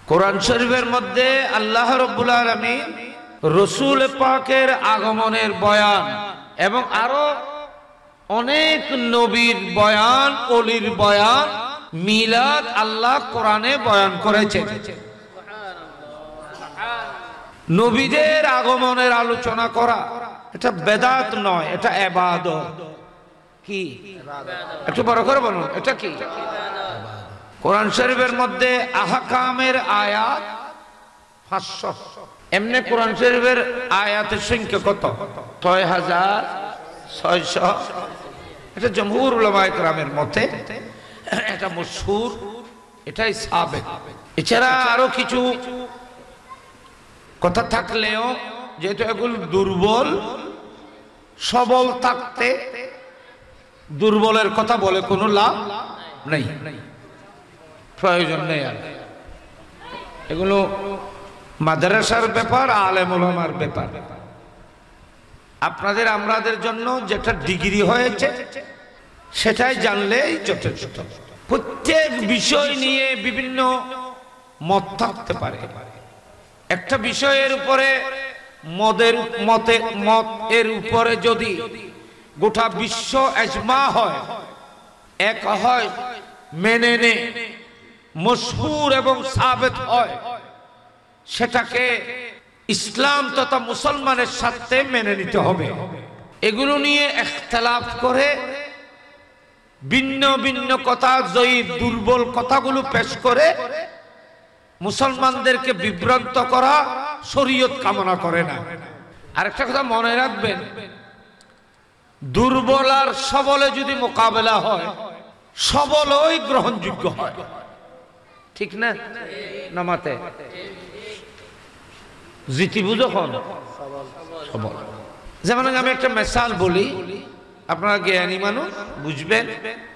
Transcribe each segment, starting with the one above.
কোরআন শরীফের মধ্যে আল্লাহ রাব্বুল আলামিন রাসূল পাকের আগমনের বয়ান এবং আরো অনেক নবীর বয়ান, ওলির বয়ান, মিলাদ আল্লাহ কোরআনে বয়ান করেছেন। নবীদের আগমনের আলোচনা করা এটা বেদাত নয়, এটা ইবাদত। কি একটু বড় করে বলুন, এটা কি? কোরআন শরীফের মধ্যে আহকামের আয়াত 500। এমনি কোরআন শরীফের আয়াতের সংখ্যা কত? 6600। এটা জমহুর উলামায়ে কেরামের মতে এটা মশহুর, এটাই সাবেক। এছাড়া আরো কিছু কথা থাকলেও যেহেতু এগুলো দুর্বল, সবল থাকতে দুর্বলের কথা বলে কোনো লাভ নেই, প্রয়োজন নেই। আর এগুলো মাদ্রাসার ব্যাপার, আলেম ওলামার ব্যাপার। আপনাদের আমাদের জন্য যেটা ডিগ্রি হয়েছে সেটাই জানলেই যথেষ্ট। প্রত্যেক বিষয় নিয়ে বিভিন্ন মত থাকতে পারে। একটা বিষয়ের উপরে মত এর উপরে যদি গোটা বিশ্ব ইজমা হয়, এক হয়, মেনে নে মশহুর এবং সাবেত হয়, সেটাকে ইসলাম তথা মুসলমানের সাথে মেনে নিতে হবে। এগুলো নিয়ে ইখতিলাফ করে ভিন্ন ভিন্ন কথা, জয়ীফ দুর্বল কথাগুলো পেশ করে মুসলমানদেরকে বিভ্রান্ত করা শরীয়ত কামনা করে না। আরেকটা কথা মনে রাখবেন, দুর্বল আর সবলে যদি মোকাবেলা হয়, সবলই গ্রহণযোগ্য হয়, ঠিক না? নামাতে জিতিবু যখন সবল। যেমন আমি একটা মিসাল বলি, আপনারা জ্ঞানী মানুষ বুঝবেন।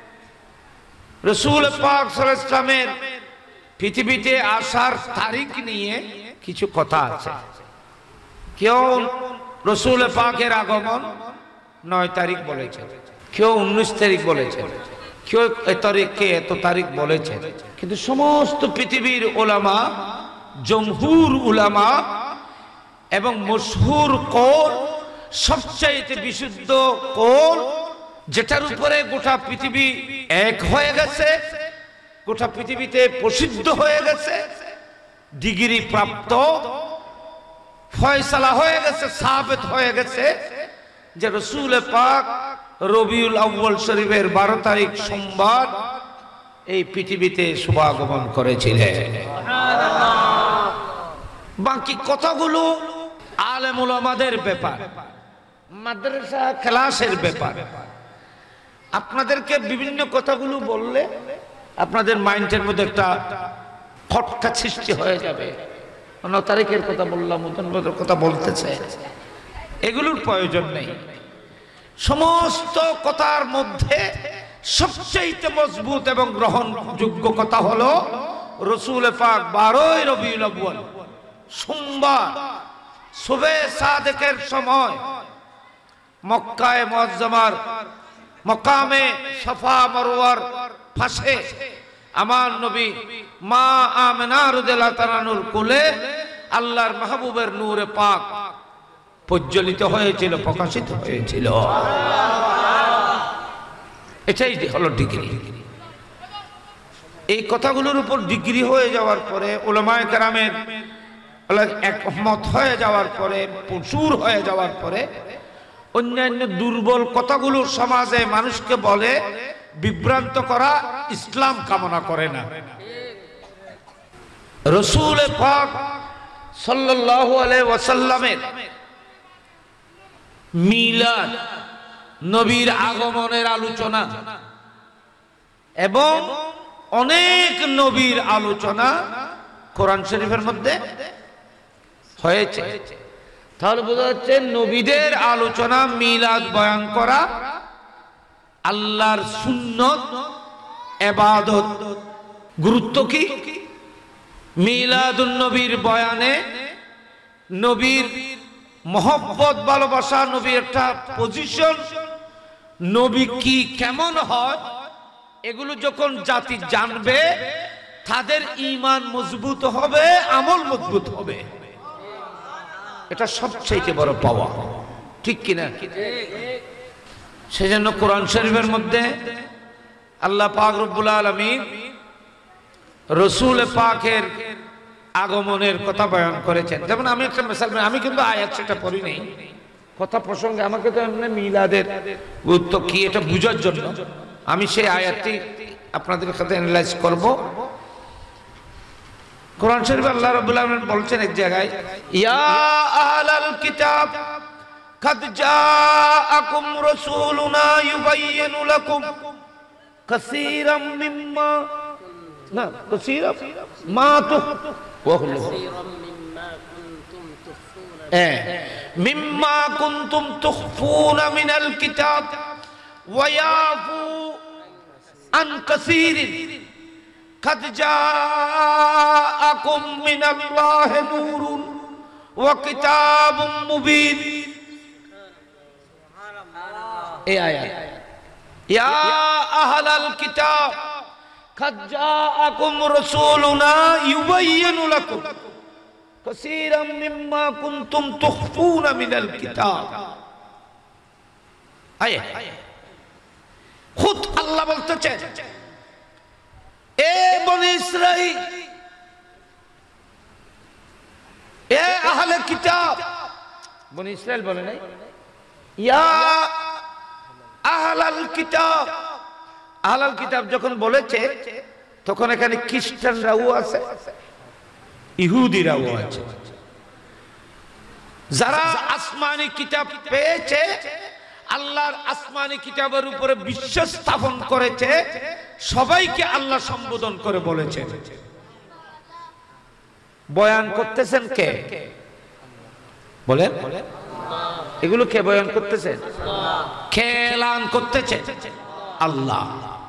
রাসূল পাক সাল্লাল্লাহু আলাইহি ওয়াসাল্লামের পৃথিবীতে আসার তারিখ নিয়ে কিছু কথা আছে। কেউ রাসূল পাকের আগমন 9 তারিখ বলেছে, কেউ 19 তারিখ বলেছে, কেউ এত তারিখ বলেছে। কিন্তু সমস্ত পৃথিবীর উলামা, জমহুর উলামা এবং মশহুর কওল, সবচাইতে বিশুদ্ধ কওল, যেটার উপরে গোটা পৃথিবী এক হয়ে গেছে, গোটা পৃথিবীতে প্রসিদ্ধ হয়ে গেছে, ডিগ্রি প্রাপ্ত, ফয়সালা হয়ে গেছে, সাবেত হয়ে গেছে যে রাসূল পাক রবিউল আউয়াল শরীফের 12 তারিখ সোমবার এই পৃথিবীতে শুভাগমন করেছিলেন। বাকি কথাগুলো আলেম ওলামাদের ব্যাপার, মাদ্রাসা ক্লাসের ব্যাপার। আপনাদেরকে বিভিন্ন কথাগুলো বললে আপনাদের মাইন্ডের মধ্যে একটা খটকা সৃষ্টি হয়ে যাবে। 9 তারিখের কথা বললাম, 19 কথা বলতেছে, এগুলোর প্রয়োজন নেই। সমস্ত কথার মধ্যে সবচেয়ে মজবুত এবং গ্রহণযোগ্য কথা হলো রাসূল পাক 12 রবিউল আউয়াল সোমবার সুবে সাদেকের সময় মক্কায়ে মুআজ্জামার মকামে সাফা মারওয়ার পাশে আমার নবী মা আমিনা রাদিয়াল্লাহু তাআলার কোলে আল্লাহর মাহবুবের নূরে পাক প্রজ্বলিত হয়েছিল, প্রকাশিত হয়েছিল। এটাই হলো ডিগ্রি। এই কথাগুলোর উপর ডিগ্রি হয়ে যাওয়ার পরে, উলামায়ে কেরামের একমত হয়ে যাওয়ার পরে, প্রচুর হয়ে যাওয়ার পরে, অন্যান্য দুর্বল কথাগুলো সমাজে মানুষকে বলে বিভ্রান্ত করা ইসলাম কামনা করে না। রাসূল পাক সাল্লাল্লাহু আলাইহি ওয়াসাল্লামের মিলাদ, নবীর আগমনের আলোচনা এবং অনেক নবীর আলোচনা কোরআন শরীফের মধ্যে হয়েছে। তাহলে বোঝা যাচ্ছে নবীদের আলোচনা, মিলাদ বয়ান করা আল্লাহর সুন্নত, ইবাদত। গুরুত্ব কি? মিলাদুন নবীর বয়ানে নবীর মহব্বত, ভালোবাসা, নবীর একটা পজিশন, নবী কি কেমন হয়, এগুলো যখন জাতি জানবে তাদের ঈমান মজবুত হবে, আমল মজবুত হবে। এটা সবচেয়ে বড় পাওয়া, ঠিক কিনা? সেজন্য কোরআন শরীফের মধ্যে আল্লাহ পাক রব্বুল আলামিন রাসূল পাকের আগমনের কথা বয়ান করেছেন। যেমন আমি একটা মিসাল, আমি কিন্তু আয়াত সেটা পড়ি নাই, কথা প্রসঙ্গে আমাকে তো এমনি মিলাদের গুরুত্ব কি এটা বুঝার জন্য আমি সেই আয়াতটি আপনাদের সাথে অ্যানালাইজ করব। কোরআন শরীফে আল্লাহ রাব্বুল আলামিন বলছেন এক জায়গায়, ইয়া আহলাল কিতাব কাদ জাআকুম রাসূলুনা ইউবাইয়িনু লাকুম কাসীরাম মিম্মা না কাসীরাম মা মিম্মা কুনতুম তুখফুনা মিনাল কিতাব ওয়া ইয়াফু আন কাসীরিন قد جاءكم من الله نور وكتاب مبين ايه آيات يا أهل الكتاب قد جاءكم رسولنا يبين لكم كثيرا مما كنتم تخفون من الكتاب آية خود الله বলতে চায়, এ বনি ইসরাইল, এ আহলে কিতাব, বনি ইসরাইল বলে নাই, ইয়া আহলাল কিতাব। আহলাল কিতাব যখন বলেছে তখন এখানে খ্রিস্টানরাও আছে, ইহুদিরাও আছে। যারা আসমানি কিতাব পেয়েছে, আল্লাহর আসমানি কিতাবের উপরে বিশ্বাস স্থাপন করেছে, সবাইকে আল্লাহ সম্বোধন করে বলেছে। বয়ান করতেছেন কে বলেন? এগুলো কে বয়ান করতেছেন? কে এলান করতেছে? আল্লাহ।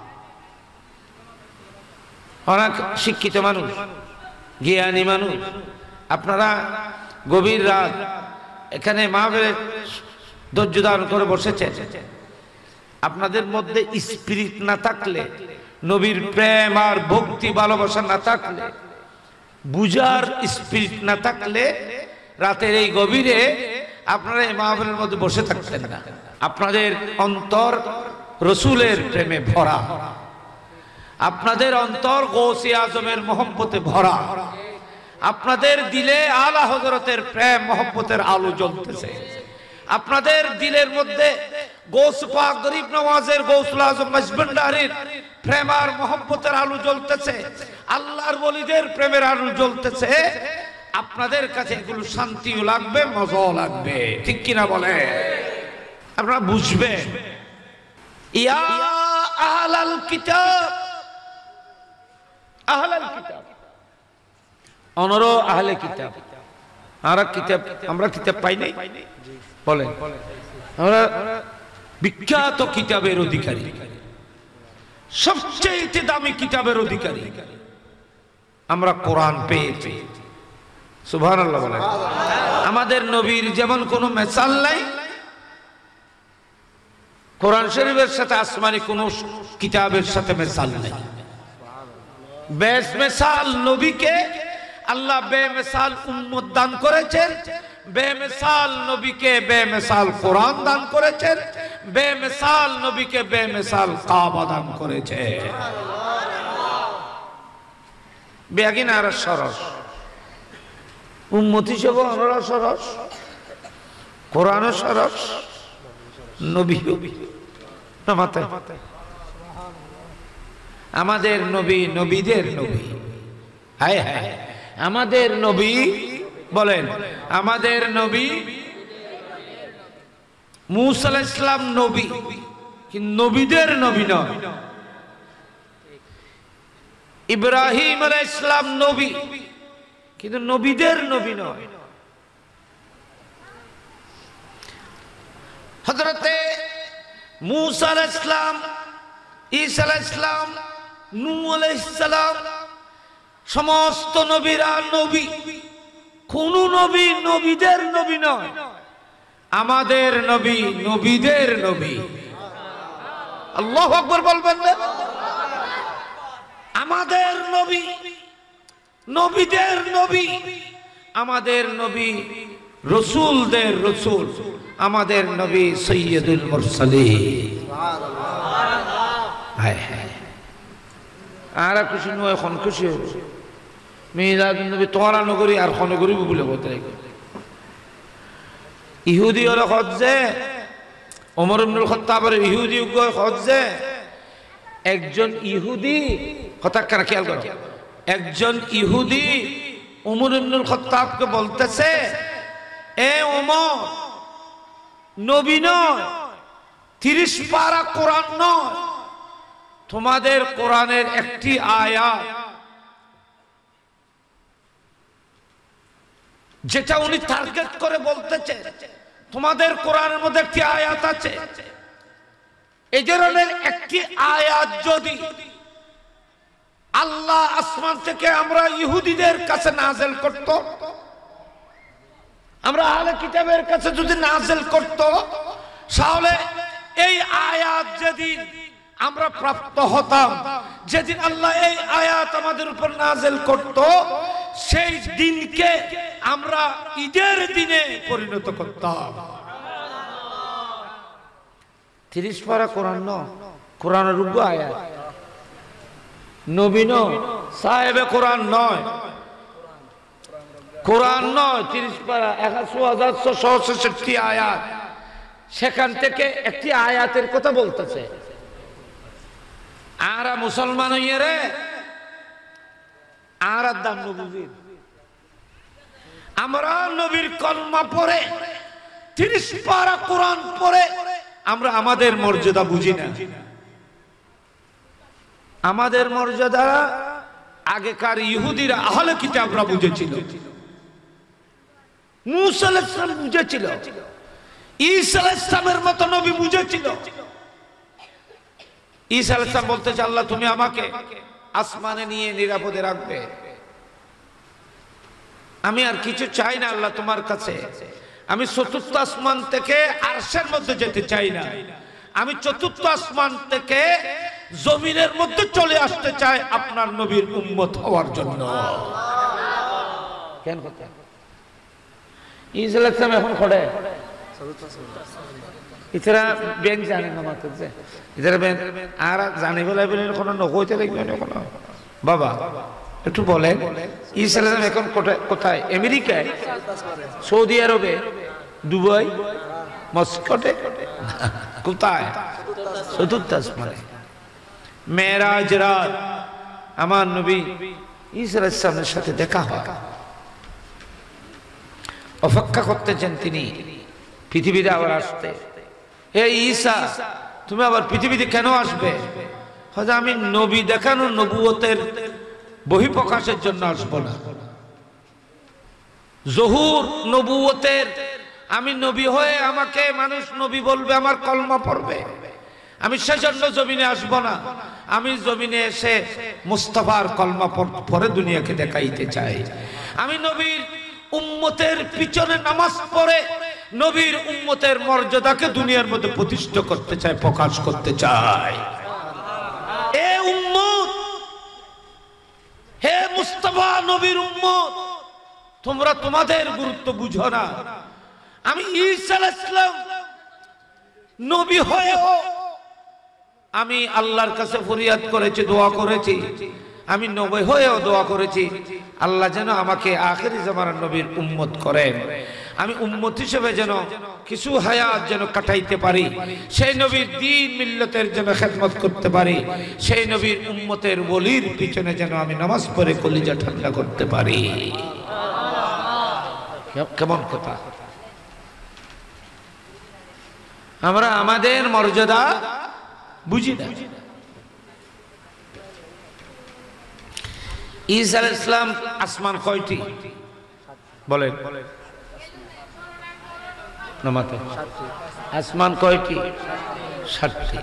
অনেক শিক্ষিত মানুষ, জ্ঞানী মানুষ, আপনারা গভীর রাত এখানে মাহফিলে ধৈর্য ধারণ করে বসেছেন। আপনাদের মধ্যে স্পিরিট না থাকলে, নবীর প্রেম আর ভক্তি ভালোবাসা না থাকলে, বুঝার স্পিরিট না থাকলে রাতের এই গভীরে আপনারা এই মাহফিলের মধ্যে বসে থাকতেন না। আপনাদের অন্তর রসুলের প্রেমে ভরা, আপনাদের অন্তর গৌসে আজমের মহব্বতে ভরা, আপনাদের দিলে আলা হযরতের প্রেম মহব্বতের আলো জ্বলতেছে। আপনাদের দিলের মধ্যে গৌস পাক গরিব নওয়াজের গৌসুল আজম মজবন্ডারির প্রেম আর মহব্বতের আলো জ্বলতেছে, আল্লাহর ওলিদের প্রেমের আলো জ্বলতেছে। আপনাদের কাছে এগুলো শান্তিও লাগবে, মজাও লাগবে, ঠিক কিনা বলে? আপনারা বুঝবেন। ইয়া আহলাল কিতাব, আহলাল কিতাব অনর আহলে কিতাব। আমরা কিতাব পাই নাই বলেন? আমরা বিখ্যাত কিতাবের অধিকারী, সবচেয়ে দামি কিতাবের অধিকারী। আমরা কোরআন পেয়েছি, সুবহানাল্লাহ বলেন। আমাদের নবীর যেমন কোনো মেসাল নাই, কোরআন শরীফের সাথে আসমানি কোন কিতাবের সাথে মেসাল নাই। বেমিসাল নবীকে আল্লাহ বেমিসাল উম্মত দান করেছেন, বেমিসাল নবীকে বেমিসাল কোরআন দান করেছেন, বেমিসাল নবীকে বেমিসাল কাবা দান করেছে। বেয়াগিন আর সরস উম্মত হিসেবে আমরা সরস, কোরআনও সরস, নবী মাথায়। আমাদের নবী নবীদের নবী, হায় হায়, আমাদের নবী বলেন, আমাদের নবী মূসা আলাইহিস সালাম নবী, কিন্তু নবীদের নবী নয়। ইব্রাহিম আলাইহিস সালাম নবী, কিন্তু নবীদের নবী নয়। হযরতে মূসা আলাইহিস সালাম, ঈসা আলাইহিস সালাম, নূহ আলাইহিস সালাম, সমস্ত নবীরা নবী। কোন নবী নবীদের নবী নয়, আমাদের নবী নবীদের নবী। আল্লাহু আকবার বলবেন না? আমাদের নবী, নবীদের নবী, আমাদের নবী রসুলদের রসুল, আমাদের নবী সৈয়দুল মুরসালিন। হায় হায়, আর খুশি নয়, এখন খুশি হবে মিলাদুন নবী তোরা নগরী আর খন করিব বলে বলতে। ইহুদি হলো হজ্জে, ওমর ইবনুল খাত্তাবের ইহুদি হজ্জে, একজন ইহুদি কথা কারা খেয়াল করো, একজন ইহুদি ওমর ইবনুল খাত্তাবকে বলতেছে, এ ওমর, নবী নয়, 30 পারা কোরআন নয়, তোমাদের কোরআনের একটি আয়াত যেটা উনি টার্গেট করে বলতেছে, তোমাদের কোরআনের মধ্যে একটি আয়াত আছে, এই ধরনের একটি আয়াত যদি আল্লাহ আসমান থেকে আমরা ইহুদিদের কাছে নাযিল করত, আমরা আহলে কিতাবের কাছে যদি নাযিল করত, তাহলে এই আয়াত যেদিন আমরা প্রাপ্ত হতাম, যেদিন আল্লাহ এই আয়াত আমাদের উপর নাযিল করত, সেই দিনকে আমরা ঈদের দিনে পরিণত করতাম। 30 পারা কোরআন ন, কোরআনের রূপ আয়াত, নবী নয়, সাহেবে কোরআন নয়, কোরআন নয়, 30 পারা ১৬৬৬ আয়াত, সেখান থেকে একটি আয়াতের কথা বলতেছে। আরা মুসলমান হইয়ে রে, আর দাম নবীর, আমরা নবীর কলমা পড়ে 30 পারা কোরআন পড়ে আমরা আমাদের মর্যাদা বুঝি না। আমাদের মর্যাদা আগেকার ইহুদিরা আহলে কিতাবরা বুঝেছিল, মুসা আলাইহিস সালাম বুঝেছিল, ঈসা আলাইহিস সালামের মতো নবী বুঝেছিল। ঈসা আলাইহিস সালাম বলতেছে, আল্লাহ তুমি আমাকে আসমানে নিয়ে নিরাপদে রাখবে, আমি আর কিছু চাই না আল্লাহ তোমার কাছে, আমি চতুর্থ আসমান থেকে আরশের মধ্যে যেতে চাই না, আমি চতুর্থ আসমান থেকে জমিনের মধ্যে চলে আসতে চাই আপনার নবীর উম্মত হওয়ার জন্য। কেন কথা ঈসা আলাইহিস সালাম এখন খড়ে ইতরা ব্যাংক জানে না মাত্র যে ইতরা ব্যাংক আর জানি বলে বলে কোনো নকইতে লাগবে না কোনো। বাবা একটু বলেন, ঈসা আলাইহিস সালাম এখন কোথায়? আমেরিকায়, সৌদি আরবে, দুবাই, মস্কোতে, কোথায়? চতুর্থ আসমানে। মেরাজ রাত আমার নবী ঈসা আলাইহিস সালামের সাথে দেখা হয়, অপেক্ষা করতেছেন তিনি পৃথিবীতে আবার আসতে। এই ঈসা তুমি আবার পৃথিবীতে কেন আসবে? হয়তো আমি নবী দেখানো নবুয়তের বহিঃপ্রকাশের জন্য আসবো না, জহুর নবুয়তের, আমি নবী হয়ে আমাকে মানুষ নবী বলবে, আমার কলমা পড়বে, আমি সেজন্য জমিনে আসবো না। আমি জমিনে এসে মুস্তাফার কলমা পড়ে দুনিয়াকে দেখাইতে চাই। আমি নবীর উম্মতের পিছনে নামাজ পড়ে নবীর উম্মতের মর্যাদাকে দুনিয়ার মধ্যে প্রতিষ্ঠা করতে চাই, প্রকাশ করতে চাই। এ উম্মত, হে মুস্তাফা নবীর উম্মত, তোমরা তোমাদের গুরুত্ব বুঝো না। আমি ঈসা আলাইহিস সালাম নবী হয়েও আমি আল্লাহর কাছে ফরিয়াদ করেছি, দোয়া করেছি, আমি নবী হয়েও দোয়া করেছি আল্লাহ যেন আমাকে আখিরি জামানার নবীর উম্মত করেন, আমি উম্মত হিসেবে যেন কিছু হায়াত যেন কাটাইতে পারি, সেই নবীর দ্বীন মিল্লতের যেন খেদমত করতে পারি, সেই নবীর উম্মতের ওলির পিছনে যেন আমি নামাজ পড়ে কলিজা ঠান্ডা করতে পারি। কেমন কথা! আমরা আমাদের মর্যাদা বুঝি না। ঈসা আলাইহিস সালাম আসমান কয়টি বলেন? নামাতে আসমান কয়টি? 7টি।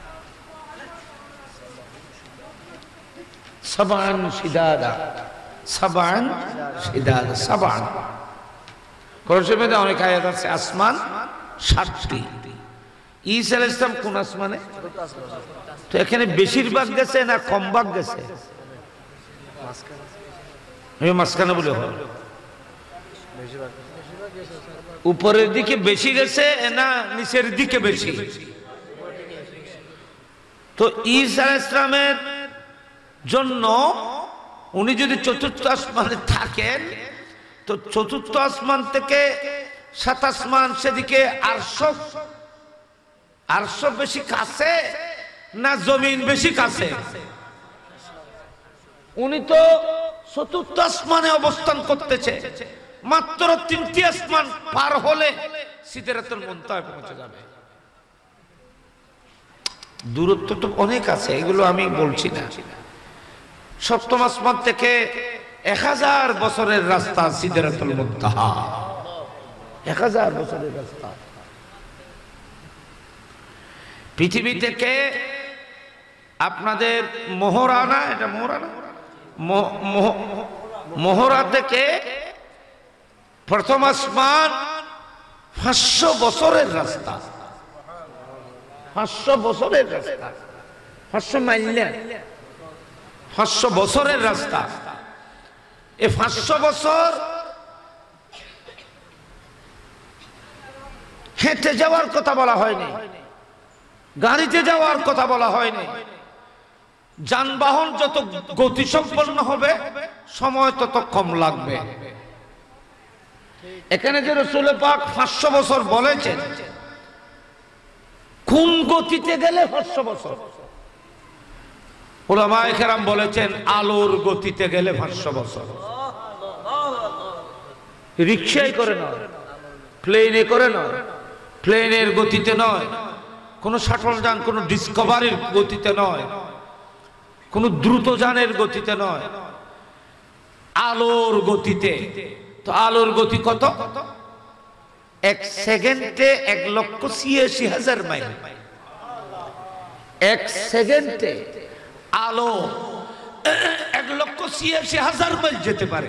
সাবান শিদাদা, সাবান শিদাদা, সাবান। কোরআনের মধ্যে অনেক আয়াত আছে আসমান 7টি। ঈসা আলাইহিস সালাম কোন আসমানে? তো এখানে বেশিরভাগ গেছে না কম ভাগ গেছে? মাঝখানে বলে উপরের দিকে বেশি গেছে না নিচের দিকে বেশি? তো ঈসা আলাইহিস সালামের জন্য উনি যদি চতুর্থ আসমানে থাকেন, তো চতুর্থ আসমান থেকে সাত আসমান সেদিকে আরশ বেশি কাছে না জমিন বেশি কাছে? উনি তো চতুর্থ আসমানে অবস্থান করতেছে, মাত্র 3টি আসমান পার হলে সিদরাতুল মুনতাহায় পৌঁছে যাবে। দূরত্ব তো অনেক আছে, এগুলো আমি বলছি না। সপ্তম আসমান থেকে 1000 বছরের রাস্তা সিদরাতুল মুনতাহা, 1000 বছরের রাস্তা। পৃথিবী থেকে আপনাদের মোহরা না, এটা মোহরা না, মোহরা থেকে প্রথম আসমান 500 বছরের রাস্তা, 500 বছরের রাস্তা, 500 মাইল না, 500 বছরের রাস্তা। এই 500 বছর হেঁটে যাওয়ার কথা বলা হয়নি, গাড়িতে যাওয়ার কথা বলা হয়নি। যানবাহন যত গতিসম্পন্ন হবে সময় তত কম লাগবে। এখানে যে রাসূল পাক 500 বছর বলেছেন, কোন গতিতে গেলে 500 বছর? উলামায়ে কেরাম বলেছেন আলোর গতিতে গেলে 500 বছর। রিকশায় করে নয়, প্লেনে করে নয়, প্লেনের গতিতে নয়, কোনো শাটল যান, কোনো ডিসকভারির গতিতে নয়, কোনো দ্রুত যানের গতিতে নয়, আলোর গতিতে। তো আলোর গতি কত? 1 সেকেন্ডে 1,86,000 মাইল। 1 সেকেন্ডে আলো 1,86,000 মাইল যেতে পারে।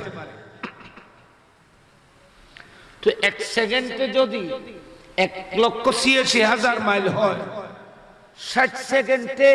তো 1 সেকেন্ডে যদি 1,86,000 মাইল হয়, 60 সেকেন্ডে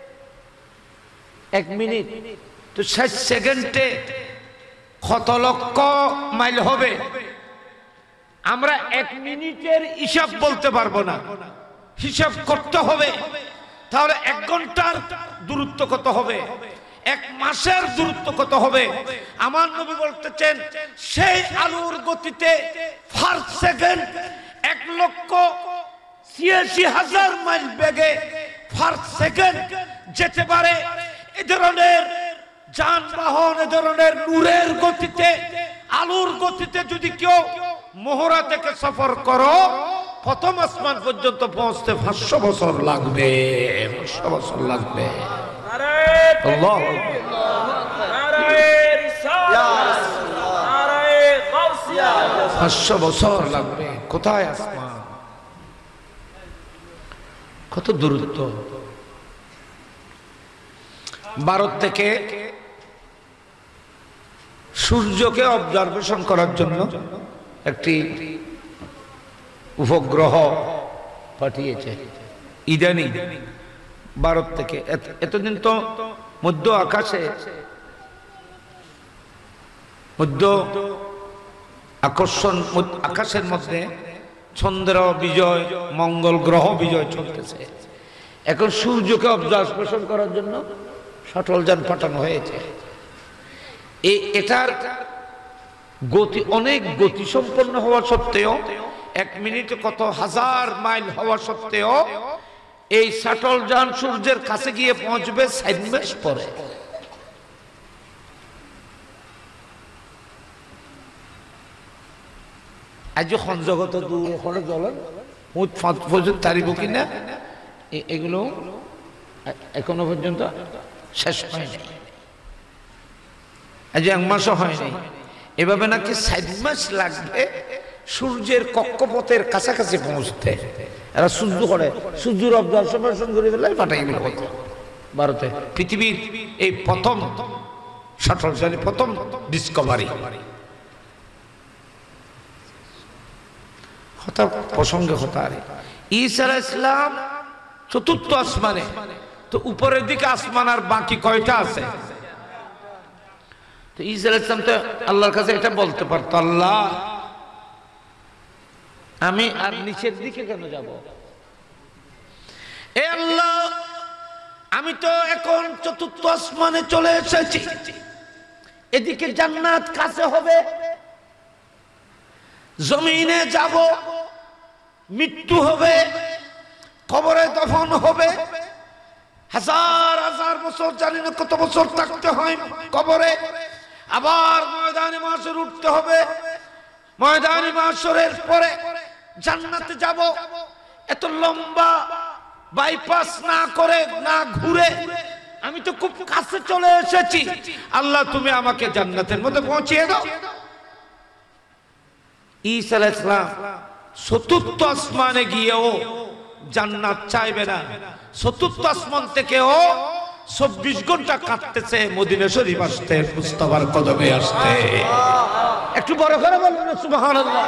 1 মিনিট, তো 60 সেকেন্ডে কত লক্ষ মাইল হবে? আমরা 1 মিনিটের হিসাব বলতে পারবো না, হিসাব করতে হবে। তাহলে 1 ঘন্টার দূরত্ব কত হবে, 1 মাসের দূরত্ব কত হবে? আমার নবী বলতেছেন সেই আলোর গতিতে পার সেকেন্ড 1,86,000 মাইল বেগে পার সেকেন্ড যেতে পারে। এ ধরনের যানবাহন, এ ধরনের নূরের গতিতে, আলোর গতিতে যদি কেউ মোহরা থেকে সফর করো, প্রথম আসমান পর্যন্ত পৌঁছতে 500 বছর লাগবে, 500 বছর লাগবে। আল্লাহু আকবার, নারায়ে রিসালাত, নারায়ে গাউসিয়া, 500 বছর লাগবে। কোথায় আসমান, কত দূরত্ব। ভারত থেকে সূর্যকে অবজারভেশন করার জন্য একটি উপগ্রহ পাঠিয়েছে ইদানিং ভারত থেকে। এতদিন তো মধ্য আকাশে, মধ্য আকর্ষণ আকাশের মধ্যে চন্দ্র বিজয়, মঙ্গল গ্রহ বিজয় চলতেছে। এখন সূর্যকে অবজারভেশন করার জন্য শাটল যান পাঠানো হয়েছে। এটার গতি অনেক গতি সম্পন্ন হওয়া সত্ত্বেও, 1 মিনিটে কত হাজার মাইল হওয়া সত্ত্বেও এই শাটল যান সূর্যের কাছে গিয়ে পৌঁছবে 7 মাস পরে। আজ যখন জগত দূর ওখানে চলেন পর্যন্ত তারিব কিনা, এগুলো এখনো পর্যন্ত শেষ হয়নি। আজ 1 মাসও হয়নি। এভাবে নাকি 7 মাস লাগবে সূর্যের কক্ষপথের কাছাকাছি পৌঁছতে। এরা সূর্য করে, সূর্যের অবজারভেশন করে ফেলে পাঠাই গেল ভারতে। পৃথিবীর এই প্রথম শাটল, প্রথম ডিসকভারি। কথা প্রসঙ্গে কথা, ঈসা আলাইহিস সালাম চতুর্থ আসমানে, তো উপরের দিকে আসমান আর বাকি কয়টা আছে? তো ঈসা আলাইহিস সালাম তো আল্লাহর কাছে এটা বলতে পারতো, আল্লাহ আমি আর নিচের দিকে কেন যাব? এ আল্লাহ, আমি তো এখন চতুর্থ আসমানে চলে এসেছি, এদিকে জান্নাত কাছে হবে, জমিনে যাব, মৃত্যু হবে, কবরে দফন হবে, হাজার হাজার বছর, জানি না কত বছর থাকতে হয় কবরে, আবার ময়দানে মাশর উঠতে হবে, ময়দানে মাশরের পরে জান্নাতে যাব। এত লম্বা বাইপাস না করে, না ঘুরে আমি তো খুব কাছে চলে এসেছি, আল্লাহ তুমি আমাকে জান্নাতের মধ্যে পৌঁছিয়ে দাও। ঈসা আলাইহিস সালাম চতুর্থ আসমানে গিয়েও জান্নাত চাইবে না, চতুর্থ আসমান থেকেও 24 ঘন্টা কাটতেছে মদিনা শরীফ আসতে, মুস্তাফার কদমে আসতে। একটু বড় করে বলুন সুবহানাল্লাহ।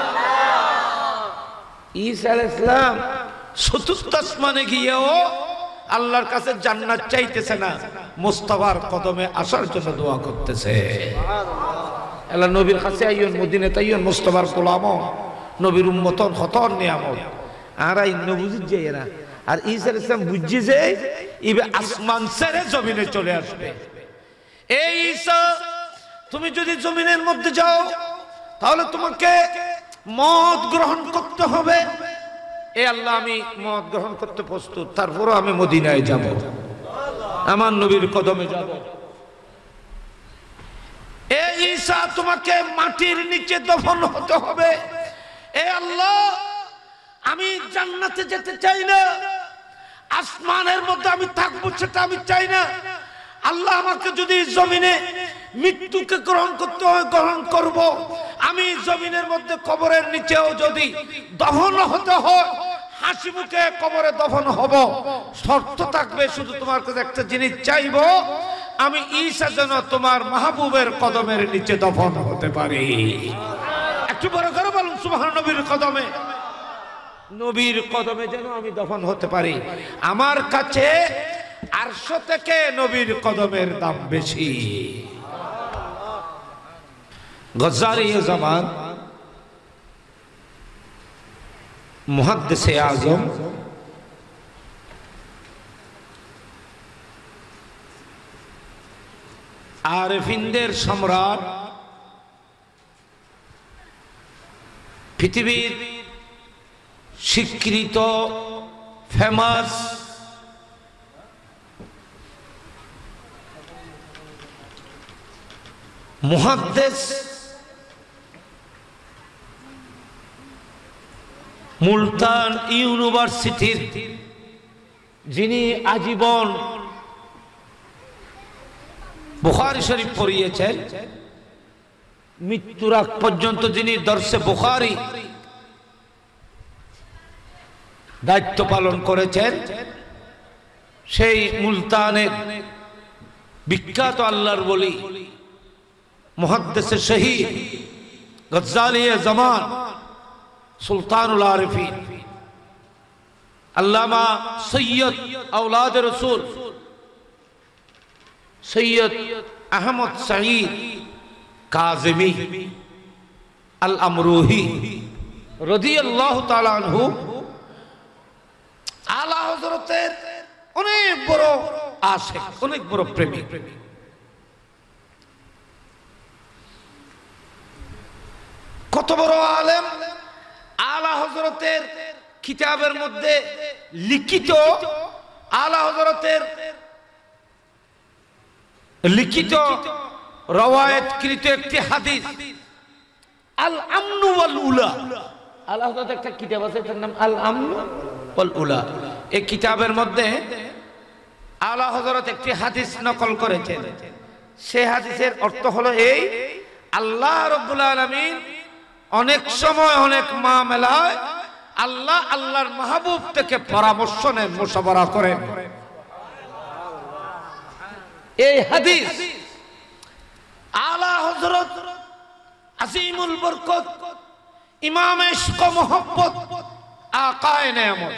ঈসা আলাইহিস সালাম চতুর্থ আসমানে গিয়েও আল্লাহর কাছে জান্নাত চাইতেছে না, মুস্তাফার কদমে আসার জন্য দোয়া করতেছে। আল্লাহ নবীর কাছে আইয়ুন, মদিনাতে আইয়ুন, মুস্তাফার গোলাম, নবীর উম্মতন হতন নিয়ামত। আর আই নবুজি যায়রা, আর ঈসা আলাইহিস সালাম বুঝছে যে ইবে আসমান ছেড়ে জমিনে চলে আসবে। এই ঈসা, তুমি যদি জমিনের মধ্যে যাও তাহলে তোমাকে মদ গ্রহণ করতে হবে। এ আল্লাহ, আমি মদ গ্রহণ করতে প্রস্তুত, তারপরও আমি মদিনায় যাব, আমার নবীর কদমে যাব। এ ঈসা, তোমাকে মাটির নিচে দফন হতে হবে। এ আল্লাহ, আমি জান্নাতে যেতে চাই না, আসমানের মধ্যে আমি থাকবো সেটা আমি চাই না। আল্লাহ, আমাকে যদি জমিনে মৃত্যুকে গ্রহণ করতে হয় গ্রহণ করব, আমি জমিনের মধ্যে কবরের নিচেও যদি দফন হতে হয় হাসি মুখে কবরে দফন হব। শর্ত থাকবে শুধু তোমার কাছে একটা জিনিস চাইবো, আমি ঈসা যেন তোমার মাহবুবের কদমের নিচে দফন হতে পারি। একটু বড় করে বলুন সুবহান নবীর কদমে, নবীর কদমে যেন আমি দফন হতে পারি। আমার কাছে আরশ থেকে নবীর কদমের দাম বেশি। গজ্জালি জামান মুহাদ্দিসে আজম আরেফিনদের সম্রাট, পৃথিবীর স্বীকৃত ফেমাস মুহাদ্দিস, মুলতান ইউনিভার্সিটির যিনি আজীবন বুখারী শরীফ পড়িয়েছেন, মৃত্যুর আগ পর্যন্ত যিনি দর্শে বুখারী দায়িত্ব পালন করেছেন, সেই মুলতানের বিখ্যাত আল্লাহর ওলি মুহাদ্দিসে শহীদ গজ্জালি জামান সুলতানুল আরিফিন আল্লামা সৈয়দ আওলাদ রসুল সৈয়দ আহমদ সাঈদ কাজিমি আল আমরুহি রাদিয়াল্লাহু তাআলা আনহু আলা হযরতের অনেক বড় আশিক, অনেক বড় প্রেমিক। কত বড় আলেম! আলা হযরতের কিতাবের মধ্যে লিখিত, আলা হযরতের লিখিত রওয়ায়াতকৃত একটি হাদিস আল আমনু ওয়াল উলা। আলা হযরতের একটা কিতাব আছে, তার নাম আল আমনু ওয়াল উলা। এই কিতাবের মধ্যে আলা হযরত একটি হাদিস নকল করেছেন। সেই হাদিসের অর্থ হলো এই: আল্লাহ রাব্বুল আলামিন অনেক সময় অনেক মামলায় আল্লাহ আল্লাহর মাহবুব থেকে পরামর্শ নেন, মুশাওয়ারা করেন। এই হাদিস আলা হযরত আজিমুল বরকত ইমাম ইশক মোহাম্মদ আকায়ে নেয়ামত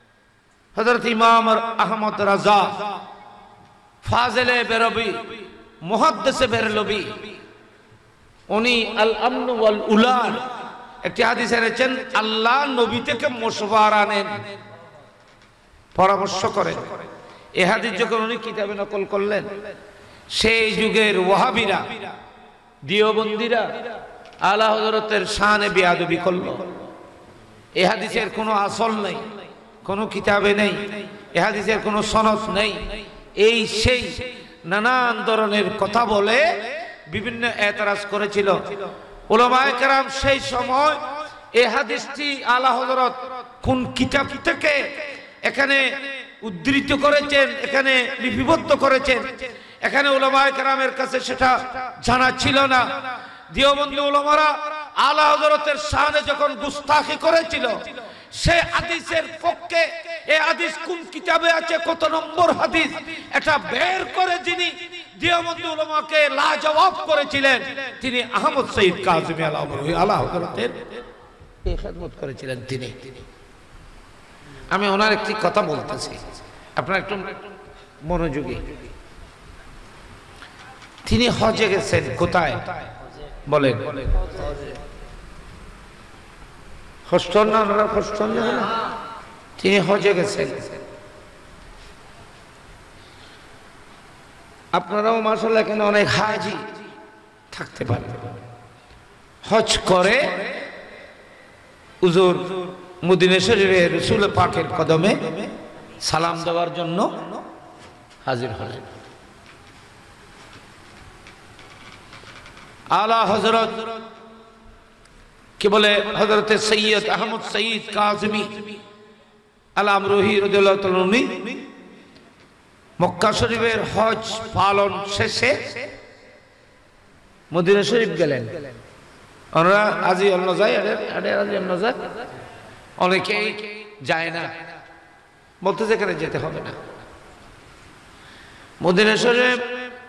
হযরত ইমাম আহমদ রাজা ফাজিলে বেরবি মুহাদ্দিসে বেরলভী উনি আল আমন ওয়াল উলার একটি হাদিস এনেছেন, আল্লাহ নবী থেকে মশওয়ার আনেন, পরামর্শ করেন। এই হাদিস যখন উনি কিতাবে নকল করলেন, সেই যুগের ওয়াহাবিরা, দিওবন্দিরা আলা হযরতের শানে বেয়াদবি করল। এই হাদিসের কোনো আসল নেই, কোনো কিতাবে নেই, এই হাদিসের কোনো সনদ নেই। এই সেই নানান ধরনের কথা বলে বিভিন্ন এতরাজ করেছিল উলামায়ে কেরাম। সেই সময় এই হাদিসটি আলা হযরত কোন কিতাব থেকে এখানে উদ্ধৃত করেছেন, এখানে লিপিবদ্ধ করেছেন, এখানে উলামায়ে কেরামের কাছে সেটা জানা ছিল না। দিওবন্দি উলামারা আলা হযরতের শানে যখন গুস্তাখি করেছিল, সে হাদিসের পক্ষে এই হাদিস কোন কিতাবে আছে, কত নম্বর হাদিস, এটা বের করে যিনি দিওবন্দি উলামাকে লাজবাব করেছিলেন, তিনি আহমদ সঈদ কাজেমী আলা হযরতের এই খেদমত করেছিলেন তিনি। আমি ওনার একটি কথা বলতেছি, আপনারা একটু মনোযোগী। তিনি হজে গেছেন, কোথায় বলেন? হস্টন না, হস্টন না, তিনি হজে গেছেন। আপনারাও মাশাআল্লাহ এখানে অনেক হাজি থাকতে পারে, হজ করে হুজুর মদিনা শরীফে রাসূল পাকের কদমে সালাম দেওয়ার জন্য হাজির হলেন। আলা হযরত কি বলে হযরতে সৈয়দ আহমদ সঈদ কাজেমী আল আমরুহি রাদিয়াল্লাহু তাআলা উনি মক্কা শরীফের হজ পালন শেষে মদিনা শরীফ গেলেন। ওনারা আজি অন্য যায়, আজি অন্য যায়, অনেকেই যায় না, বলতে যেখানে যেতে হবে না। মদিনা শরীফ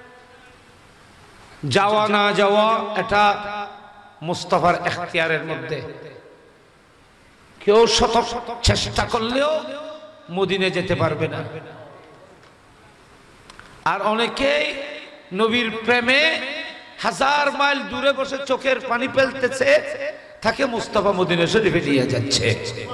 যাওয়া না যাওয়া এটা মুস্তাফার এখতিয়ারের মধ্যে। কেউ শত চেষ্টা করলেও মদিনা যেতে পারবে না। আর অনেকেই নবীর প্রেমে হাজার মাইল দূরে বসে চোখের পানি ফেলতেছে, তাকে মুস্তাফা মদিনা শরীফে নিয়ে যাচ্ছে।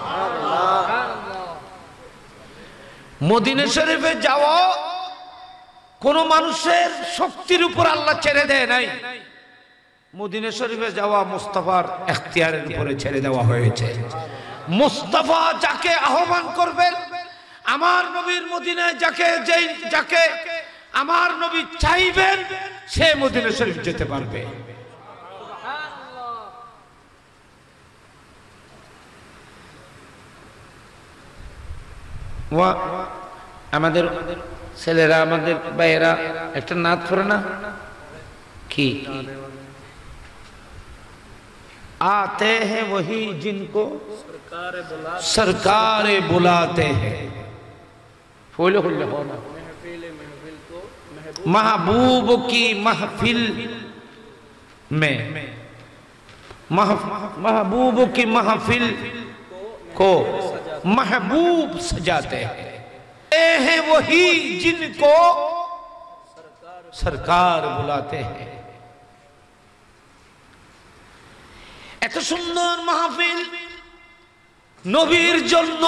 মদিনা শরীফে যাওয়া কোন মানুষের শক্তির উপর আল্লাহ ছেড়ে দেয় নাই। মদিনা শরীফে যাওয়া মুস্তাফার এখতিয়ারের উপরে ছেড়ে দেওয়া হয়েছে। মুস্তাফা যাকে আহ্বান করবেন, আমার নবীর মদিনায় যাকে আমার নবী চাইবেন, সে মদিনা শরীফ যেতে পারবে। আমাদের ছেলেরা, আমাদের ভাইয়েরা একটা নাত পড়ে না কি, आते हैं वही जिनको सरकारे बुलाते हैं, महबूब की महफिल में, महबूब की महफिल को महबूब सजाते हैं वही जिनको सरकार बुलाते हैं। এত সুন্দর মাহফিল নবীর জন্য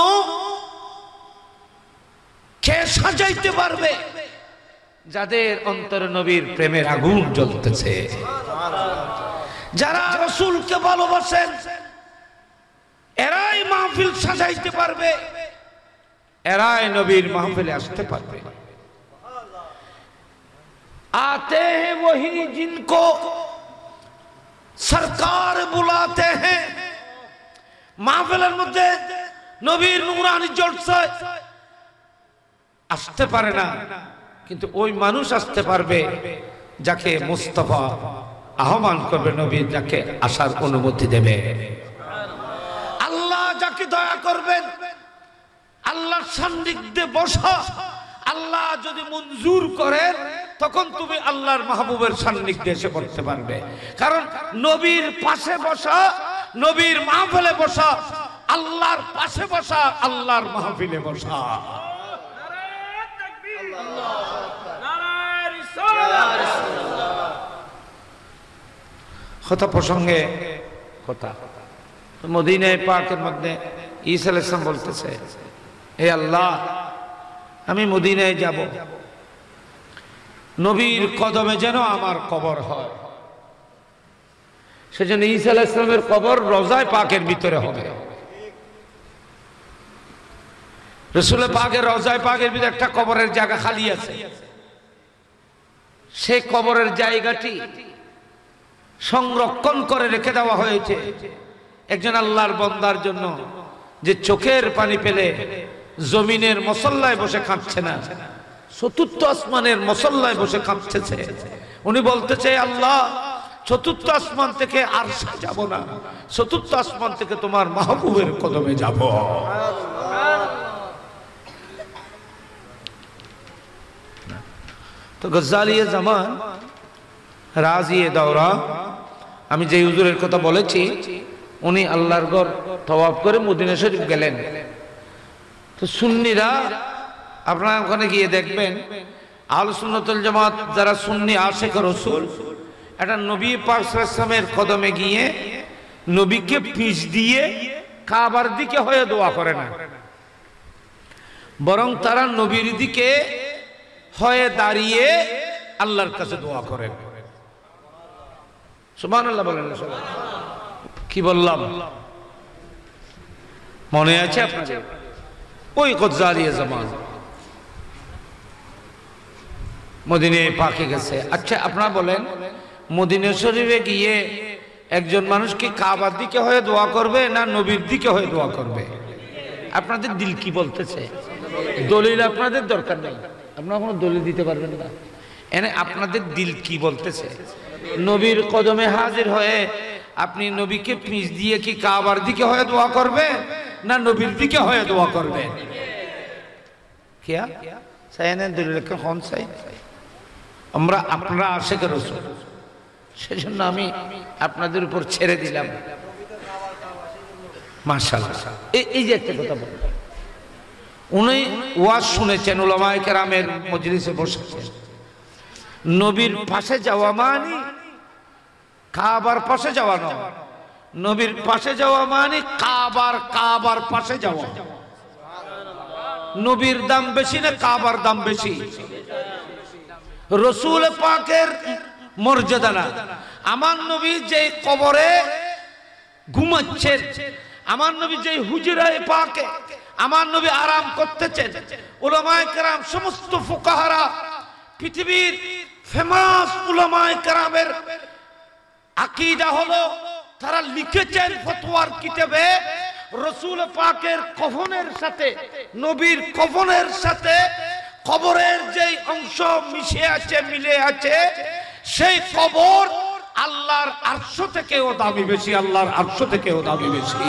কে সাজাইতে পারবে? যাদের অন্তরে নবীর প্রেমের আগুন জ্বলতেছে, যারা রাসূলকে ভালোবাসেন, এরাই মাহফিল সাজাইতে পারবে, এরাই নবীর মাহফিলে আসতে পারবে। आते हैं वही जिनको सरकार बुलाते हैं। মাহফিলের মধ্যে নবীর নূরানি জলসা আসতে পারে না, কিন্তু ওই মানুষ আসতে পারবে যাকে মুস্তাফা আহ্বান করবে, নবী যাকে আসার অনুমতি দেবে। আল্লাহ যাকে দয়া করবেন, আল্লাহর সান্নিধ্যে বসা, আল্লাহ যদি মঞ্জুর করেন, তখন তুমি আল্লাহর মাহবুবের সান্নিধ্যে এসে পড়তে পারবে। কারণ নবীর পাশে বসা, নবীর মাহফিলে বসা, আল্লাহর পাশে বসা, আল্লাহর মাহফিলে বসা। নারায়ে তাকবীর, নারায়ে রিসালাত। কথা প্রসঙ্গে কথা, মদিনায় পাকের মধ্যে ঈসা আলাইহিস সালাম বলতেছে, হে আল্লাহ, আমি মদিনায় যাব, নবীর কদমে যেন আমার কবর হয়। সেজন্য ঈসা আলাইহিস সালামের কবর রওজায়ে পাকের ভিতরে হবে। রাসূল পাকের রওজায়ে পাকের ভিতরে একটা কবরের জায়গা খালি আছে। সেই কবরের জায়গাটি সংরক্ষণ করে রেখে দেওয়া হয়েছে একজন আল্লাহর বান্দার জন্য, যে চোখের পানি পেলে জমিনের মুসল্লায় বসে কাঁদছে না, চতুর্থ আসমানের মুসল্লায় বসে কাঁদতেছে। উনি বলতেছে, আল্লাহ, চতুর্থ আসমান থেকে আরশে যাব না, চতুর্থ আসমান থেকে তোমার মাহবুবের কদমে যাব। তো গজ্জালিয়ে জামান রাজিয়ে দাওরা, আমি যে হুজুরের কথা বলেছি, উনি আল্লাহর ঘর তওয়াফ করে মদিনা শরীফ গেলেন। তো সুন্নিরা, আপনারা ওখানে গিয়ে দেখবেন, আহলে সুন্নাত ওয়াল জামাত যারা সুন্নি আশিক রাসূল, এটা নবী পাক সাল্লাল্লাহু আলাইহি ওয়াসাল্লামের কদমে গিয়ে নবীকে পিছ দিয়ে কাবার দিকে হয়ে দোয়া করে না, বরং তারা নবীর দিকে হয়ে দাঁড়িয়ে আল্লাহর কাছে দোয়া করেন। সুবহানাল্লাহ বলেন না সবাই? কি বললাম মনে আছে আপনাদের? ওই গজ্জালিয়ে জামান মদিনায় পাকে গেছে। আচ্ছা, আপনারা বলেন, মদিনা শরীফে গিয়ে একজন মানুষ কি কাবার দিকে হয়ে দোয়া করবে না নবীর দিকে হয়ে দোয়া করবে? আপনাদের দিল কি বলতেছে? দলিল আপনাদের দরকার নেই, আপনারা কোনো দলিল দিতে পারবেন না। এনে আপনাদের দিল কি বলতেছে? নবীর কদমে হাজির হয়ে আপনি নবীকে পিছ দিয়ে কি কাবার দিকে হয়ে দোয়া করবেন না নবীর দিকে হয়ে দোয়া করবেন? কিয়া চাইনেন দলিল কোন চাই? আমরা আপনারা আশিক রাসূল, সেজন্য আমি আপনাদের উপর ছেড়ে দিলাম। মাশাআল্লাহ। এই যে একটা কথা বললাম, উনি ওয়াজ শুনেছেন, উলামায়ে কেরামের মজলিসে বসেছেন। নবীর পাশে যাওয়া মানে কাবার পাশে যাওয়া নয়, নবীর পাশে যাওয়া মানে কাবার পাশে যাওয়া। নবীর দাম বেশি না কাবার দাম বেশি? রাসূল পাকের মর্যাদা না। আমার নবী যে কবরে ঘুমাচ্ছেন, আমার নবী যে হুজরায়ে পাকে আমার নবী আরাম করতেছেন, উলামায়ে কেরাম সমস্ত ফুকাহারা, পৃথিবীর ফেমাস উলামায়ে কেরামের আকীদা হলো, তারা লিখেছেন ফতোয়ার কিতাবে, রাসূল পাকের কফনের সাথে, নবীর কফনের সাথে কবরের যে অংশ মিশে আছে, মিলে আছে, সেই কবর আল্লাহর আরশ থেকেও দামি বেশি, আল্লাহর আরশ থেকেও দামি বেশি।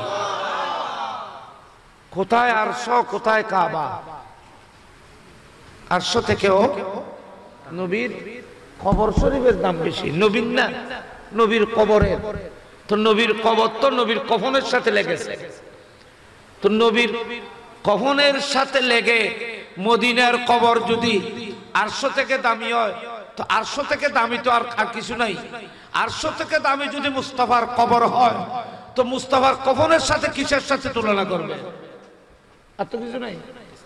কোথায় আরশ, কোথায় কাবা? আরশ থেকেও নবীর কবর শরীফের দাম বেশি, নবীর না, নবীর কবরের। তো নবীর কবর তো নবীর কফনের সাথে লেগেছে। তো নবীর কফনের সাথে লেগে মদিনার কবর যদি আরশ থেকে দামি হয়, তো আরশ থেকে দামি তো আর কিছু নাই। আরশ থেকে দামি যদি মুস্তাফার কবর হয়, তো মুস্তাফার কফনের সাথে কিসের সাথে তুলনা করবে? আর তো কিছু নাই।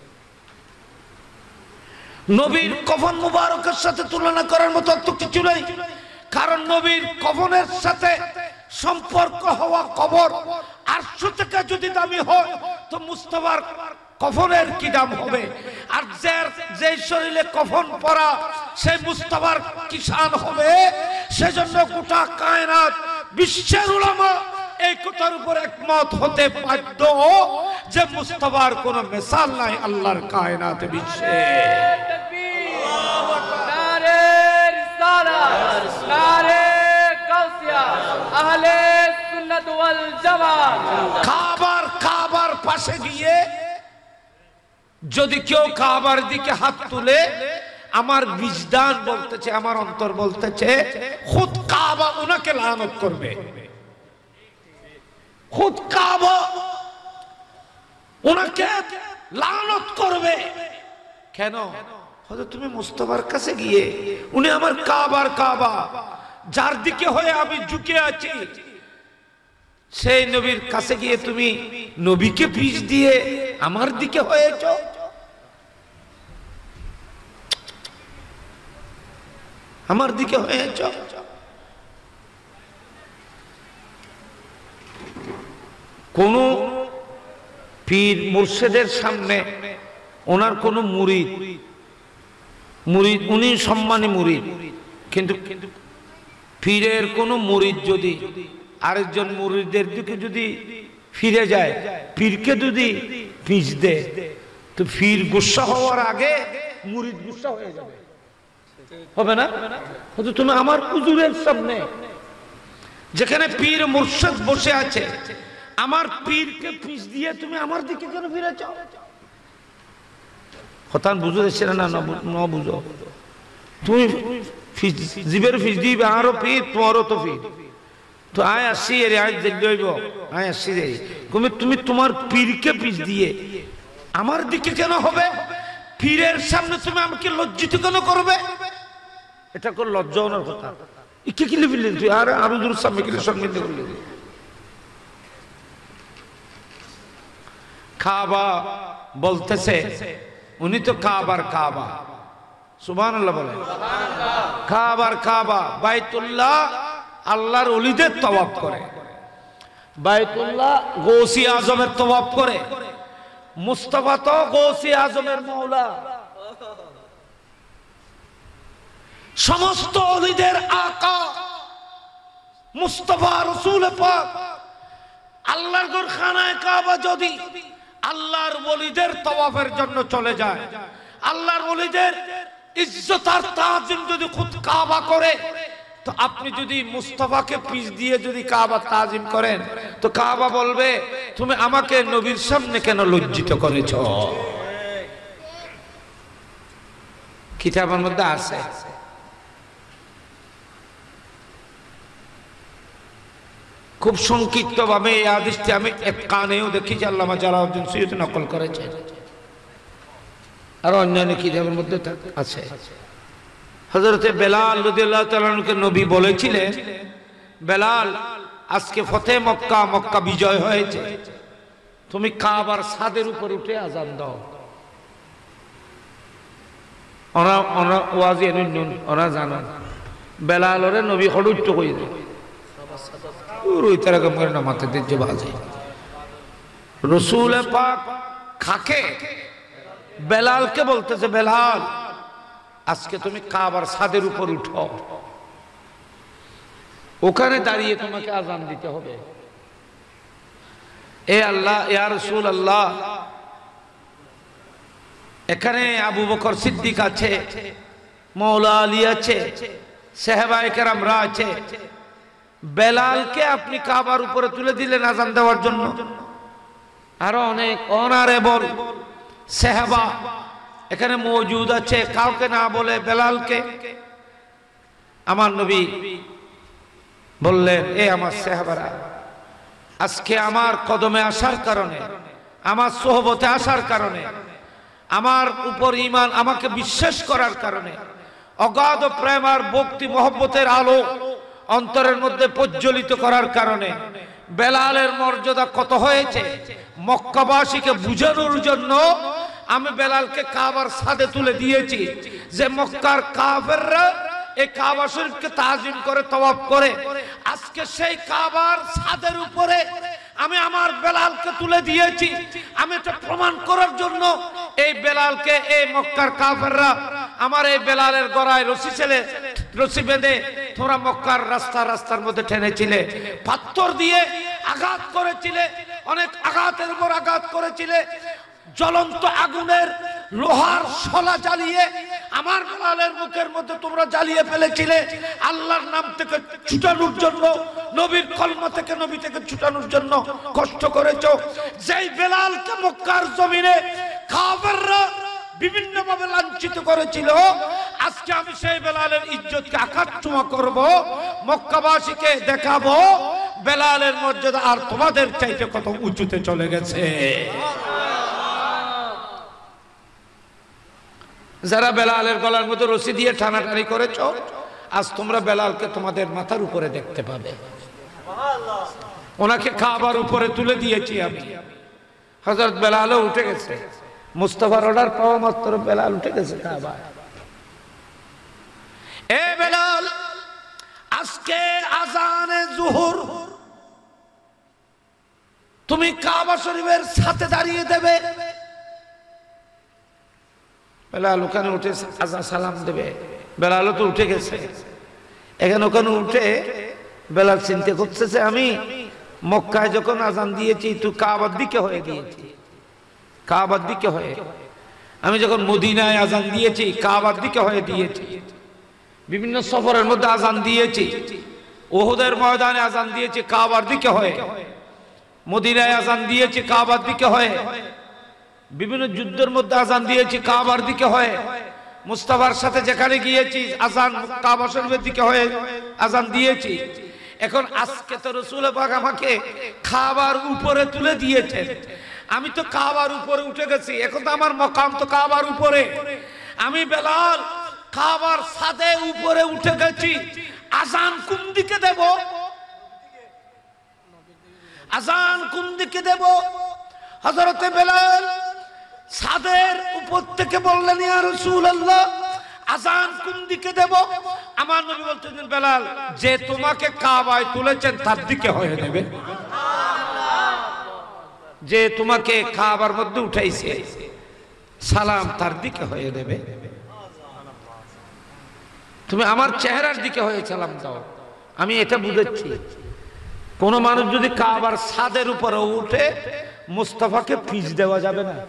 নবীর কফন মুবারকের সাথে তুলনা করার মতো তো কিছু নাই, কারণ নবীর কফনের সাথে সম্পর্ক হওয়া কবর আরশ থেকে যদি দামি হয়, তো মুস্তাফার কফনের কি দাম হবে? আর যে শরীরে কফন পরা সেই মুস্তাফার কি শান হবে? সেজন্য গোটা কায়নাত, বিশ্বের উলামা এই কথার উপর একমত হতে বাধ্য যে মুস্তাফার কোনো মিসাল নাই আল্লাহর কায়নাতে, বিশ্বে। কাবার পাশে গিয়ে যদি কেউ কাবার দিকে হাত তুলে, আমার বিজদান বলতেছে, আমার অন্তর বলতেছে, খুদ কাবা উনাকে লানত করবে। খুদ কাবা উনাকে লানত করবে। কেন? হয়তো তুমি মুস্তাফার কাছে গিয়ে, উনি আমার কাবার কাবা, যার দিকে হয়ে আমি ঝুঁকে আছি সেই নবীর কাছে গিয়ে তুমি নবীকে পিছ দিয়ে আমার দিকে হয়েছ। আমার দিকে হয়েছ। কোন পীর মুর্শিদের সামনে ওনার কোন মুরিদ উনি সম্মানী মুরিদ, কিন্তু পীরের কোন মুরিদ যদি আরেকজন মুরিদের দিকে যদি ফিরে যায়, পীরকে যদি পিছ দেয়, তো পীর গুসা হওয়ার আগে মুরিদ গুসা হয়ে যাবে, হবে না? তুমি আমার হুজুরের সামনে যেখানে পীর মুর্শিদ বসে আছে, আমার পীরকে পিছ দিয়ে তুমি আমার দিকে কেন ফিরেছ? কথা বুঝো যাচ্ছে না? না বুঝো। তুমি জীবের ফিস দিবে আরো পীর, তোমারও তো পীর। তো আয় আসছি রে, আয় দেখব, আয় আসছি রে। তুমি তোমার পীরকে পিছ দিয়ে আমার দিকে কেন হবে? পীরের সামনে তুমি আমাকে লজ্জিত কেন করবে? এটা কোন লজ্জার কথা? ইকে কি লিখলি তুই? আর আরো দূর সামনে গেলে সম্মিলিত করলি। কাবা বলতেছে, উনি তো কাবার কাবা, সুবহানাল্লাহ বলে। কাবার কাবা, বাইতুল্লাহ আল্লাহর ওলিদের তওয়াফ করে, বাইতুল্লাহ গৌসি আজমের তওয়াফ করে। মুস্তাফা তো গৌসি আজমের মওলা, সমস্ত ওলিদের আকা মুস্তাফা রাসূল পাক। আল্লাহর ঘর খানায়ে কাবা যদি আল্লাহর ওলিদের তওয়াফের জন্য চলে যায়, আল্লাহর ওলিদের ইজ্জত আর তাজিম যদি খুদ কাবা করে, তো আপনি যদি মুস্তাফাকে পিছ দিয়ে যদি কাবা তাজিম করেন, তো কাবা বলবে তুমি আমাকে নবীর সামনে কেন লজ্জিত করেছ? কিতাবের মধ্যে আছে। খুব সংক্ষিপ্ত ভাবে এই হাদিসটি আমি এক কানেও দেখেছি, আল্লামা জালালউদ্দিন সৈয়দী নকল করেছেন, আর অন্যান্য কিতাবের মধ্যে আছে। হযরতে বেলাল রাদিয়াল্লাহু তাআলা আনহুকে নবী বলেছিলেন, বেলাল আজকে ফতে মক্কা, মক্কা বিজয় হয়েছে, তুমি কাবার ছাদের উপর উঠে আযান দাও। ওরা ওয়াজি এনুন ওরা জানেন বেলাল ওরে নবী হড়ুচ্চ কই দেয়, রসুল পাক খাকে বেলালকে বলতেছে, বেলাল আজকে তুমি কাবার ছাদের উপর উঠো, ওখানে দাঁড়িয়ে তোমাকে আযান দিতে হবে। এ আল্লাহ, ইয়া রাসূল আল্লাহ, এখানে আবু বকর সিদ্দিক আছে, মাওলা আলী আছে, সাহাবায়ে কেরামরা আছে, বেলালকে আপনি কাবার উপরে তুলে দিলেন আযান দেওয়ার জন্য। আরো অনেক অনারেবল সাহাবা এখানে মওজুদ আছে, কাউকে না বলে বেলালকে। আমার নবী বললেন, এ আমার সাহাবারা, আজকে আমার কদমে আসার কারণে, আমার সোহবতে আসার কারণে, আমার উপর ঈমান, আমাকে বিশ্বাস করার কারণে, অগাধ প্রেম আর ভক্তি মহব্বতের আলো অন্তরের মধ্যে প্রজ্বলিত করার কারণে বেলালের মর্যাদা কত হয়েছে মক্কাবাসীকে বুঝানোর জন্য আমি বেলালকে কাবার ছাদে তুলে দিয়েছি, যে মক্কার কাফেররা এই কাবা শরীফকে তাজিম করে তওয়াফ করে। আজকে সেই কাবার ছাদের উপরে আমি আমার বেলালকে তুলে দিয়েছি। আমি এটা প্রমাণ করার জন্য এই বেলালকে, এই মক্কার কাফেররা আমার এই বেলালের গলায় রশি বেঁধে তোমরা মক্কার রাস্তার মধ্যে টেনেছিলে, পাথর দিয়ে আঘাত করেছিলে, অনেক আঘাতের উপর আঘাত করেছিলে, জ্বলন্ত আগুনের লোহার শলা জ্বালিয়ে আমার বেলালের মুখের মধ্যে তোমরা জ্বালিয়ে ফেলেছিলে। আল্লাহর নাম থেকে ছুটানোর জন্য, নবীর কলমা থেকে, নবী থেকে ছুটানোর জন্য কষ্ট করেছো। যেই বেলালকে মক্কার জমিনে কাফেররা বিভিন্ন ভাবে লাঞ্ছিত করেছিল, আজকে আমি সেই বেলালের ইজ্জতকে আকাশছোঁয়া করব, মক্কাবাসীকে দেখাবো বেলালের মর্যাদা আর তোমাদের চাইতে কত উঁচুতে চলে গেছে। যারা বেলালের গলার মধ্যে রশি দিয়ে টানাটানি করেছো, আজ তোমরা বেলালকে তোমাদের মাথার উপরে দেখতে পাবে। ওনাকে কাবার উপরে তুলে দিয়েছি আমি। হযরত বেলালও উঠে গেছে, মুস্তাফার অর্ডার পাওয়া মাত্র বেলাল উঠে গেছে কাবা। এ বেলাল, আজকের আজানে জোহর তুমি কাবা শরীফের সাথে দাঁড়িয়ে দেবে। বেলাল ওখানে উঠে আজান সালাম দেবে। বেলালও তো উঠে গেছে। এখানে ওখানে উঠে বেলাল চিন্তা করতেছে, আমি মক্কায় যখন আজান দিয়েছি তুই কাবার দিকে হয়ে দিয়েছি, কাবার দিকে হয়ে। আমি যখন মদিনায় আজান দিয়েছি কাবার দিকে হয়ে দিয়েছি। বিভিন্ন সফরের মধ্যে আজান দিয়েছি, উহুদের ময়দানে আজান দিয়েছি কাবার দিকে হয়ে, মদিনায় আজান দিয়েছি কাবার দিকে হয়ে, বিভিন্ন যুদ্ধের মধ্যে আজান দিয়েছি কাবার দিকে হয়ে, মুস্তাফার সাথে যেখানে গিয়েছি আজান কাবা শরীফের দিকে হয়ে আজান দিয়েছি। এখন আজকে তো রাসূল পাক আমাকে কাবার উপরে তুলে দিয়েছেন, আমি তো কাবার উপরে উঠে গেছি, এখন তো আমার মকাম তো কাবার উপরে। আমি বেলাল কাবার ছাদে উপরে উঠে গেছি, আজান কোন দিকে দেব? আজান কোন দিকে দেব? হযরতে বেলাল ছাদের উপর থেকে বললেন, ইয়া রাসূলুল্লাহ, আজান কোন দিকে দেব? আমার নবী বলতেন, বেলাল যে তোমাকে কাবায় তুলেছেন তার দিকে হয়ে দেবে, যে তোমাকে কাবার মধ্যে উঠাইছে সালাম তার দিকে হয়ে দেবে। তুমি আমার চেহারার দিকে হয়ে সালাম দাও। আমি এটা বুঝাচ্ছি, কোন মানুষ যদি কাবার ছাদের উপরে উঠে মুস্তাফাকে পিছ দেওয়া যাবে না।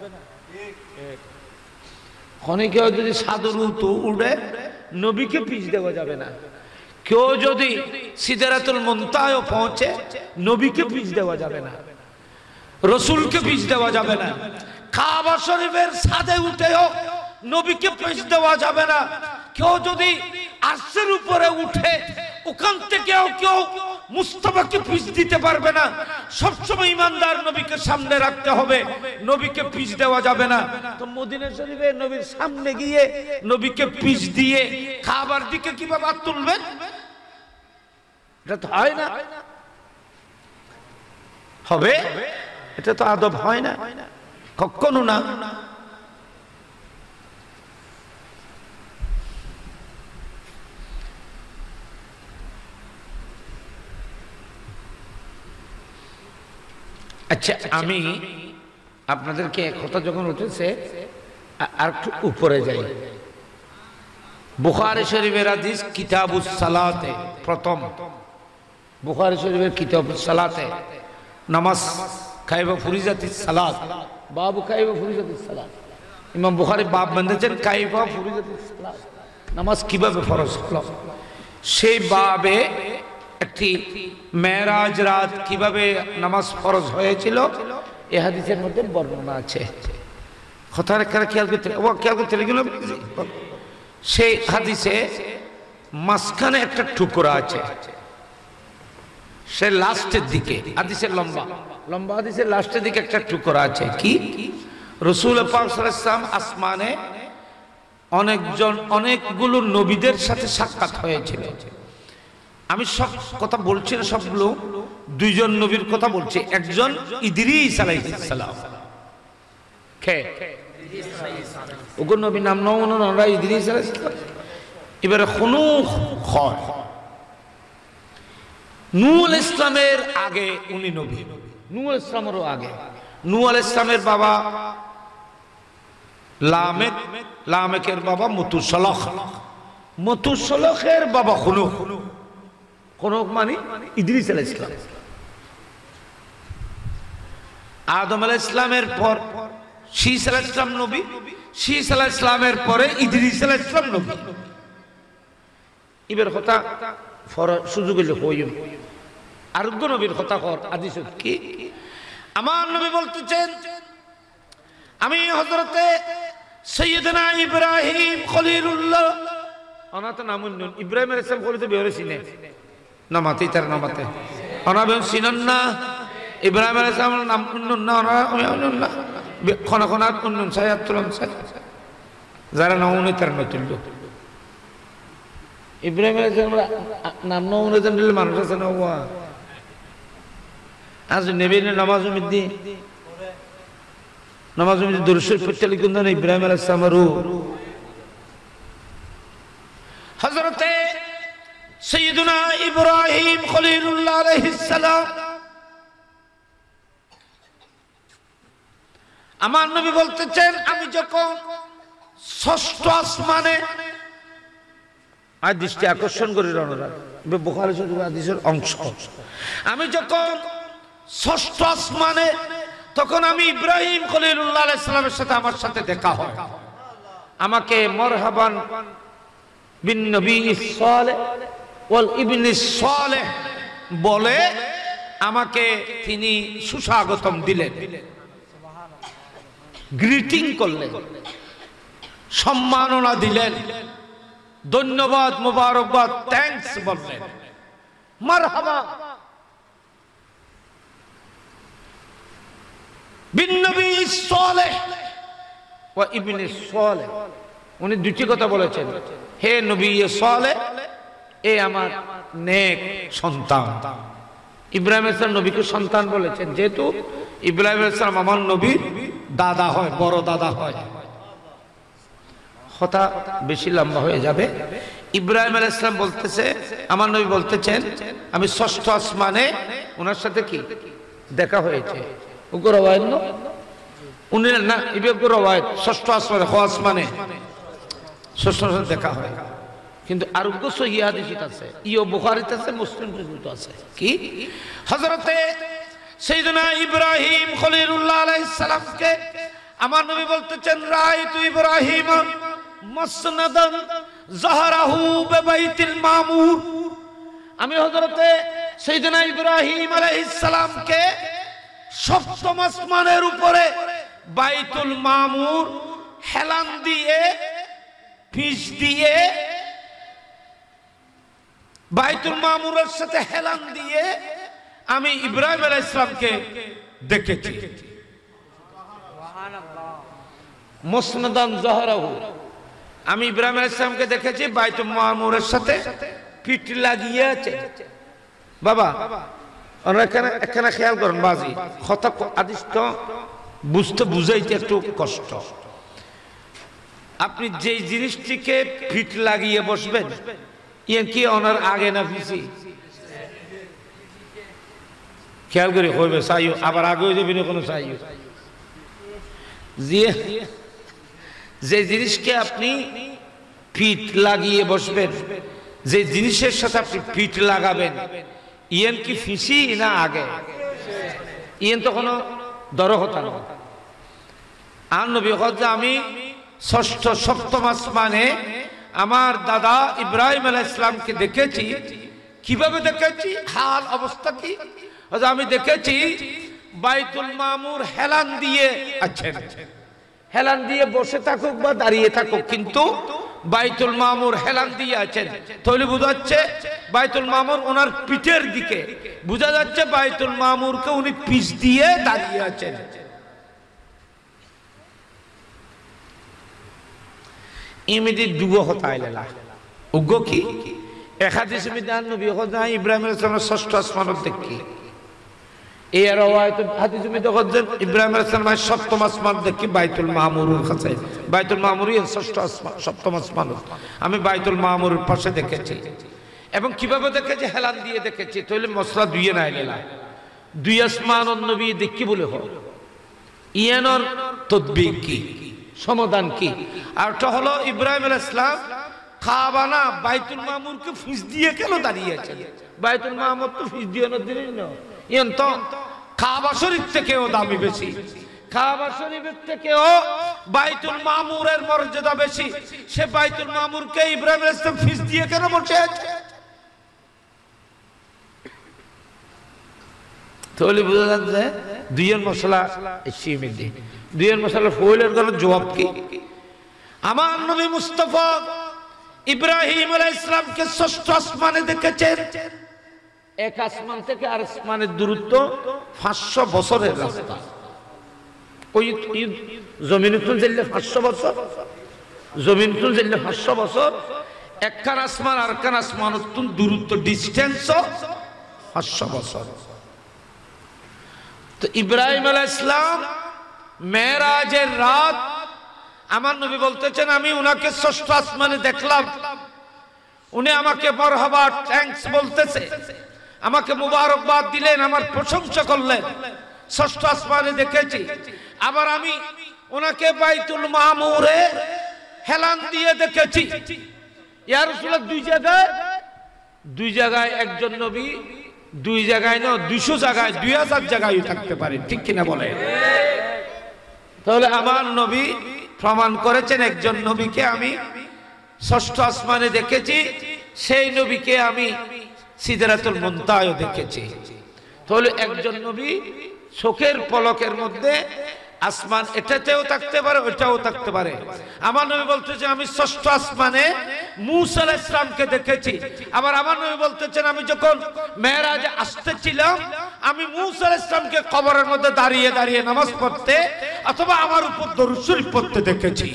কেউ যদি ছাদের উঠে নবীকে পিছ দেওয়া যাবে না। কেউ যদি সিদরাতুল মুনতাহায় পৌঁছে নবীকে পিছ দেওয়া যাবে না, রসুলকে পিছ দেওয়া যাবে না। কাবা শরীফের ছাদে উঠেও নবীকে পিছ দেওয়া যাবে না। কেউ যদি আরশের উপরে উঠে ওখান থেকেও কেউ মুস্তাফাকে পিছ দিতে পারবে না। সবসময় ইমানদার নবীকে সামনে রাখতে হবে, নবীকে পিছ দেওয়া যাবে না। তো মদিনা শরীফে নবীর সামনে গিয়ে নবীকে পিছ দিয়ে কাবার দিকে কিভাবে হাত তুলবেন? এটা তো হয় না। হবে? এটা তো আদব হয় না, কখনো না। আচ্ছা, আমি আপনাদেরকে কথা যখন উঠেছে আর একটু উপরে যাই। বুখারী শরীফের হাদিস কিতাবুস সালাতে, প্রথম বুখারী শরীফের কিতাবুস সালাতে নামাজ কাইফা ফুরিজাতিস সালাত, বাবু কাইফা ফুরিজাতিস সালাত। ইমাম বুখারী বাব বাঁধেছেন কাইফা ফুরিজাতিস সালাত, নামাজ কিভাবে ফরজ হলো। সেই বাবে একটি মেরাজ রাত কিভাবে নামাজ ফরজ হয়েছিল এই হাদিসের মধ্যে বর্ণনা আছে। কথার খেয়াল করতে গেল, সেই হাদিসে মাঝখানে একটা টুকরা আছে, সে লাস্টের দিকে হাদিসের লম্বা লম্বা হাদিসের লাস্টের দিকে একটা টুকরা আছে। কি? রাসূল পাক সাল্লাল্লাহু আলাইহি ওয়াসাল্লাম আসমানে অনেকগুলো নবীদের সাথে সাক্ষাৎ হয়েছিল। আমি সব কথা বলছি না, সবগুলো দুইজন নবীর কথা বলছি। একজন ইদ্রিস আলাইহিস সালাম, কে ওগো নবী নাম নওনা ইদ্রিস আলাইহিস সালাম। এবারে খুনুখ হয়, নূহ আলাইহিস সালামের আগে উনি নবী, নূহ আলাইহিস সালামেরও আগে। নূহ আলাইহিস সালামের বাবা লামেক, লামেকের বাবা মুতুসলখ, মুতুসলখের বাবা খুনুখ, খুনুখ মানে ইদ্রিস আলাইহিস সালাম। আদম আলাইহিস সালামের পর শীস আলাইহিস সালাম নবী, শীস আলাইহিস সালামের পরে ইদ্রিস আলাইহিস সালাম নবী। এবার কথা সুযোগ হইলে হইম আরোগ্য নবীর কথা কর আদিস কি? আমার নবী বলতেছেন, আমি হযরতে সাইয়্যিদনা ইব্রাহিম খলিলুল্লাহ, অনাথ নামুন ইব্রাহিম আলাইহিস সালাম খলিল বেরে সিনে নামাতে তার নামাতে অনাবে সিনন না। ইব্রাহিম আলাইহিস সালাম নাম উন্নন না, অনাবে না খনা খনা উন্নন সায়াতুলন সাই যারা নামুন তার নতুন। ইব্রাহিম আলাইহিস সালাম নাম নমুনা জানলে মানুষ আছে না ওয়া আজ নবীর নামাজ মিদ্দি নামাজ মিদ্দি দরুদ শরীফ পড়তে লিখুন না ইব্রাহিম আলাইহিস সালামের হযরতে সাইয়্যিদুনা ইব্রাহিম খলিলুল্লাহ আলাইহিস সালাম আমার নবী বলতেছেন আমি যখন ষষ্ঠ আসমানে দৃষ্টি আকর্ষণ করি বুখারী শরীফ হাদিসের অংশ আমি যখন ষষ্ঠ আসমানে তখন আমি ইব্রাহিম খলিলুল্লাহ আলাইহিস সালামের সাথে আমার সাথে দেখা হয় আমাকে মারহাবান বিন নবী সালেহ ওয়াল ইবনি সালেহ বলে আমাকে তিনি সুস্বাগতম দিলেন গ্রিটিং করলেন সম্মাননা দিলেন ধন্যবাদ মোবারকবাদ থ্যাঙ্কস বললেন মারহাবা বিন নবী সালেহ ওয়া ইবনি সালেহ উনি দুটি কথা বলেছেন হে নবী সালেহ এ আমার নেক সন্তান ইব্রাহিম আলাইহিস সালাম নবীকে সন্তান বলেছেন যেহেতু ইব্রাহিম আলাইহিস সালাম আমার নবীর দাদা হয় বড় দাদা হয় কথা বেশি লম্বা হয়ে যাবে ইব্রাহিম আলাইহিস সালাম বলতেছে আমার নবী বলতেছেন আমি ষষ্ঠ আসমানে ওনার সাথে কি দেখা হয়েছে ওগো রওয়ায়াত না উনি না ইবনে রওয়ায়াত ষষ্ঠ আসমানে ষষ্ঠ আসমানে দেখা হয় কিন্তু আরোগ্য সহিহ হাদিস আছে ইও বুখারীতে আছে মুসলিম পর্যন্ত আছে কি হযরতে সাইয়্যিদুনা ইব্রাহিম খলিলুল্লাহ আলাইহিস সালামকে আমার নবী বলতেছেন রাআইতু ইব্রাহিম মাসনাদান যাহরাহু বিবাইতিল মামুর আমি হযরতে সাইয়্যিদুনা ইব্রাহিম আলাইহিস সালামকে সপ্তম আসমানের উপরে বাইতুল মামুর হেলান দিয়ে পিচ দিয়ে বাইতুল মামুরের সাথে হেলান দিয়ে আমি ইব্রাহিম আলাইহিস সালামকে দেখেছি মুসনাদান যাহরাহু আমি ইব্রাহিম আলাইহিস সালামকে দেখেছি বাইতুল মামুরের সাথে পিঠ লাগিয়ে আছে বাবা এখানে খেয়াল করুন বাজি কথা আদিষ্ট বুঝতে বুঝাইতে একটু কষ্ট আপনি যে জিনিসটিকে পিঠ লাগিয়ে বসবেন ইয়ে কি ওনার আগে না পিছি খেয়াল করে হইবে চাইও আবার আগে হয়ে যাবে না কোনো চাইও যে জিনিসকে আপনি পিঠ লাগিয়ে বসবেন যে জিনিসের সাথে আপনি পিঠ লাগাবেন ইয়েন কি ফিসি না আগে ইয়েন তো কোনো দর হতা না আর নবী হচ্ছে আমি ষষ্ঠ সপ্তম আসমানে আমার দাদা ইব্রাহিম আলাইহিস সালামকে দেখেছি কিভাবে দেখেছি হাল অবস্থা কি আমি দেখেছি বাইতুল মামুর হেলান দিয়ে আছেন হেলান দিয়ে বসে থাকুক বা দাঁড়িয়ে থাকুক কিন্তু বাইতুল মামুর হেলান দিয়ে আছেন তাহলে বোঝা যাচ্ছে বাইতুল মামুর ওনার পিঠের দিকে বোঝা যাচ্ছে বাইতুল মামুরকে উনি পিছ দিয়ে দাঁড়িয়ে আছেন ইমিদি দুগো হতায় লেলা উগ্র কি এক হাদিসে বিধান নবী কথা ইব্রাহিম আলাইহিস সালামের ষষ্ঠ আসমানত দেখি এই রওয়ায়াত হাদিসে মধ্যে বলেন ইব্রাহিম আলাইহিস সালামের সপ্তম আসমান দেখি বাইতুল মামুরের কাছে বাইতুল মামুরই ষষ্ঠ আসমান সপ্তম আসমান আমি বাইতুল মামুরের পাশে দেখেছি এবং কিভাবে দেখেছি হেলান দিয়ে দেখেছি তাহলে মশলা দুইয়ে নাই লেলা দুই আসমানন নবী দেখি বলে হয় ইয়ানোর তদবিক কি সমাধান কি আর তো হলো ইব্রাহিম আলাইহিস সালাম কাবা না বাইতুল মামুরকে ফিস দিয়ে কেন দাঁড়িয়ে আছেন বাইতুল মামুর তো ফিস দিয়ে না দিলেন না ইন তো কাবা শরীফ থেকেও দামি বেশি কাবা শরীফের থেকেও বাইতুল মামুরের মর্যাদা বেশি সে বাইতুল মামুরকে ইব্রাহিম আলাইহিস সালাম ফিস দিয়ে কেন বসে আছে তাহলে বুঝা যাচ্ছে দুইয়ের মশলা সীমিত দুইয়ের মশলা ফয়েলের কোনো জবাব কি আমার নবী মুস্তাফা ইব্রাহিম আলাইহিস সালামকে ষষ্ঠ আসমানে দেখেছেন এক আসমান থেকে আর আসমানের দূরত্ব 500 বছরের রাস্তা ওই জমিন তুল জেলে 500 বছর জমিন তুল জেলে 500 বছর একখান আসমান আর একখান আসমান অত্যন্ত দূরত্ব, ডিস্টেন্স 500 বছর। তো ইব্রাহিম আলাইহিস সালাম মেরাজের রাত, আমার নবী বলতেছেন আমি উনাকে ষষ্ঠ আসমানে দেখলাম, উনি আমাকে মারহাবা থ্যাঙ্কস বলতেছে, আমাকে মুবারকবাদ দিলেন, আমার প্রশংসা করলেন, ষষ্ঠ আসমানে দেখেছি। আবার আমি ওনাকে বাইতুল মামুরে হেলান দিয়ে দেখেছি। ইয়া রাসূলুল্লাহ, দুই জায়গায় একজন নবী, দুই জায়গায় না 200 জায়গায় 2000 জায়গায় থাকতে পারে, ঠিক কিনা বলে? তাহলে আমার নবী প্রমাণ করেছেন একজন নবীকে আমি ষষ্ঠ আসমানে দেখেছি, সেই নবীকে আমি সিদরাতুল মুনতাহায় দেখেছি। তাহলে একজন নবী চোখের পলকের মধ্যে আসমান এটাতেও থাকতে পারে, ওইটাও থাকতে পারে। আমার নবী বলতেছেন আমি ষষ্ঠ আসমানে মূসা আলাইহিস সালামকে দেখেছি। আবার আমার নবী বলতেছেন আমি যখন মেরাজে আসতেছিলাম, আমি মূসা আলাইহিস সালামকে কবরের মধ্যে দাঁড়িয়ে দাঁড়িয়ে নামাজ পড়তে অথবা আমার উপর দরুদ শরীফ পড়তে দেখেছি।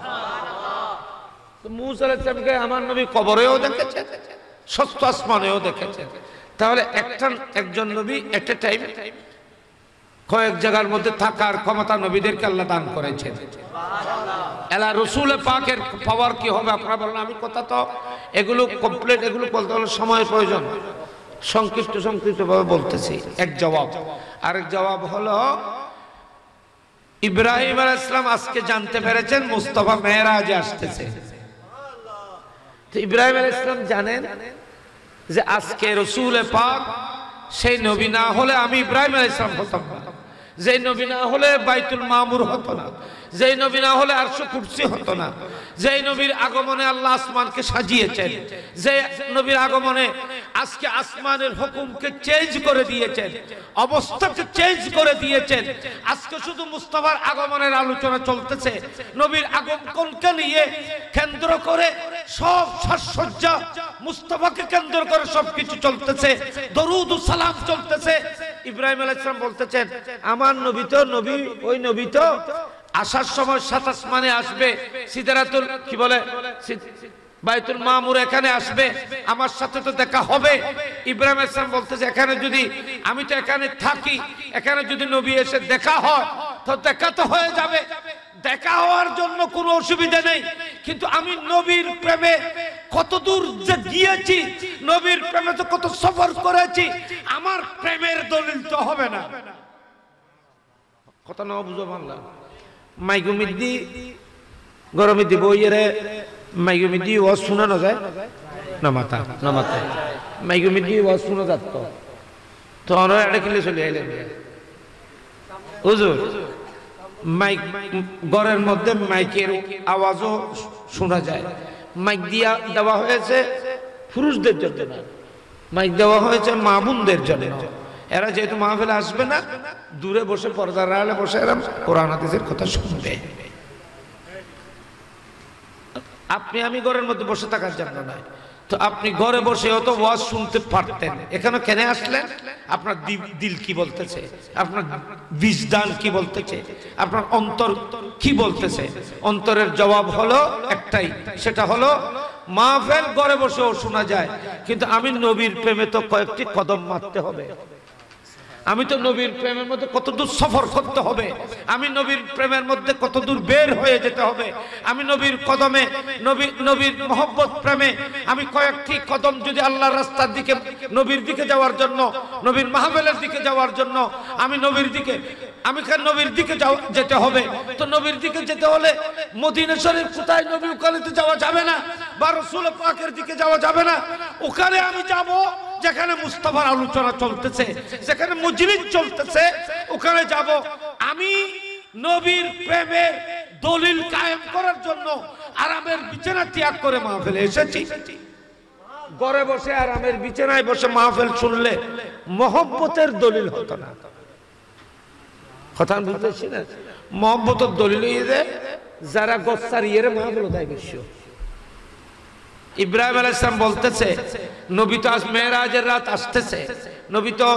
তো মূসা আলাইহিস সালামকে আমার নবী কবরেও দেখেছেন, ষষ্ঠ আসমানেও দেখেছেন। তাহলে একজন নবী এট এ টাইম কয়েক জায়গার মধ্যে থাকার ক্ষমতা নবীদেরকে আল্লাহ দান করেছেন। এলা রসুল পাকের পাওয়ার কি হবে আপনারা বলেন? আমি কথা তো এগুলো কমপ্লিট, এগুলো বলতে হলে সময়ের প্রয়োজন, সংক্ষিপ্ত ভাবে বলতেছি। এক জবাব, আরেক জবাব হলো ইব্রাহিম আলাইহিস সালাম আজকে জানতে পেরেছেন মুস্তাফা মেরাজে আসতেছে। তো ইব্রাহিম আলাইহিস সালাম জানেন যে আজকে রসুল পাক সেই নবী না হলে আমি ইব্রাহিম আলাইহিস সালাম হতাম না, যেই নবী না হলে বাইতুল মামুর হতো না, যেই নবী না হলে আরশ কুরসি হতো না, যেই নবীর আগমনে আল্লাহ আসমানকে সাজিয়েছেন, যে নবীর আগমনে আজকে আসমানের হুকুমকে চেঞ্জ করে দিয়েছেন, অবস্থাকে চেঞ্জ করে দিয়েছেন। আজকে শুধু মুস্তাফার আগমনের আলোচনা চলতেছে, নবীর আগমনকে নিয়ে কেন্দ্র করে সব সাজসজ্জা মুস্তাফাকে কেন্দ্র করে সবকিছু চলতেছে, দরুদ ও সালাম চলতেছে। ইব্রাহিম আলাইহিস সালাম বলতেছেন আমার নবী তো নবী, ওই নবী তো আসার সময় সাত আসমানে আসবে, সিদরাতুল কি বলে বাইতুল মামুর এখানে আসবে, আমার সাথে তো দেখা হবে। ইব্রাহিম আলাইহিস সালাম বলতেছে এখানে যদি আমি তো এখানে থাকি, এখানে যদি নবী এসে দেখা হয় তো দেখা তো হয়ে যাবে, দেখা হওয়ার জন্য কোনো অসুবিধা নেই। কিন্তু আমি নবীর প্রেমে কত দূর যে গিয়েছি, নবীর প্রেমে তো কত সফর করেছি, আমার প্রেমের দলিল তো হবে না। কথা না বুঝো বাংলা মাইগুমিদি গরমে দিব ইয়ে মাইগুমিদি ও শোনানো যায় না, মাথা না মাথা মাইগুমিদি ও শোনা যাত তো আমরা এটা কিনলে চলে আইলেন হুজুর। মাইক ঘরের মধ্যে মাইকের আওয়াজও শোনা যায়। মাইক দিয়া দেওয়া হয়েছে পুরুষদের জন্য না, মাইক দেওয়া হয়েছে মা বোনদের জন্য। এরা যেহেতু মাহফিলে আসবে না, দূরে বসে পর্দার আড়ালে বসে এরা কোরআন হাদিসের কথা শুনবে। আপনি আমি ঘরের মধ্যে বসে থাকার জন্য নয়, তো আপনি ঘরে বসে অত ওয়াজ শুনতে পারতেন। এখানে কেন আসলেন? আপনার দিল কি বলতেছে, আপনার বিজদান কি বলতেছে, আপনার অন্তর কি বলতেছে? অন্তরের জবাব হলো একটাই, সেটা হলো মাহফিল ঘরে বসেও শোনা যায়, কিন্তু আমি নবীর প্রেমে তো কয়েকটি কদম মারতে হবে। আমি তো নবীর প্রেমের মধ্যে কত দূর সফর করতে হবে, আমি নবীর প্রেমের মধ্যে কত দূর বের হয়ে যেতে হবে। আমি নবীর কদমে, নবীর মহব্বত প্রেমে আমি কয়েকটি কদম যদি আল্লাহর রাস্তার দিকে, নবীর দিকে যাওয়ার জন্য, নবীর মাহফিলের দিকে যাওয়ার জন্য আমি নবীর দিকে যেতে হবে। তো নবীর দিকে যেতে হলে মদিনা শরীফ কোথায়, নবী ওখানেতে যাওয়া যাবে না, বা রাসূল পাকের দিকে যাওয়া যাবে না। ওখানে আমি যাব যেখানে মুস্তাফার আলোচনা চলতেছে, যেখানে মজলিস চলতেছে, ওখানে যাব। আমি নবীর প্রেমের দলিল কায়েম করার জন্য আরামের বিছানা ত্যাগ করে মাহফিলে এসেছি। ঘরে বসে আরামের বিছানায় বসে মাহফিল শুনলে মহব্বতের দলিল হতো না। কথা বুঝতেছি না? মহব্বতের দলিল যারা গচ্ছার ইয়ের মাহফিল দেয় বিশ্ব। ইব্রাহিম আলাইহিস সালাম বলতেছে নবী তো আজ মেরাজের রাত আসতেছে, নবী তো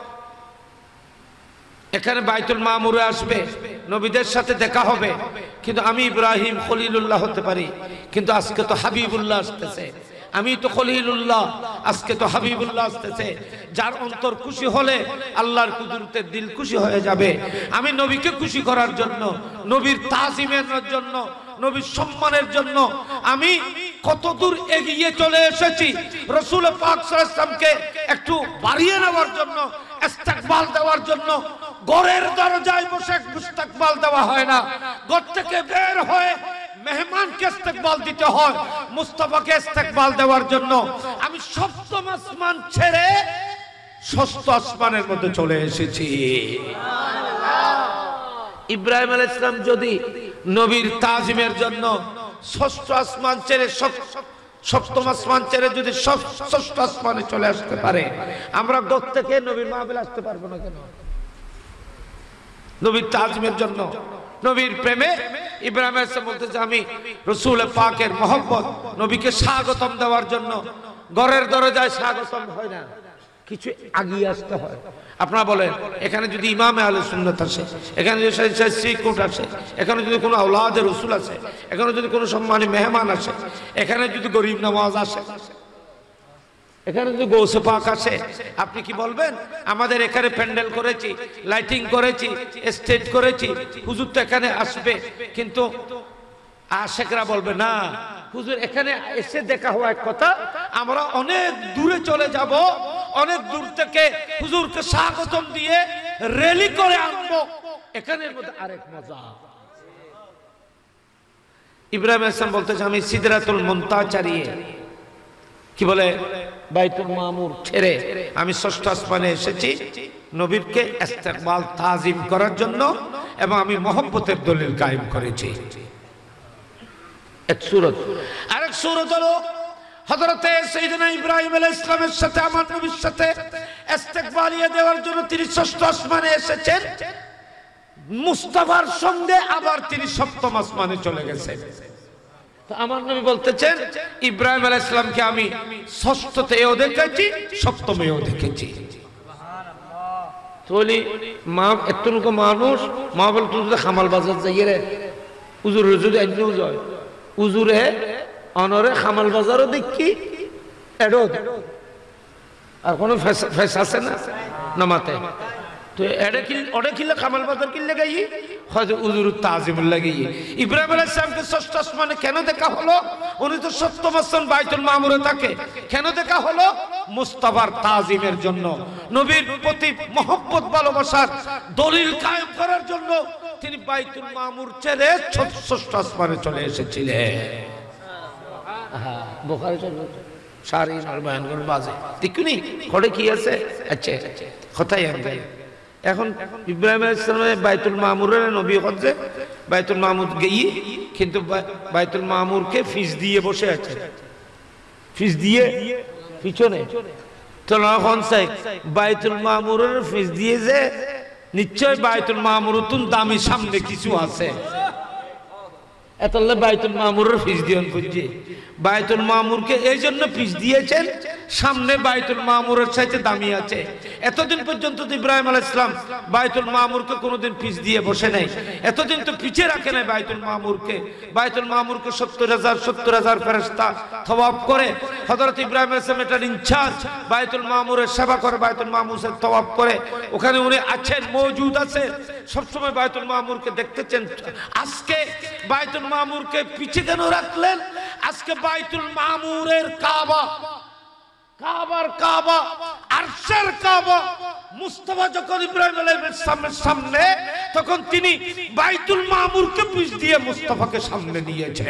এখানে বাইতুল মামুরে আসবে, নবীদের সাথে দেখা হবে। কিন্তু আমি ইব্রাহিম খলিলুল্লাহ হতে পারি, কিন্তু আজকে তো হাবিবুল্লাহ আসতেছে। আমি তো খলিলুল্লাহ, আজকে তো হাবিবুল্লাহ আসতেছে। যার অন্তর খুশি হলে আল্লাহর কুদরতে দিল খুশি হয়ে যাবে। আমি নবীকে খুশি করার জন্য, নবীর তাজিমের জন্য, নবীর সম্মানের জন্য আমি কত দূর এগিয়ে চলে এসেছি। রাসূল পাক সাল্লাল্লাহু আলাইহি ওয়াসাল্লামকে একটু বাড়িয়ে নেওয়ার জন্য, ইস্তেকবাল দেওয়ার জন্য ঘরের দরজায় বসে ইস্তেকবাল দেওয়া হয় না, ঘর থেকে বের হয়ে মেহমানকে ইস্তেকবাল দিতে হয়। মুস্তাফাকে ইস্তেকবাল দেওয়ার জন্য আমি সপ্তম আসমান ছেড়ে ষষ্ঠ আসমানের মধ্যে চলে এসেছি। ইব্রাহিম আলাইহিস সালাম যদি নবীর তাজিমের জন্য ষষ্ঠ আসমান ছেড়ে সপ্তম আসমান ছেড়ে যদি ষষ্ঠ আসমানে চলে আসতে পারে, আমরা ঘর থেকে নবীর মাহফিল আসতে পারবো না কেন? নবীর তাজিমের জন্য, নবীর প্রেমে ইব্রাহিম আলাইহিস সালাম বলতেছে আমি রাসূল পাকের মহব্বত, নবীকে স্বাগতম দেওয়ার জন্য ঘরের দরজায় স্বাগতম হয় না, কিছু আগিয়ে আসতে হয়। আপনারা বলেন, এখানে যদি ইমামে আহলে সুন্নাত আসে, এখানে যদি শ্রীকুট আসে, এখানে যদি কোনো আওলাদে রাসূল আসে, এখানে যদি কোনো সম্মানী মেহমান আসে, এখানে যদি গরিব নওয়াজ আসে, এখানে যদি গৌসে পাক আসে, আপনি কি বলবেন আমাদের এখানে প্যান্ডেল করেছি, লাইটিং করেছি, স্টেজ করেছি, হুজুর তো এখানে আসবে? কিন্তু আশেকরা বলবে না, হুজুর এখানে এসে দেখা হওয়া এক কথা, আমরা অনেক দূরে চলে যাব, অনেক দূর থেকে হুজুরকে স্বাগতম দিয়ে র্যালি করে আনবো, এখানের মধ্যে আরেক মজা। ইব্রাহিম আলাইহিস সালাম বলতেছে আমি সিদরাতুল মুনতাহা ছাড়িয়ে, কি বলে, বাইতুল মামুর ছেড়ে আমি ষষ্ঠ আসমানে এসেছি নবীরকে ইস্তেকবাল তাজিম করার জন্য, এবং আমি মহব্বতের দলিল কায়েম করেছি। এক সূরত। আরেক সূরত হলো হযরতে সাইয়েদনা ইব্রাহিম আলাইহিস সালামের সাথে আমার নবীর সাথে ইস্তেকবালিয়া দেওয়ার জন্য তিনি ষষ্ঠ আসমানে এসেছেন, মুস্তাফার সঙ্গে আবার তিনি সপ্তম আসমানে চলে গেছেন। তো আমার নবী বলতেছেন ইব্রাহিম আলাইহিস সালামকে আমি ষষ্ঠতেও দেখেছি, সপ্তমেও দেখেছি। তোলি মা এতটুকু মানুষ, মা বলতো খামাল বাজার যাইয়ে রে উজুর যদি আইনও যায়, উজুরে অনরে খামাল বাজারও দেখি, এডো আর কোনো ফেস আছে না নামাতে, তো ওটা কিনলে খামাল বাজার কিনলে গাই হয়তো উজুর তাজিমুল লাগিয়ে। ইব্রাহিম আলাইহিস সালামকে ষষ্ঠ আসমানে কেন দেখা হলো? উনি তো সপ্তম আসমান বাইতুল মামুরে থাকে, কেন দেখা হলো? মুস্তাফার তাজিমের জন্য, নবীর প্রতি মহব্বত ভালোবাসার দলিল কায়েম করার জন্য তিনি বাইতুল মামুর ছেড়ে ষষ্ঠ আসমানে চলে এসেছিলেন। হ্যাঁ, বুখারী সারি বয়ান করে বাজে দেখুনি ঘরে কি আছে। আচ্ছা কথাই আমি এখন ইব্রাহিম আলাইহিস সালামের বাইতুল মামুরের নবী হচ্ছে, বাইতুল মামুর গিয়ে কিন্তু বাইতুল মামুরকে ফিস দিয়ে বসে আছে, ফিস দিয়ে পিছনে তো এখন চাই বাইতুল মামুরের ফিস দিয়ে যে নিশ্চয় বাইতুল মামুরতুন দামি সামনে কিছু আছে, এতলে বাইতুল মামুরের ফিস দিয়েন বুঝছি। বাইতুল মামুরকে এই জন্য ফিস দিয়েছেন, সামনে বাইতুল মামুরের চাইতে দামি আছে। এতদিন পর্যন্ত ইব্রাহিম আলাইহিস সালাম বাইতুল মামুরকে কোনোদিন ফিস দিয়ে বসে নাই, এতদিন তো পিছে রাখে নাই বাইতুল মামুরকে। বাইতুল মামুরকে 70,000 ফেরেশতা তওয়াফ করে, হযরত ইব্রাহিম আলাইহিস সালাম এটার ইনচার্জ, বাইতুল মামুরের সেবা করে, বাইতুল মামুরের তওয়াফ করে, ওখানে উনি আছেন, মওজুদ আছে, সবসময় বাইতুল মামুরকে দেখতেছেন। আজকে বাইতুল মামুরকে পিছে কেন রাখলেন? আজকে বাইতুল মামুরের কাবা, কাবার কাবা, আরশের কাবা, মুস্তাফা যখন ইব্রাহিম আলাইহিস সালামের সামনে, তখন তিনি বাইতুল মামুরকে পিছ দিয়ে মুস্তাফাকে সামনে নিয়েছেন।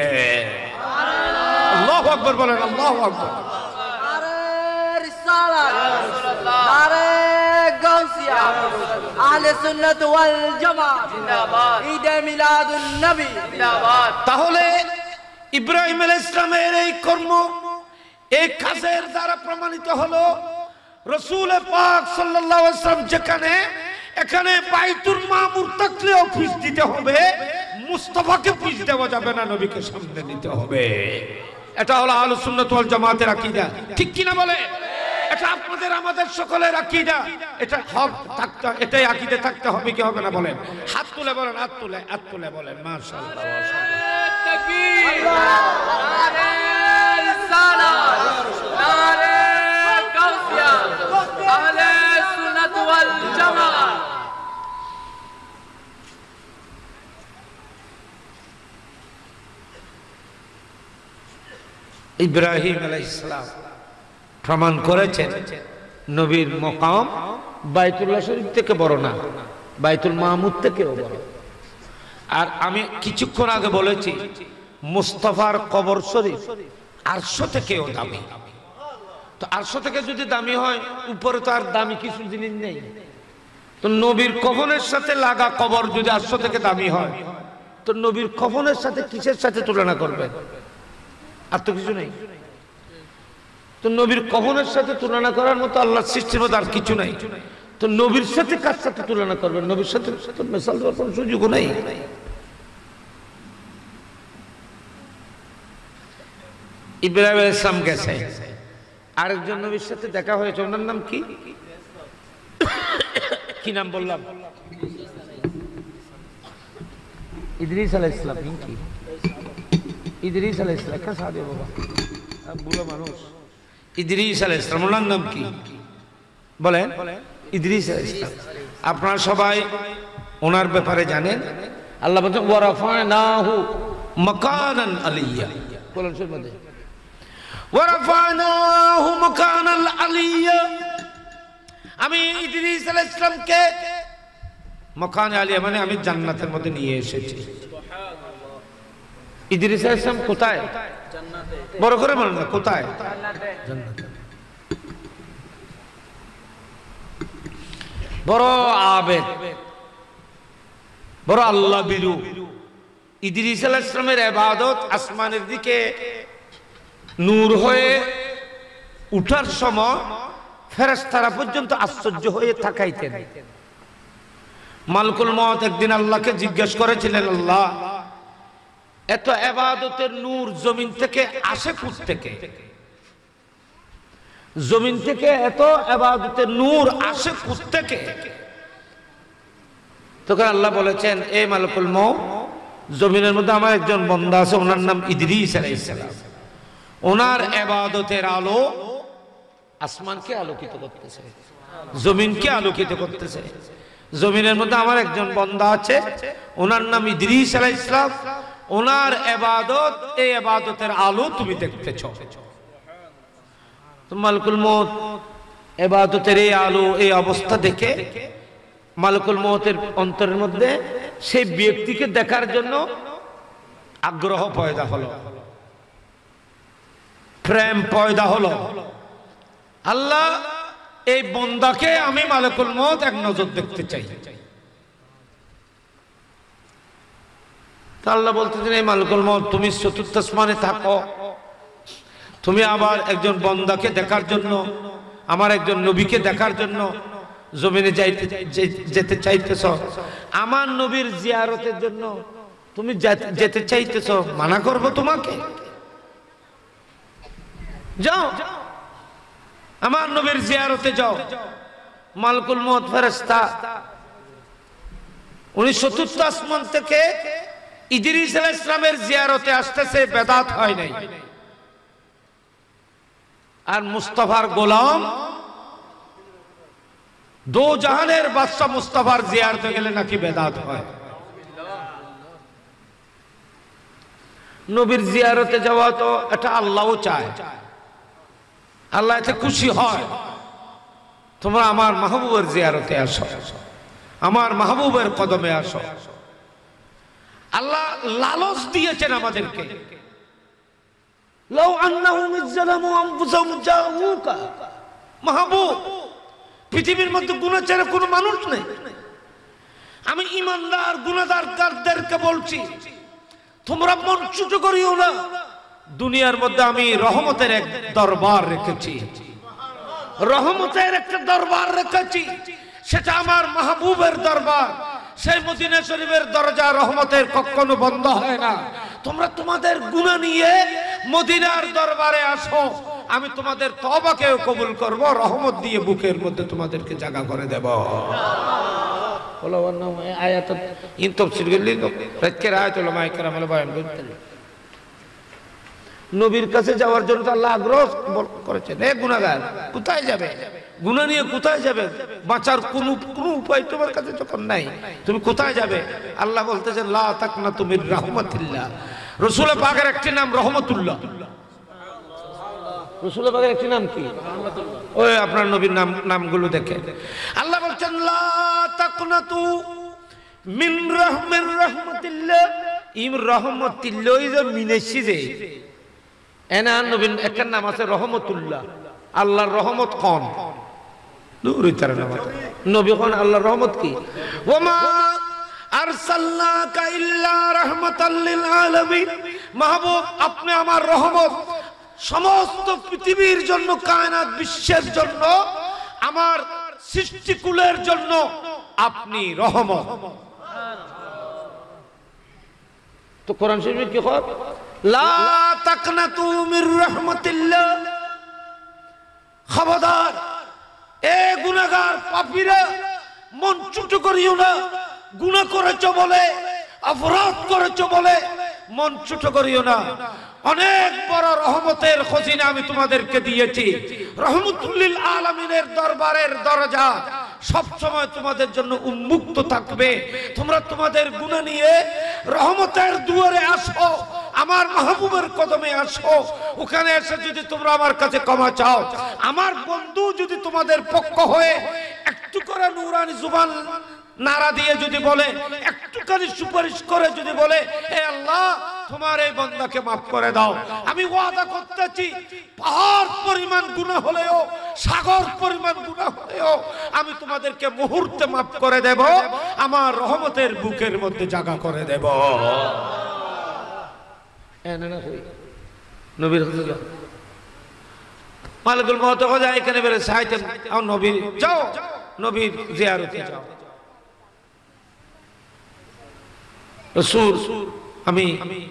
আল্লাহু আকবার বলেন, আল্লাহু আকবার। আরে রিসালাত, আরে গাউসিয়া, আহলে সুন্নাত ওয়াল জামাত জিন্দাবাদ, ঈদ মিলাদুন নবী জিন্দাবাদ। তাহলে ইব্রাহিম আলাইহিস সালামের এই কর্ম, এই কাজের দ্বারা প্রমাণিত হলো রাসূল পাক সাল্লাল্লাহু আলাইহি ওয়াসাল্লাম যেখানে এখানে বাইতুল মামুর থাকলেও ফিস দিতে হবে, মুস্তাফাকে ফিস দেওয়া যাবে না, নবীকে সামনে নিতে হবে। এটা হলো আহলুস সুন্নাত ওয়াল জামাতের আকীদা, ঠিক কি না বলে? এটা আপনাদের আমাদের সকলের আকীদা, এটা হক থাকতে, এটাই আকীদা থাকতে হবে কি হবে না বলেন? হাত তুলে বলেন, হাত তুলে বলেন মাশাআল্লাহ, মাশাআল্লাহ, তাকবীর, আরে রিসালাত, ইব্রাহিম আলাইহিস সালাম প্রমাণ করেছেন নবীর মকাম বাইতুল্লাহ শরীফ থেকে বড় না, বাইতুল মামুর থেকেও বড়। আর আমি কিছুক্ষণ আগে বলেছি মুস্তাফার কবর শরীফ আরশ থেকেও দামি। তো আরশ থেকে যদি দামি হয়, উপরে তো আর দামি কিছু জিনিস নেই। তো নবীর কফনের সাথে লাগা কবর যদি আরশ থেকে দামি হয়, তো নবীর কফনের সাথে কিসের সাথে তুলনা করবেন? আর তো কিছু নেই। তো নবীর কফনের সাথে তুলনা করার মতো আল্লাহর সৃষ্টির মধ্যে আর কিছু নাই। তো নবীর সাথে কার সাথে তুলনা করবেন? নবীর সাথে মেসাল দেওয়ার কোনো সুযোগ নেই। ইব্রাহিম আলাইহিস সালাম গেছে, আরেকজন নবীর সাথে দেখা হয়েছে, ওনার নাম কি? কি নাম বললাম? ইদ্রিস আলাইহিস সালাম। কি ইদ্রিস আলাইহিস সালাম? কে সাদে বাবা, বুড়ো মানুষ। ইদ্রিস আলাইহিস সালাম, ওনার নাম কি বলেন? ইদ্রিস আলাইহিস সালাম। আপনারা সবাই ওনার ব্যাপারে জানেন। আল্লাহ বলেন ওয়া রাফানাহু মাকানান আলিয়্যা। বলেন শুনবেন, ওয়া রাফানাহু মাকানান আলিয়্যা। আমি ইদ্রিস আলাইহিস সালামকে মাকান আলিয়া মানে আমি জান্নাতের মধ্যে নিয়ে এসেছি। ইদ্রিস আলাইহিস সালাম কোথায়? জান্নাতে। বড় করে বলেন না, কোথায়? জান্নাতে। বড় আবেদ, বড় আল্লাহ বিরু। ইদ্রিস আলাইহিস সালামের ইবাদত আসমানের দিকে নূর হয়ে উঠার সময় ফেরেশতারা পর্যন্ত আশ্চর্য হয়ে তাকাইতেন। মালকুল মউত একদিন আল্লাহকে জিজ্ঞেস করেছিলেন, আল্লাহ এত ইবাদতের নূর জমিন থেকে আসে কোথা থেকে? জমিন থেকে এত ইবাদতের নূর আসে কোথা থেকে? তখন আল্লাহ বলেছেন, এ মালকুল মউত, জমিনের মধ্যে আমার একজন বান্দা আছে, ওনার নাম ইদ্রিস আলাইহিস সালাম। ওনার ইবাদতের আলো আসমানকে আলোকিত করতেছে, জমিনকে আলোকিত করতেছে। জমিনের মধ্যে আমার একজন বান্দা আছে, ওনার নাম ইদ্রিস আলাইহিস সালাম। ওনার ইবাদত, এই ইবাদতের আলো তুমি দেখতেছো। তো মালকুল মউত ইবাদতের এই আলো, এই অবস্থা দেখে মালকুল মউতের অন্তরের মধ্যে সেই ব্যক্তিকে দেখার জন্য আগ্রহ পয়দা হলো, প্রেম পয়দা হলো। আল্লাহ, এই বান্দাকে আমি মালিকুল মউত এক নজর দেখতে চাই। তা আল্লাহ বলতেছেন, এই মালিকুল মউত, তুমি চতুর্থ আসমানে থাকো, তুমি আবার একজন বান্দাকে দেখার জন্য, আমার একজন নবীকে দেখার জন্য জমিনে যেতে চাইতেছ। আমার নবীর জিয়ারতের জন্য তুমি যেতে চাইতেছ, মানা করব তোমাকে? যাও, আমার নবীর জিয়ারতে যাও। মালকুল মউত ফেরেশতা, উনি চতুর্থ আসমান থেকে ইদ্রিস আলাইহিস সালামের জিয়ারতে আসতেছে, বেদাত হয় নাই। আর মুস্তাফার গোলাম, দো জাহানের বাদশা মুস্তাফার জিয়ারতে গেলে নাকি বেদাত হয়। নবীর জিয়ারতে যাওয়া তো এটা আল্লাহও চায়, আল্লাহ এতে খুশি হয়। তোমরা আমার মাহবুবের জিয়ারতে আসো, আমার মাহবুবের কদমে আসো। আল্লাহ লালচ দিয়েছেন আমাদেরকে, লাউ আন্নাহুম ইজ্জালামু আনফুসাহুম জাউকা। মাহবুব, পৃথিবীর মধ্যে গুনাহ ছাড়া কোনো মানুষ নেই। আমি ইমানদার গুনাহগারদেরকে বলছি, তোমরা মন ছোট করিও না। দুনিয়ার মধ্যে আমি রহমতের এক দরবার রেখেছি, রহমতের একটা দরবার রেখেছি, সেটা আমার মাহবুবের দরবার। সেই মদিনা শরীফের দরজা রহমতের কখনো বন্ধ হয় না। তোমরা তোমাদের গুনাহ নিয়ে মদিনার দরবারে আসো, আমি তোমাদের তওবাকেও কবুল করব, রহমত দিয়ে বুকের মধ্যে তোমাদেরকে জায়গা করে দেব। বলো না আয়াত ইন তাফসীর গলি তো প্রত্যেক আয়াত উলামায়ে কেরাম বয়ান করতেন। নবীর কাছে যাওয়ার জন্য আল্লাহ আগ্রহ করেছেন। এ গুনাহগার, কোথায় যাবে? গুনাহ নিয়ে কোথায় যাবে? বাঁচার কোনো উপায় তোমার কাছে যখন নাই, তুমি কোথায় যাবে? আল্লাহ বলতেছেন, লা তাকনাতু মির রাহমাতিল্লাহ। রাসূল পাকের একটি নাম রহমতুল্লাহ। রাসূল পাকের একটি নাম কি? ওই আপনার নবীর নামগুলো দেখে আল্লাহ বলছেন লা তাকনাতু মিন রাহমাতিল্লাহ। ইম রহমতিল্লাহ ওই যে মিনেছি যে এনা নবীর একটা নাম আছে রহমতুল্লাহ। আল্লাহর রহমত কোন? দূরই তার নাম নবী কোন? আল্লাহর রহমত কি? ওমা আরসালনাকা ইল্লা রাহমাতাল লিল আলামিন। মাহবুব আপনি আমার রহমত, সমস্ত পৃথিবীর জন্য, কায়নাত বিশ্বের জন্য, আমার সৃষ্টিকুলের জন্য আপনি রহমত। তো কোরআন শরীফে কি হয়? লা তাকনাতু মির রাহমাতিল্লাহ। খবরদার এ গুনাহগার পাপীরা, মন ছোট করিও না। গুনাহ করেছো বলে, অপরাধ করেছো বলে মন ছোট করিও না। অনেক বড় রহমতের খজিনা আমি তোমাদেরকে দিয়েছি। রহমতুল লিল আলামিনের দরবারের দরজা সব সময় তোমাদের জন্য উন্মুক্ত থাকবে। তোমরা তোমাদের গুনাহ নিয়ে রহমতের দুয়ারে আসো, আমার মাহবুবের কদমে আসো। ওখানে এসে যদি তোমরা আমার কাছে ক্ষমা চাও, আমার বন্ধু যদি তোমাদের পক্ষ হয়ে একটু করে নূরানি জুবান নারা দিয়ে যদি বলে, একটুখানি সুপারিশ করে যদি বলে, হে আল্লাহ তোমার এই বান্দাকে মাফ করে দাও, আমি ওয়াদা করতেছি পাহাড় পরিমাণ গুনাহ হলেও, সাগর পরিমাণ গুনাহ হলেও আমি তোমাদেরকে মুহূর্তে মাফ করে দেব, আমার রহমতের বুকের মধ্যে জায়গা করে দেব। নবীর মালিকুল মওত খোদা এখানে বেরে সাইতে আর নবী যাও, নবীর জিয়ারতে যাও। রাসূল আমি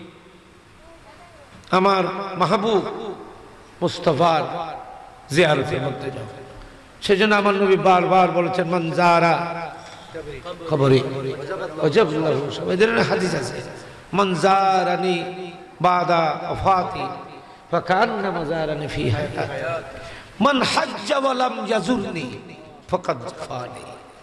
আমার মাহবুব মুস্তাফার জিয়ারতের মধ্যে যাব। সেজন্য আমার নবী বারবার বলেছেন মান যারা কবরি ওয়াজাব লাহু। এদের হাদিস আছে মান যারানি বাদা ওয়াফাতি ফাকান্নামা যারানি ফি হায়াতি মান হাজ্জা ওয়া লাম ইয়াজুরনি ফাকাদ জাফানি।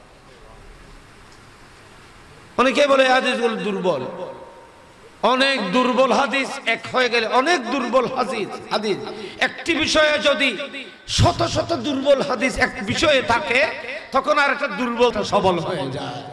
অনেকে বলে হাদিসগুলো দুর্বল, অনেক দুর্বল হাদিস এক হয়ে গেলে অনেক দুর্বল হাদিস একটি বিষয়ে যদি শত শত দুর্বল হাদিস এক বিষয়ে থাকে, তখন আর একটা দুর্বলতা সবল হয়ে যায়।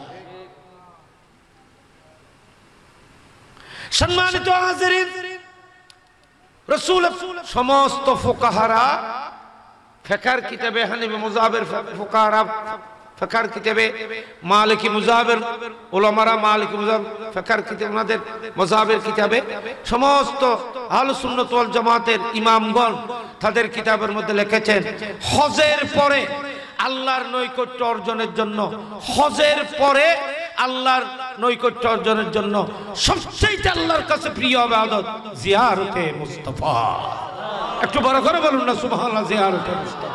সম্মানিত হাজিরিন, রাসূল সমস্ত ফুকাহারা ফিকহের কিতাবে, হানাফি মাযহাবের ফুকাহারা ফিকহের কিতাবে, মালিকি মাযহাবের উলামারা মালিকি মাযহাব ফিকহের কিতাবে, ওনাদের মাযহাবের কিতাবে, সমস্ত আহলে সুন্নাত ওয়াল জামাতের ইমামগণ তাদের কিতাবের মধ্যে লিখেছেন হজের পরে আল্লাহর নৈকট্য অর্জনের জন্য, হজের পরে আল্লাহর নৈকট্য অর্জনের জন্য সবচেয়ে আল্লাহর কাছে প্রিয় ইবাদত জিয়ারতে মুস্তাফা। একটু বড় করে বলুন না সুবহানাল্লাহ। জিয়ারতে মুস্তাফা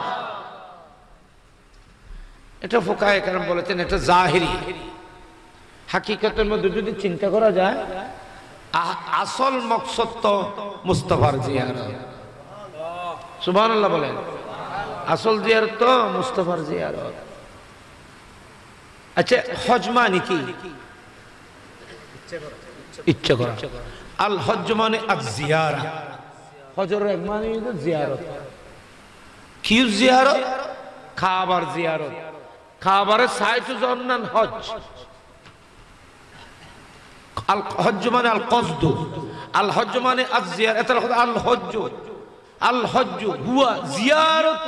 এটা ফুকায়ে কেরাম বলেছেন, এটা জাহিরি। হাকিকতের মধ্যে যদি চিন্তা করা যায়, আসল মকসদ তো মুস্তাফার জিয়ারত। সুবহানাল্লাহ বলেন। আসল জিয়ারত তো মুস্তাফার জিয়ারত। আচ্ছা, হজ মানে কি? ইচ্ছা করা। আল হজ মানে আয-জিয়ারা। হজের এক মানে জিয়ারত। কি জিয়ারত? কাবার জিয়ারত। কাবারে সাইটু জান্নান হজ। আল হজ মানে আল কসদ, আল হজ মানে আয-জিয়ারা। এটা হলো আল হজ। আল হজ হুয়া জিয়ারত।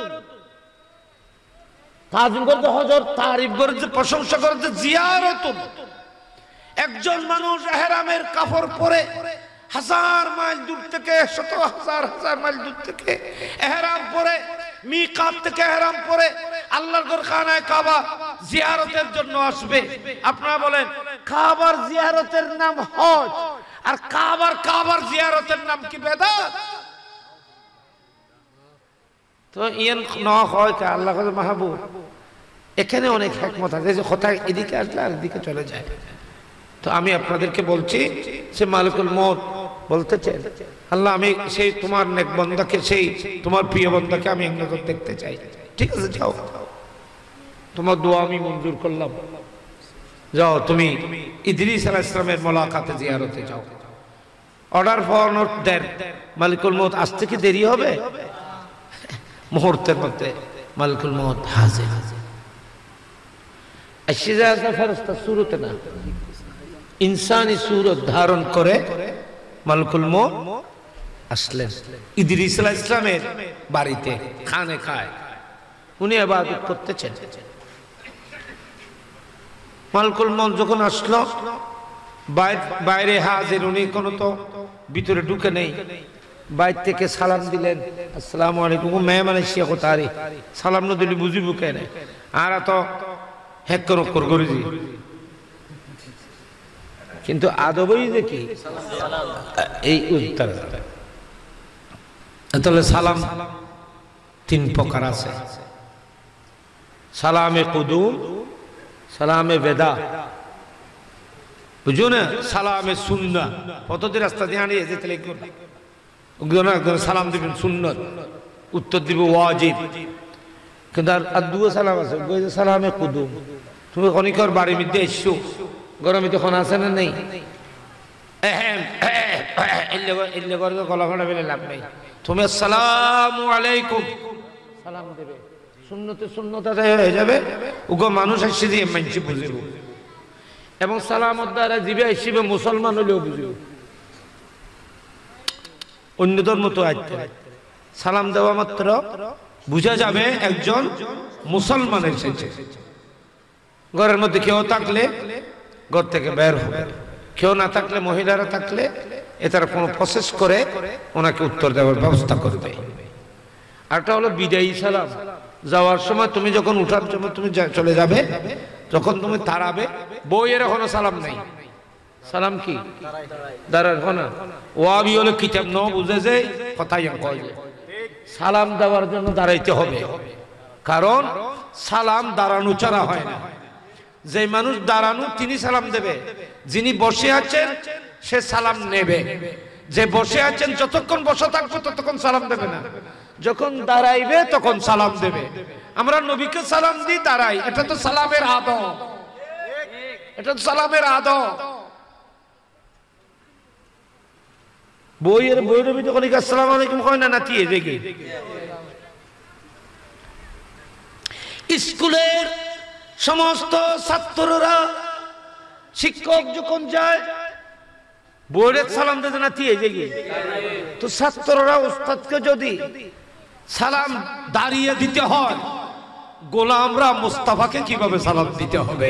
তাজিম করতে হজর, তারিফ করতে, প্রশংসা করতে জিয়ারত। একজন মানুষ ইহরামের কাপড় পরে হাজার মাইল দূর থেকে, শত হাজার হাজার মাইল দূর থেকে ইহরাম পরে, মিকাত থেকে ইহরাম পরে আল্লাহর ঘর খানায়ে কাবা জিয়ারতের জন্য আসবে। আপনারা বলেন কাবার জিয়ারতের নাম হজ, আর কাবার জিয়ারতের নাম কি বেদাত? তো ইয়ান ন হয় কা আল্লাহ মাহবুব। এখানে অনেক হিকমত আছে, যে কথা এদিকে আসলে আর এদিকে চলে যায়। তো আমি আপনাদেরকে বলছি, সে মালিকুল মউত বলতেছেন আল্লাহ আমি সেই তোমার নেক বান্দাকে, সেই তোমার প্রিয় বান্দাকে আমি এক নজর দেখতে চাই। ঠিক আছে, যাও, তোমার দোয়া আমি মঞ্জুর করলাম। যাও তুমি ইদ্রিস আলাইহিস সালামের মুলাকাতে জিয়ারতে যাও। অর্ডার ফর নট দেন। মালিকুল মউত আসতে কি দেরি হবে? মুহূর্তের মধ্যে মালিকুল মউত হাজির। আশিজাজা ফেরেশতা সুরতে না, ইনসানি সুরত ধারণ করে মালিকুল মউত আসলেন ইদ্রিস আলাইহিস সালামের বাড়িতে, খানে খায় উনি ইবাদত করতেছেন। মালিকুল মউত যখন আসলো, বাইরে হাজির, উনি কোনো তো ভিতরে ঢুকে নেই। বাইরে থেকে সালাম দিলেন, আসসালামু আলাইকুম। মেহমান এসে কোথায় সালাম না দিলে বুঝিব কেন? আর তো হেক করি, কিন্তু আদবই যে কি এই উত্তর। তাহলে সালাম তিন প্রকার আছে, সালামে কুদুম, সালামে বেদা, বুঝো না, সালামে সুন্নাত। পদ্ধতি রাস্তা দিয়ে আনিয়ে যেতে সালাম দিবেন সুন্নত, উত্তর দিব ওয়াজিব। কিন্তু আর দুটো সালাম আছে, সালামে কুদুম। তুমি অনেকের বাড়ির মধ্যে এসছো, গরমে তখন আছে না নেই, গলা ফাটা পেলে লাভ নেই। তুমি আসসালামু আলাইকুম সালাম দেবে, সুন্নতে সুন্নত হয়ে যাবে। ওগো মানুষ এসে দিয়ে মানছি বুঝিব, এবং সালামত দ্বারা জিবে আসবে মুসলমান হলেও বুঝিব। অন্য ধর্ম তো সালাম দেওয়া মাত্র বুঝা যাবে একজন মুসলমান এসেছে। ঘরের মধ্যে কেউ থাকলে ঘর থেকে বের হবে, কেউ না থাকলে, মহিলারা থাকলে এটার কোনো প্রসেস করে ওনাকে উত্তর দেওয়ার ব্যবস্থা করবে। আরটা হলো বিদায়ী সালাম, যাওয়ার সময় তুমি যখন উঠার সময় তুমি চলে যাবে, যখন তুমি তাড়াবে, বইয়ের এখনো সালাম নেই। সালাম কি দাঁড়ার না, ওয়াবি হলে কিতাব ন বুঝে যে কথাই কয় যে সালাম দেওয়ার জন্য দাঁড়াইতে হবে, কারণ সালাম দাঁড়ানো ছাড়া হয় না। যে মানুষ দাঁড়ানো তিনি সালাম দেবে, যিনি বসে আছেন সে সালাম নেবে। যে বসে আছেন যতক্ষণ বসে থাকবে ততক্ষণ সালাম দেবে না, যখন দাঁড়াইবে তখন সালাম দেবে। আমরা নবীকে সালাম দিই দাঁড়াই, এটা তো সালামের আদব, এটা তো সালামের আদব। বইয়ের যখন আসসালামু আলাইকুম কয় না, নাতিয়ে দেখে স্কুলের সমস্ত ছাত্ররা শিক্ষক যখন যায় বইয়ের সালাম দিতে নাতিয়ে দেখে, তো ছাত্ররা উস্তাদকে যদি সালাম দাঁড়িয়ে দিতে হয়, গোলামরা মুস্তাফাকে কিভাবে সালাম দিতে হবে?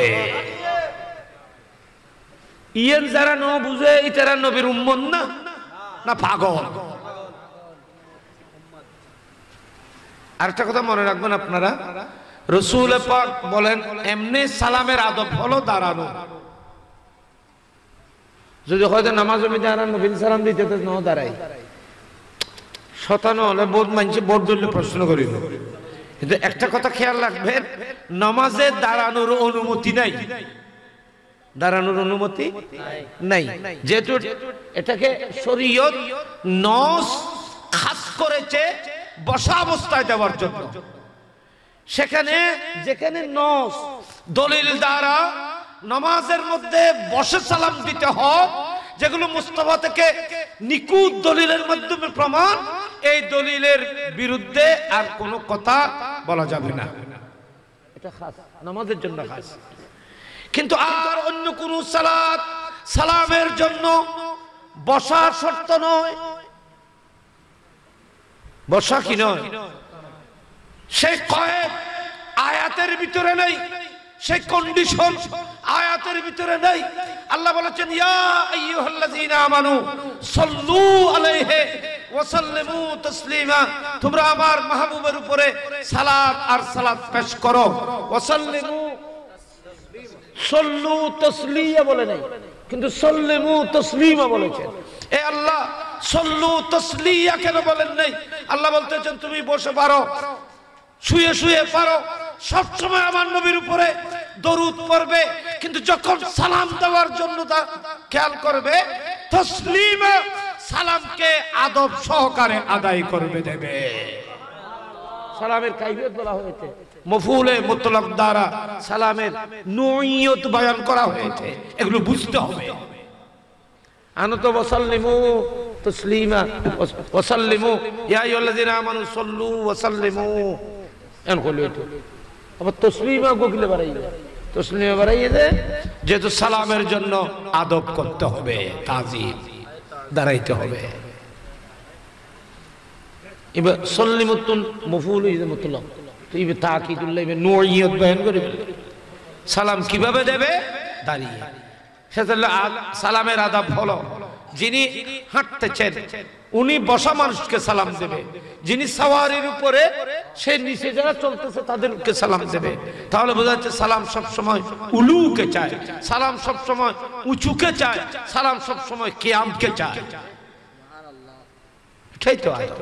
ইয়ের যারা ন বুঝে ইতারা নবীর উম্মত না, না পাগল? আরেকটা কথা মনে রাখবেন আপনারা, রাসূল পাক বলেন এমনি সালামের আদব হলো দাঁড়ানো। যদি হয়তো নামাজ দাঁড়ান নবীর সালাম দিতে ন দাঁড়াই, শতানো হলে বোধ মানছি বোধ ধরলে প্রশ্ন করিব। কিন্তু একটা কথা খেয়াল রাখবেন, নামাজে দাঁড়ানোর অনুমতি নাই, দাঁড়ানোর অনুমতি নাই। যেহেতু এটাকে শরীয়ত নস খাস করেছে বসা অবস্থায় দেওয়ার জন্য, সেখানে যেখানে নস দলিল দ্বারা নামাজের মধ্যে বসে সালাম দিতে হয়, যেগুলো মুস্তাফা থেকে নিকুত দলিলের মাধ্যমে প্রমাণ, এই দলিলের বিরুদ্ধে আর কোনো কথা বলা যাবে না। এটা খাস নামাজের জন্য খাস। কিন্তু আর অন্য কোন সালাত সালামের জন্য বসা শর্ত নয়, বসা কি নয়, সেই কয়েদ আয়াতের ভিতরে নেই, সেই কন্ডিশন আয়াতের ভিতরে নেই। আল্লাহ বলেছেন ইয়া আইয়ুহাল্লাযীনা আমানু সাল্লু আলাইহি ওয়া সাল্লিমু তাসলিমা, তোমরা আমার মাহবুবের উপরে সালাত আর সালাত পেশ করো। ওয়া সাল্লিমু, সাল্লু তাসলিয়া বলে নাই, কিন্তু সাল্লিমু তাসলিমা বলেছেন। এ আল্লাহ সাল্লু তাসলিয়া কেন বলেন নাই? আল্লাহ বলতেছেন তুমি বসে পারো, শুয়ে শুয়ে পারো, সব সময় আমার নবীর উপরে দরুদ পড়বে, কিন্তু যখন সালাম দেওয়ার জন্য খেয়াল করবে তাসলিমা, সালামকে আদব সহকারে আদায় করবে দেবে। সালামের কাইফিয়ত বলা হয়েছে, মফউলে মুতলাক দ্বারা সালামের নূইয়ত বয়ান করা হয়েছে, এগুলো বুঝতে হবে। আনত ওয়াসাল্লিমু তাসলিমা ওয়া সাল্লিমু ইয়া আইয়ুহাল্লাযিনা আমানু সাল্লু ওয়া সাল্লিমু এন কইলো এটা আবার তাসলিমা গোগলে বাড়াই তাসলিমা বাড়াইয়ে দে যেহেতু সালামের জন্য আদব করতে হবে তাজিম দাঁড়াইতে হবে এবার সাল্লিমুতুন মফউল ইযা মুতলাক তো ইবে তাকিদুল্লাহ ইবে নুইয়ত বয়ান করে সালাম কিভাবে দেবে দাঁড়িয়ে সেজন্য সালামের আদব হলো যিনি হাঁটতেছেন উনি বসা মানুষকে সালাম দেবে যিনি সাওয়ারির উপরে সে নিচে যারা চলতেছে তাদেরকে সালাম দেবে তাহলে বোঝা যাচ্ছে সালাম সব সময় উলুকে চায় সালাম সব সময় উঁচুকে চায় সালাম সব সময় কিয়ামকে চায় এটাই তো আদব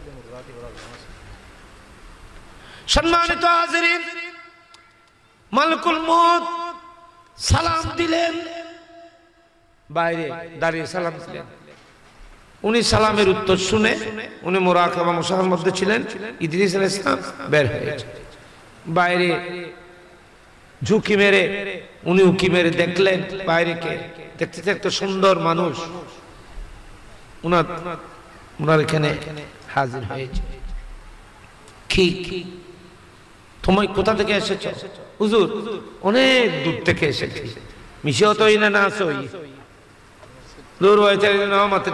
সম্মানিত হাজিরিন মালিকুল মউত সালাম দিলেন বাইরে দাঁড়িয়ে সালাম দিলেন উনি সালামের উত্তর শুনে উনি মুরাকাবা মুসাফার মধ্যে ছিলেন ইদ্রিস আলাইহিস সালাম বের হয়েছে বাইরে ঝুঁকি মেরে উনি উকি মেরে দেখলেন বাইরে কে দেখতে একটা সুন্দর মানুষ উনার এখানে হাজির হয়েছে কি তুমি কোথা থেকে এসেছো হুজুর অনেক দূর থেকে এসেছি মিশে হতোই না আসোই দূর হয়েছে না মাতে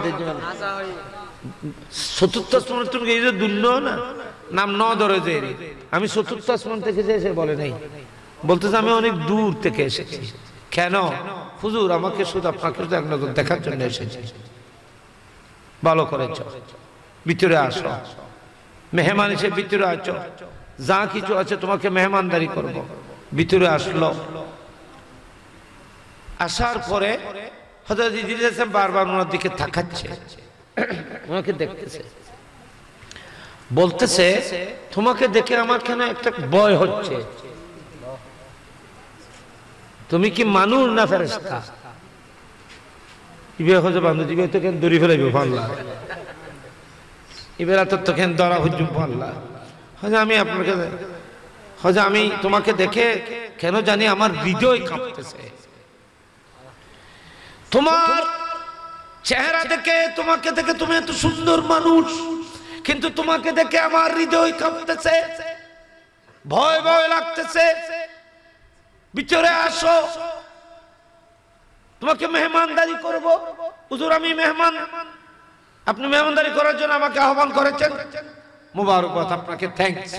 চতুর্থ আসমান তুমি এই যে দূর না নাম ন ধরে যে আমি চতুর্থ আসমান থেকে যে এসে বলে নাই বলতেছে আমি অনেক দূর থেকে এসেছি কেন হুজুর আমাকে শুধু আপনাকে শুধু এক নজর দেখার জন্য এসেছি ভালো করেছ ভিতরে আসো মেহমান এসে ভিতরে আছো যা কিছু আছে তোমাকে মেহমানদারি করব ভিতরে আসলো আসার পরে হযরত ইদ্রিস বারবার ওনার দিকে তাকাচ্ছে ওনাকে দেখতেছে বলতেছে তোমাকে দেখে আমার কেন একটা ভয় হচ্ছে তুমি কি মানুষ না ফেরেশতা ইবে হযরত বান্ধবী তো কেন দড়ি ফেলাইবে আল্লাহ ইবেরা তো কেন ধরা হুজুম আল্লাহ আমি আপনাকে আমি তোমাকে দেখে কেন জানি আমার হৃদয় কাঁপতেছে তোমার চেহারা দেখে তোমাকে দেখে তুমি এত সুন্দর মানুষ কিন্তু তোমাকে দেখে আমার হৃদয় কাঁপতেছে ভয় ভয় লাগতেছে ভিতরে আসো তোমাকে মেহমানদারি করব হুজুর আমি মেহমান আপনি মেহমানদারি করার জন্য আমাকে আহ্বান করেছেন মুবারকবাদ আপনাকে থ্যাঙ্কস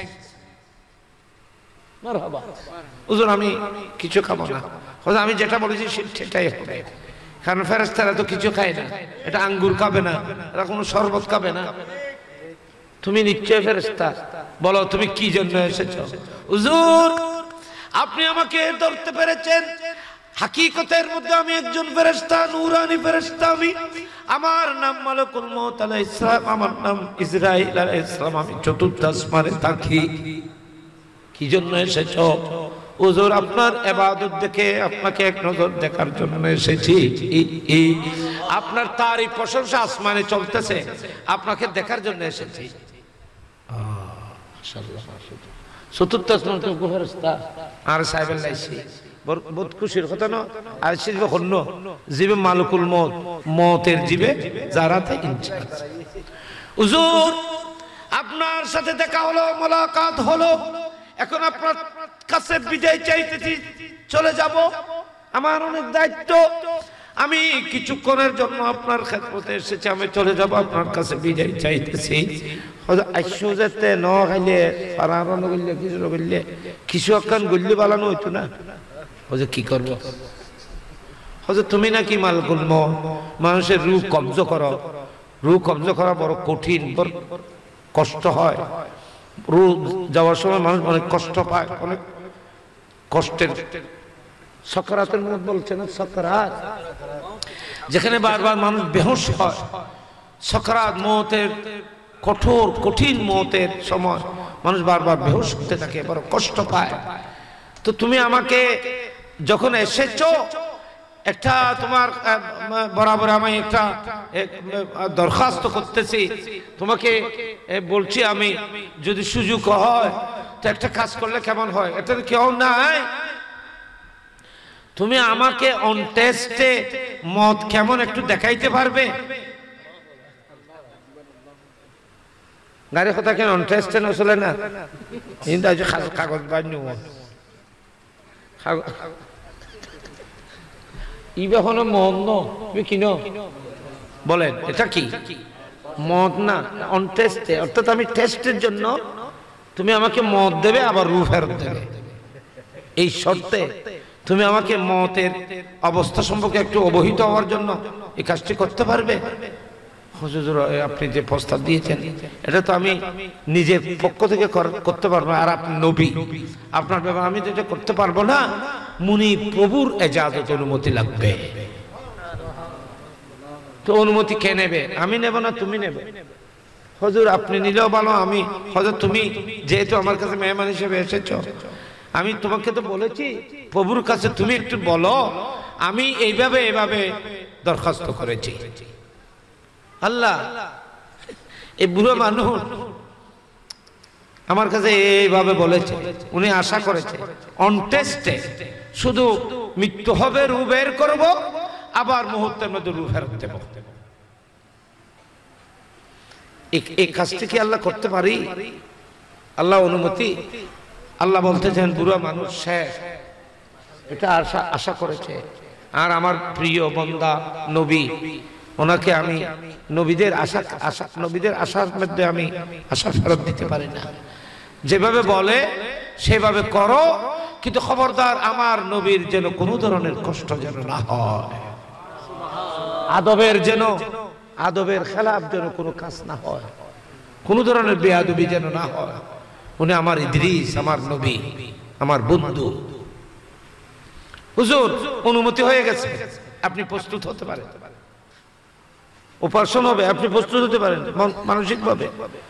মারহাবা হুজুর আমি কিছু খাবো না হুজুর আমি যেটা বলেছি সেটাই হবে কারণ ফেরেশতারা তো কিছু খায় না এটা আঙ্গুর খাবে না এটা কোনো শরবত খাবে না তুমি নিশ্চয় ফেরেশতা বলো তুমি কি জন্য এসেছো হুজুর আপনি আমাকে ধরতে পেরেছেন হাকিকতের মধ্যে আমি একজন ফেরেশতা নূরানি ফেরেশতা আমি আমার নাম মালাকুল মউত আলাইহিস সালাম আমার নাম ইসরাইল আলাইহিস সালাম আমি চতুর্থ আসমানে থাকি কি জন্য এসেছো হুজুর আপনার ইবাদত দেখে আপনাকে এক নজর দেখার জন্য এসেছি আপনার তারই প্রশংসা আসমানে চলতেছে আপনাকে দেখার জন্য এসেছি মাশাআল্লাহ চতুর্থ আসমান তো ফেরেশতা আর সাহেবের লাইছি বহুত খুশির কথা না আর শিখবে হন্য জীবে মালিকুল মউত মউতের জীবে যারাতে ইনচার্জ হুজুর আপনার সাথে দেখা হলো মোলাকাত হলো এখন আপনার কাছে বিদায় চাইতেছি চলে যাব আমার অনেক দায়িত্ব আমি কিছুক্ষণের জন্য আপনার খেদমতে এসেছি আমি চলে যাব আপনার কাছে বিদায় চাইতেছি আইসো যেতে ন খাইলে পারানো গইলে কিছু গইলে কিছু একখান গইলে বালানো হইতো না হযরত কি করব হযরত তুমি নাকি মালিকুল মউত মানুষের রূহ কবজ করো রূহ কবজ করা বড় কঠিন বড় কষ্ট হয় রূহ যাওয়ার সময় মানুষ অনেক কষ্ট পায় অনেক কষ্টের সাকরাতের মত বলছেন সাকরাত যেখানে বারবার মানুষ বেহুশ হয় সাকরাত মউতের কঠোর কঠিন মউতের সময় মানুষ বারবার বেহুশ হতে থাকে বড় কষ্ট পায় তো তুমি আমাকে যখন এসেছো একটা তোমার বরাবর আমি একটা দরখাস্ত করতেছি তোমাকে বলছি আমি যদি সুযোগ হয় তো একটা কাজ করলে কেমন হয় এটা কেউ নাই তুমি আমাকে অন টেস্টে মত কেমন একটু দেখাইতে পারবে গাড়ি কথা কেন টেস্টে নচলে না কিন্তু আজ কাগজ বান্য ইবে হলো মদ ন কিন বলেন এটা কি মদ না অন টেস্টে, অর্থাৎ আমি টেস্টের জন্য তুমি আমাকে মদ দেবে আবার রু ফেরত দেবে, এই শর্তে তুমি আমাকে মতের অবস্থা সম্পর্কে একটু অবহিত হওয়ার জন্য এই কাজটি করতে পারবে? হুজুর আপনি যে প্রস্তাব দিয়েছেন এটা তো আমি নিজের পক্ষ থেকে করতে পারবো, আর আপনি নবী, আপনার ব্যাপারে আমি তো এটা করতে পারবো না, মুনি প্রভুর এজাজত অনুমতি লাগবে। তো অনুমতি কে নেবে? আমি নেব না তুমি নেবে? হুজুর আপনি নিলেও ভালো, আমি হুজুর তুমি যেহেতু আমার কাছে মেহমান হিসেবে এসেছো, আমি তোমাকে তো বলেছি প্রভুর কাছে তুমি একটু বলো আমি এইভাবে এইভাবে দরখাস্ত করেছি। আল্লাহ এই বুড়ো মানুষ আমার কাছে এইভাবে বলেছে, উনি আশা করেছে অন টেস্টে শুধু মৃত্যু হবে রু বের করবো আবার মুহূর্তের মধ্যে রু ফেরত দেব। এই কাজটি কি আল্লাহ করতে পারি? আল্লাহ অনুমতি, আল্লাহ বলতেছেন বুড়ো মানুষ শেষ এটা আশা করেছে, আর আমার প্রিয় বান্দা নবী ওনাকে আমি নবীদের আশার মধ্যে আমি আশা ফেরত দিতে পারি না, যেভাবে বলে সেভাবে করো, কিন্তু খবরদার আমার নবীর যেন কোনো ধরনের কষ্ট যেন না হয়, আদবের খেলাফ যেন কোনো কাজ না হয়, কোনো ধরনের বেয়াদবি যেন না হয়। উনি আমার ইদ্রিস, আমার নবী, আমার বন্ধু। হুজুর অনুমতি হয়ে গেছে, আপনি প্রস্তুত হতে পারেন, উপাসন হবে, আপনি প্রস্তুত হতে পারেন মানসিক ভাবে।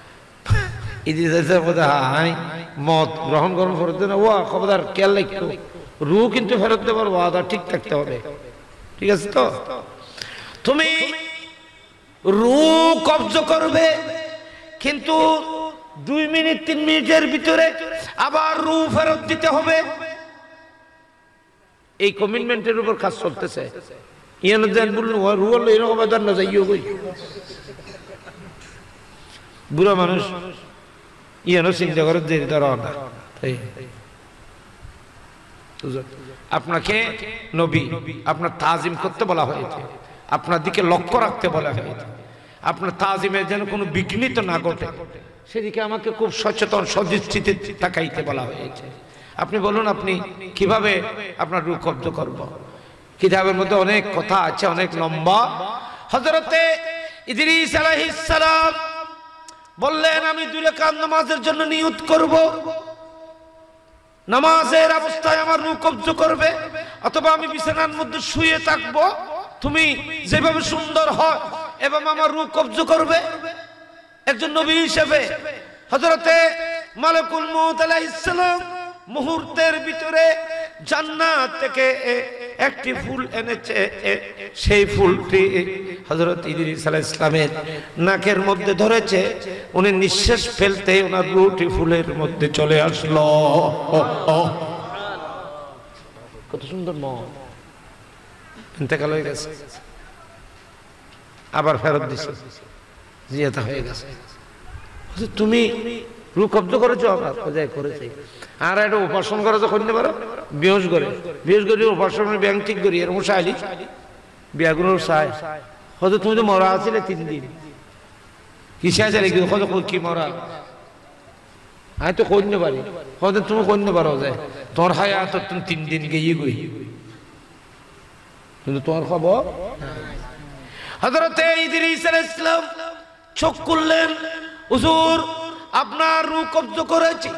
মত গ্রহণ করুন ফেরত দেন, ও খবরদার খেয়াল রাখতো রু কিন্তু ফেরত দেবার ওয়াদা ঠিক থাকতে হবে, ঠিক আছে তো? তুমি রু কবজ করবে কিন্তু 2 মিনিট 3 মিনিটের ভিতরে আবার রু ফেরত দিতে হবে, এই কমিটমেন্টের উপর কাজ চলতেছে। ইয়ান দেন বলুন রু হলো এরকম বাজার না যাইও কই বুড়া মানুষ ইয়ানো চিন্তা করে দেরি ধরা না। আপনাকে নবী আপনার তাজিম করতে বলা হয়েছে, আপনার দিকে লক্ষ্য রাখতে বলা হয়েছে, আপনার তাজিমের যেন কোনো বিঘ্নিত না ঘটে সেদিকে আমাকে খুব সচেতন সদৃষ্টিতে তাকাইতে বলা হয়েছে। আপনি বলুন আপনি কিভাবে আপনার রূহ কব্জ করব? কিতাবের মধ্যে অনেক কথা আছে, অনেক লম্বা। হযরতে ইদ্রিস আলাইহিস সালাম বললেন আমি 2 রাকাত নামাজের জন্য নিয়ত করব, নামাজের অবস্থায় আমার রূহ কব্জ করবে, অথবা আমি বিছানার মধ্যে শুয়ে থাকব, তুমি যেভাবে সুন্দর হয় এবং আমার রূহ কব্জ করবে। একজন নবী হিসেবে হযরতে মালাকুল মউত আলাইহিস সালাম মুহূর্তের ভিতরে জান্নাত থেকে একটি ফুল এনেছে, সেই ফুলটি হযরত ইদ্রিস আলাইহিস সালামের নাকের মধ্যে ধরেছে, উনি নিঃশ্বাস ফেলতে ওনার রূহটি ফুলের মধ্যে চলে আসলো। কত সুন্দর মন, ইন্তেকাল হয়ে গেছে, আবার ফেরত দিছে, জিয়াতা হয়ে গেছে। তুমি রূহ কব্জ করেছো? আমার খোঁজায় করেছে। আর এটা উপাসন করা তো করতে পারো, বিয়োজ করে উপাসন ব্যাংক ঠিক করি এরকম চাইলি বিয়াগুলোর চাই। হয়তো তুমি তো মরা আছিলে 3 দিন, কিসে আছে হয়তো কি মরা, আমি তো করতে পারি, হয়তো তুমি করতে পারো যে তোমার হায়াত তুমি 3 দিন গিয়ে গই, কিন্তু তোমার খবর। হযরতে ইদ্রিস আলাইহিস সালাম চোখ খুললেন, হুজুর আপনার রূহ কব্জ করেছি।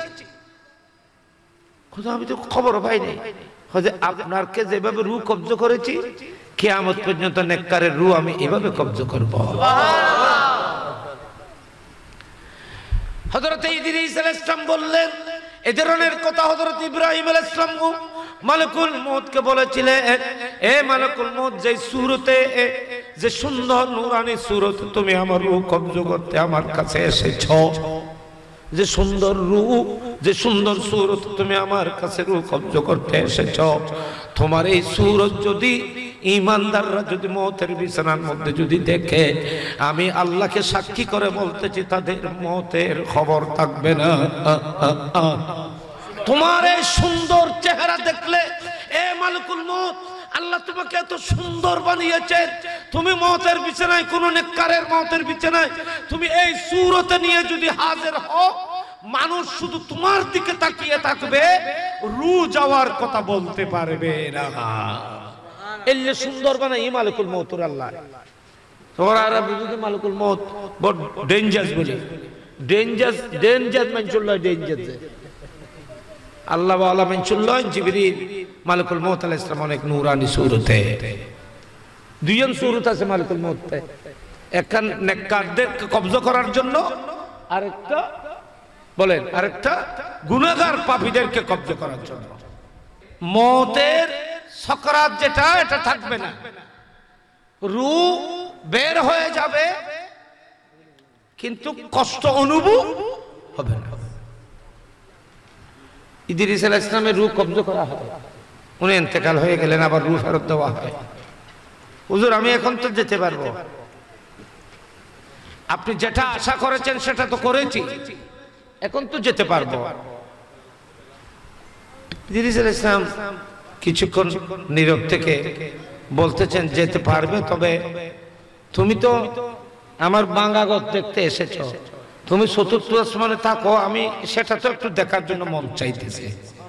খোদা আমি তো খবর পাই নাই, আপনারকে যেভাবে রূহ কব্জ করেছি কিয়ামত পর্যন্ত নেককারের রূহ আমি এভাবে কব্জ করব। হযরত ইদ্রিস আলাইহিস সালাম বললেন, এই ধরনের কথা হযরত ইব্রাহিম আলাইহিস সালাম মালাকুল মউতকে বলেছিলেন, এ মালাকুল মউত যে সূরতে, যে সুন্দর নূরানি সূরত তুমি আমার রূহ কব্জ করতে আমার কাছে এসেছো, যে সুন্দর রূহ, যে সুন্দর সূরত তুমি আমার কাছে রূহ কব্জ করতে এসেছো, তোমার এই সূরত যদি ঈমানদাররা যদি মওতের বিছানার মধ্যে যদি দেখে, আমি আল্লাহকে সাক্ষী করে বলতেছি তাদের মওতের খবর থাকবে না। তোমার এই সুন্দর চেহারা দেখলে, এ মালিকুল মউত, আল্লাহ তোমাকে এত সুন্দর বানিয়েছেন, তুমি মওতের বিছানায়, কোন নেককারের মওতের বিছানায় তুমি এই সূরতে নিয়ে যদি হাজির হও, মানুষ শুধু তোমার দিকে তাকিয়ে থাকবে, রূহ যাওয়ার কথা বলতে পারবে না। এলে সুন্দর বানাই মালিকুল মউতের আল্লাহ। তোমরা আর বুঝতে মালিকুল মউত বড় ডেঞ্জারাস বলে, ডেঞ্জারাস মানচুল্লাহ, ডেঞ্জারাস আল্লাহ ওয়ালা মানচুল্লাহ। জিবরিল মালিকুল মউত আলাইহিস সালাম অনেক নূরানি সূরতে, দুইজন সূরত আছে মালিকুল মউতে, একখান নেককারদেরকে কবজা করার জন্য, আরেকটা বলেন আরেকটা গুনাহগার পাপীদেরকে কবজা করার জন্য। মওতের সকরাত যেটা, এটা থাকবে না, রূহ বের হয়ে যাবে কিন্তু কষ্ট অনুভব হবে না। ইদ্রিস আলাইহিস সালামের রূহ কবজা করা হয়, উনি ইন্তেকাল হয়ে গেলেন, আবার রূহ ফেরত দেওয়া হয়। হুজুর আমি এখন তো যেতে পারবো, আপনি যেটা আশা করেছেন সেটা তো করেছি, এখন তো যেতে পারবো। ইদ্রিস আলাইহিস সালাম কিছুক্ষণ নীরব থেকে বলতেছেন, যেতে পারবে, তবে তুমি তো আমার বাঙ্গাগত দেখতে এসেছো, তুমি চতুর্থ আসমানে থাকো, আমি সেটা তো একটু দেখার জন্য মন চাইতেছে।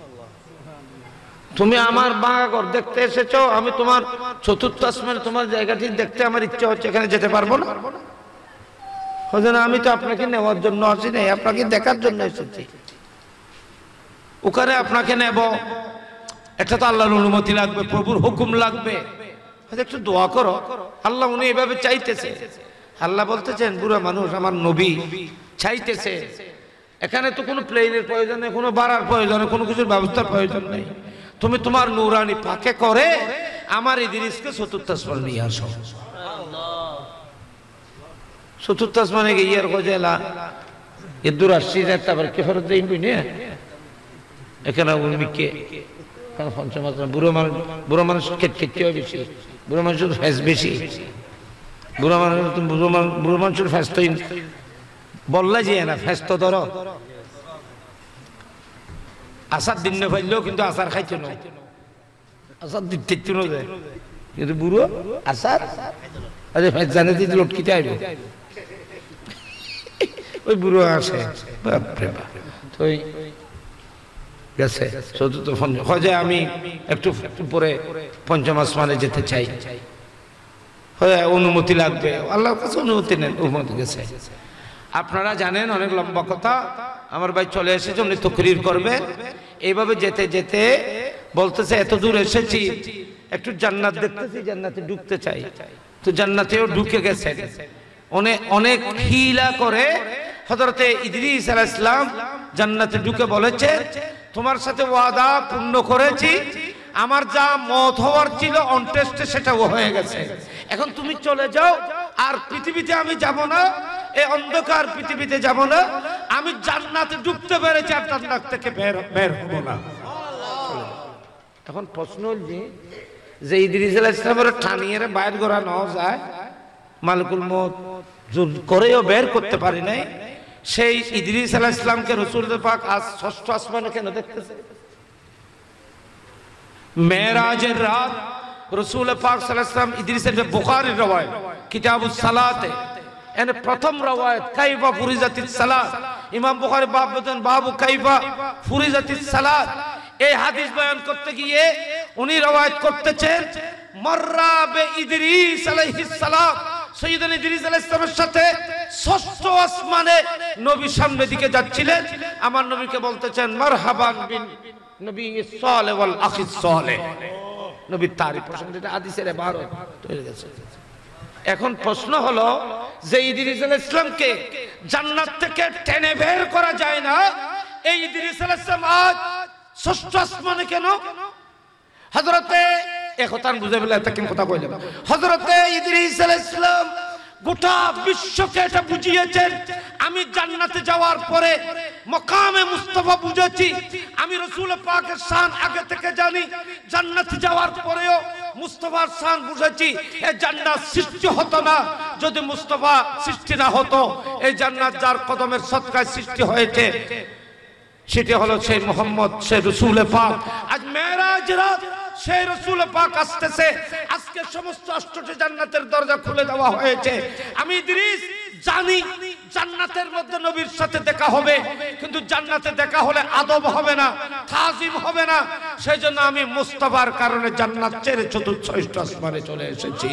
তুমি আমার বাঙ্গাগর দেখতে এসেছো, আমি তোমার চতুর্থ আসমানে তোমার জায়গাটি দেখতে আমার ইচ্ছা হচ্ছে, এখানে যেতে পারবো না? না, আমি তো আপনাকে নেওয়ার জন্য আসি নাই, আপনাকে দেখার জন্য এসেছি। ওখানে আপনাকে নেব, এটা তো আল্লাহর অনুমতি লাগবে, প্রভুর হুকুম লাগবে, একটু দোয়া করো। আল্লাহ উনি এভাবে চাইতেছে। আল্লাহ বলতেছেন, বুড়া মানুষ, আমার নবী চাইতেছে, এখানে তো কোনো প্লেনের প্রয়োজন নেই, কোনো বাড়ার প্রয়োজন নেই, কোনো কিছুর ব্যবস্থার প্রয়োজন নেই, তুমি তোমার নূরানি পাকে করে আমার ইদ্রিসকে চতুর্থ আসমানে নিয়ে আসো। চতুর্থ আসমানে গিয়ে গজেলা এদুর আসছি, তারপর কে ফেরত দেই নিয়ে এখানে উর্মিকে পঞ্চম আসমান। বুড়ো মানুষ খেতে বেশি, বুড়ো মানুষের ফ্যাস বেশি, বুড়ো মানুষের ফ্যাস তো বললে যে না, ফ্যাস তো ধরো আসার দিন না পাইলেও কিন্তু আসার খাইছো না, আসার দিতে না যায়, কিন্তু বুড়ো আসার আরে ফ্যাস জানে দিদি লটকিতে আইব, ওই বুড়ো আসে তো গেছে চতুর্থ হজে, আমি একটু পরে পঞ্চম আসমানে যেতে চাই, অনুমতি লাগবে, আল্লাহর কাছে অনুমতি নেন, অনুমতি গেছে। আপনারা জানেন, অনেক লম্বা কথা, আমার ভাই চলে এসেছে, উনি তকরির করবেন। এইভাবে যেতে যেতে বলতেছে, এত দূর এসেছি, একটু জান্নাত দেখতেছি, জান্নাতে ঢুকতে চাই। তো জান্নাতেও ঢুকে গেছে, অনেক হিলা করে হযরতে ইদ্রিস আলাইহিস সালাম জান্নাতে ঢুকে বলেছে, তোমার সাথে ওয়াদা পূর্ণ করেছি, আমার যা মত হওয়ার ছিল অনটেস্টে সেটাও হয়ে গেছে, এখন তুমি চলে যাও, আর পৃথিবীতে আমি যাব না, এই অন্ধকার পৃথিবীতে যাব না, আমি জান্নাতে ঢুকতে পেরেছি, আর জান্নাত থেকে বের হব না। এখন প্রশ্ন হচ্ছে যে ইদ্রিস আলাইহিস সালামের ঠানিয়ে বাইর করা না যায়, মালিকুল মউত জোর করেও বের করতে পারি নাই, সেই ইদ্রিস আলাইহিস সালামকে রাসূল পাক আজ ষষ্ঠ আসমানে কেন দেখতেছে? মেরাজের রাত রাসূল পাক সাল্লাল্লাহু আলাইহি ওয়াসাল্লাম, ইদ্রিসের বুখারীর রওয়ায়াত কিতাবুস সালাতে, এর প্রথম রওয়ায়াত কাইফা ফুরিজাতিস সালাত, ইমাম বুখারী বাব বলেন বাবু কাইফা ফুরিজাতিস সালাত। এই হাদিস বয়ান করতে গিয়ে উনি রওয়ায়াত করতেছেন, মাররা বে ইদ্রিস আলাইহিস সালাম, সাইয়্যিদুনা ইদ্রিস আলাইহিস সালামের সাথে ষষ্ঠ আসমানে নবী সামনের দিকে যাচ্ছিলেন, আমার নবীকে বলতেছেন, মারহাবান বিন নবী সালেহ ওয়াল আখিস সালেহ, নবীর তারিফ প্রসঙ্গে, এটা হাদিসের ইবারত হয়ে গেছে। এখন প্রশ্ন হলো যে ইদ্রিস আলাইহিস সালামকে জান্নাত থেকে টেনে বের করা যায় না, এই ইদ্রিস আলাইহিস সালাম আজ ষষ্ঠ আসমানে কেন? হযরতে একতান বুঝে বলে এত কেন কথা কইলাম, হযরতে ইদ্রিস আলাইহিস সালাম গোটা বিশ্বকে এটা বুঝিয়েছেন, আমি জান্নাতে যাওয়ার পরে মকামে মুস্তাফা বুঝেছি, আমি রাসূল পাকের শান আগে থেকে জানি, জান্নাতে যাওয়ার পরেও মুস্তাফার শান বুঝেছি, এই জান্নাত সৃষ্টি হতো না যদি মুস্তাফা সৃষ্টি না হতো। এই জান্নাত যার কদমের সদকায় সৃষ্টি হয়েছে সেটি হলো সেই মোহাম্মদ, সেই রসুল পাক। আজ মেরাজ রাত সেই রসুল পাক আসতেছে। আজকে সমস্ত অষ্টটি জান্নাতের দরজা খুলে দেওয়া হয়েছে। আমি ইদ্রিস জানি জান্নাতের মধ্যে নবীর সাথে দেখা হবে, কিন্তু জান্নাতে দেখা হলে আদব হবে না, তাজিম হবে না। সেই জন্য আমি মুস্তাফার কারণে জান্নাত ছেড়ে চতুর্থ আসমানে চলে এসেছি।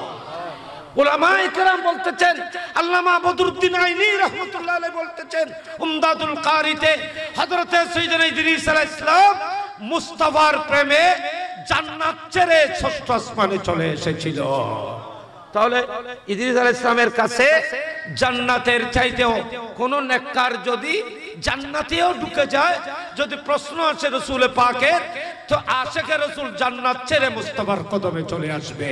উলামায়ে কেরাম বলতেছেন, আল্লামা বদরুদ্দিন আইনি রাহমাতুল্লাহ আলাইহি বলতেছেন উমদাতুল কারিতে, হযরতে সাইয়েদনা ইদ্রিস আলাইহিস সালাম মুস্তাফার প্রেমে জান্নাত ছেড়ে ষষ্ঠ আসমানে চলে এসেছিল। তাহলে ইদ্রিস আলাইহিস সালামের কাছে জান্নাতের চাইতেও কোন নেককার যদি জান্নাতেও ঢুকে যায়, যদি প্রশ্ন আসে রাসূল পাকের, তো আশিকে রাসূল জান্নাত ছেড়ে মুস্তাফার কদমে চলে আসবে।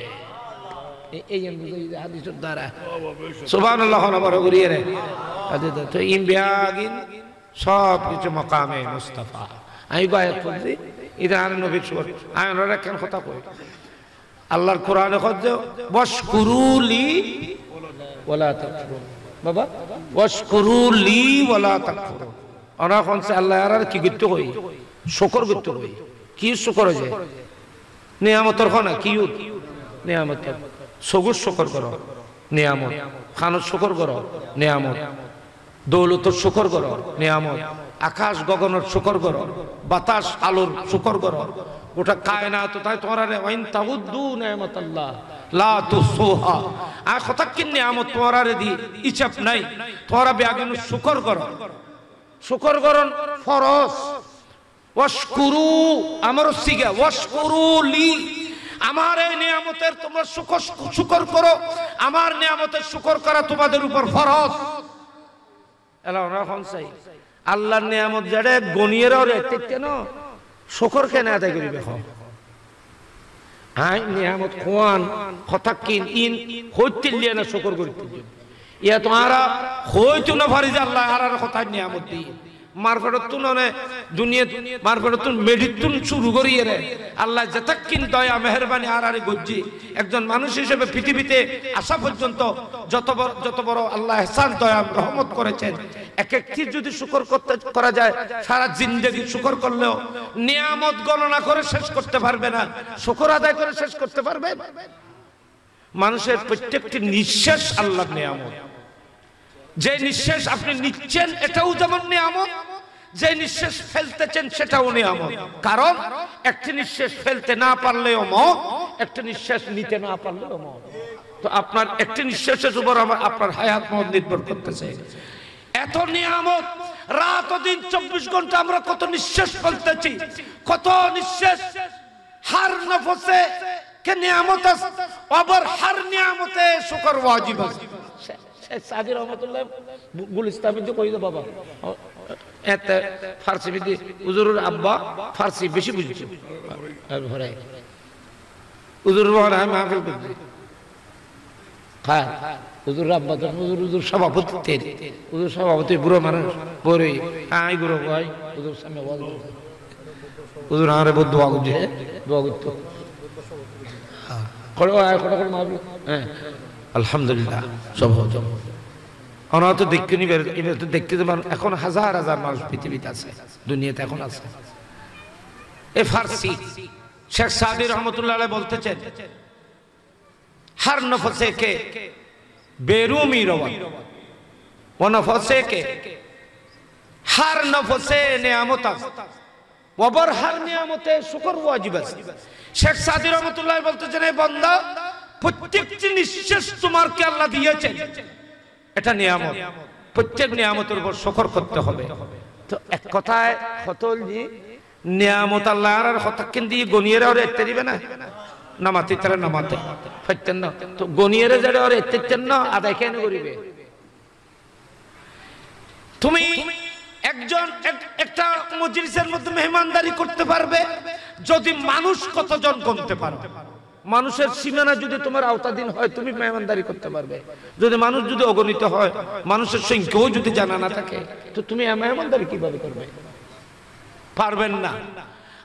এই হাদিসের দ্বারা সুবহানাল্লাহ নবর করিয়ে রে তো ইমবিয়াগিন সব কিছু মাকামে মুস্তাফা। আমি বায়াত পড়ছি ইদান নবীর সুর আয়নরা কেন কথা কই, আল্লাহর কোরআনে কইছে ওয়াশকুরুলি ওয়ালা তাকফুরুন, বাবা ওয়াশকুরুলি ওয়ালা তাকফুরুন। ওনা কোনছে আল্লাহ আর কি করতে কই, শুকর করতে কই। কি শুকর হইছে? নিয়ামতের খানা কি নিয়ামত, সগুর শুকর করো নিয়ামত, খানোর শুকর করো নিয়ামত, দৌলতর শুকর করো নিয়ামত, আকাশ গগনের শুকর করো, বাতাস আলোর শুকর করো, গোটা কায়নাত তাই তোমরা ওয়াইন তাউদ্দু নিয়ামাতাল্লাহ লা তুসুহা। আর কথা কি নিয়ামত তোমরা দি হিসাব নাই, তোমরা বেআগুন শুকর করো। শুকর করন ফরজ। ওয়াশকুরু আমার সিগা ওয়াশকুরু লি, আমার এই নিয়ামতের তোমরা শুকর করো, আমার নিয়ামতের শুকর করা তোমাদের উপর ফরজ। আল্লাহর নিয়ামত যারা গনিয়ের কেন শুকর কেন আদায় করিবে? নিয়ামত খোয়ান কথা কিন ইন হইতিলিয়ে না শুকর করিতে ইয়া তোমারা হইতো না পারি যে আল্লাহ আর কথা নিয়ামত দিই মারফেরতুন মানে দুনিয়া মারফেরতুন মেডিতুন শুরু করিয়ে রে আল্লাহ যতক্ষণ দয়া মেহেরবানি আর গজ্জি একজন মানুষ হিসেবে পৃথিবীতে আসা পর্যন্ত যত বড় আল্লাহ ইহসান দয়া রহমত করেছেন, এক একটি যদি শুকর করতে করা যায় সারা জিন্দেগি শুকর করলেও নিয়ামত গণনা করে শেষ করতে পারবে না, শুকর আদায় করে শেষ করতে পারবে। মানুষের প্রত্যেকটি নিঃশ্বাস আল্লাহর নিয়ামত। যে নিঃশ্বাস আপনি নিচ্ছেন এটাও যেমন নিয়ামত, যে নিঃশ্বাস ফেলতেছেন সেটাও নিয়ামত। কারণ একটি নিঃশ্বাস ফেলতে না পারলেও মত, একটি নিঃশ্বাস নিতে না পারলেও মত। তো আপনার একটি নিঃশ্বাসের উপর আপনার হায়াত মত নির্ভর করতেছে। এত নিয়ামত, রাত ও দিন 24 ঘন্টা আমরা কত নিঃশ্বাস ফেলতেছি, কত নিঃশ্বাস। হার নফসে কে নিয়ামত আছে, আবার হার নিয়ামতে শুকর ওয়াজিব আছে। সাদি রহমতুল্লাহ গুলিস্তান যে কই বাবা এতে ফারসি বিদি হুজুরের আব্বা ফারসি বেশি বুঝছে ঘরে হুজুর বলে আমি মাহফিল করছি হ্যাঁ হুজুর আব্বা তো হুজুর সভাপতি হুজুর সভাপতি বুড়ো মানুষ বড় আই বুড়ো ভাই হুজুর সামনে ওয়াজ হুজুর আরে বহুত দোয়া করছে দোয়া করতে করে করে মাহফিল হ্যাঁ আলহামদুলিল্লাহ সব হতো। ওনারা তো দেখতে নিবে, তো দেখতে এখন হাজার হাজার মানুষ পৃথিবীতে আছে, দুনিয়াতে এখন আছে। এ ফারসি শেখ সাদি রহমতুল্লাহ আলাইহি বলতেছেন हर नफसे के बेरूमी रवा वो नफसे के हर नफसे नियामत वबर हर नियामते शुक्र वाजिब है। शेख सादी रहमतुल्लाह बोलते हैं बंदा প্রত্যেকটি নিঃশ্বাস তোমাকে আল্লাহ দিয়েছেন এটা নিয়ামত, প্রত্যেক নিয়ামতের উপর শুকর করতে হবে। তো এক কথায় ফতলজি নিয়ামত আল্লাহ আর হতকেন দিয়ে গনিয়েরা আর এতে দিবে না নামাতে তারা নামাতে ফাইতেন না, তো গনিয়েরা যারা আর এতেন না আদায় কেন করিবে? তুমি একজন একটা মজলিসের মধ্যে মেহমানদারি করতে পারবে যদি মানুষ কতজন গুনতে পারবে। মানুষের সীমানা যদি তোমার আওতাধীন হয় তুমি মেহমানদারি করতে পারবে। যদি মানুষ যদি অগণিত হয়, মানুষের সংখ্যাও যদি জানা না থাকে, তো তুমি মেহমানদারি কিভাবে করবে? পারবেন না।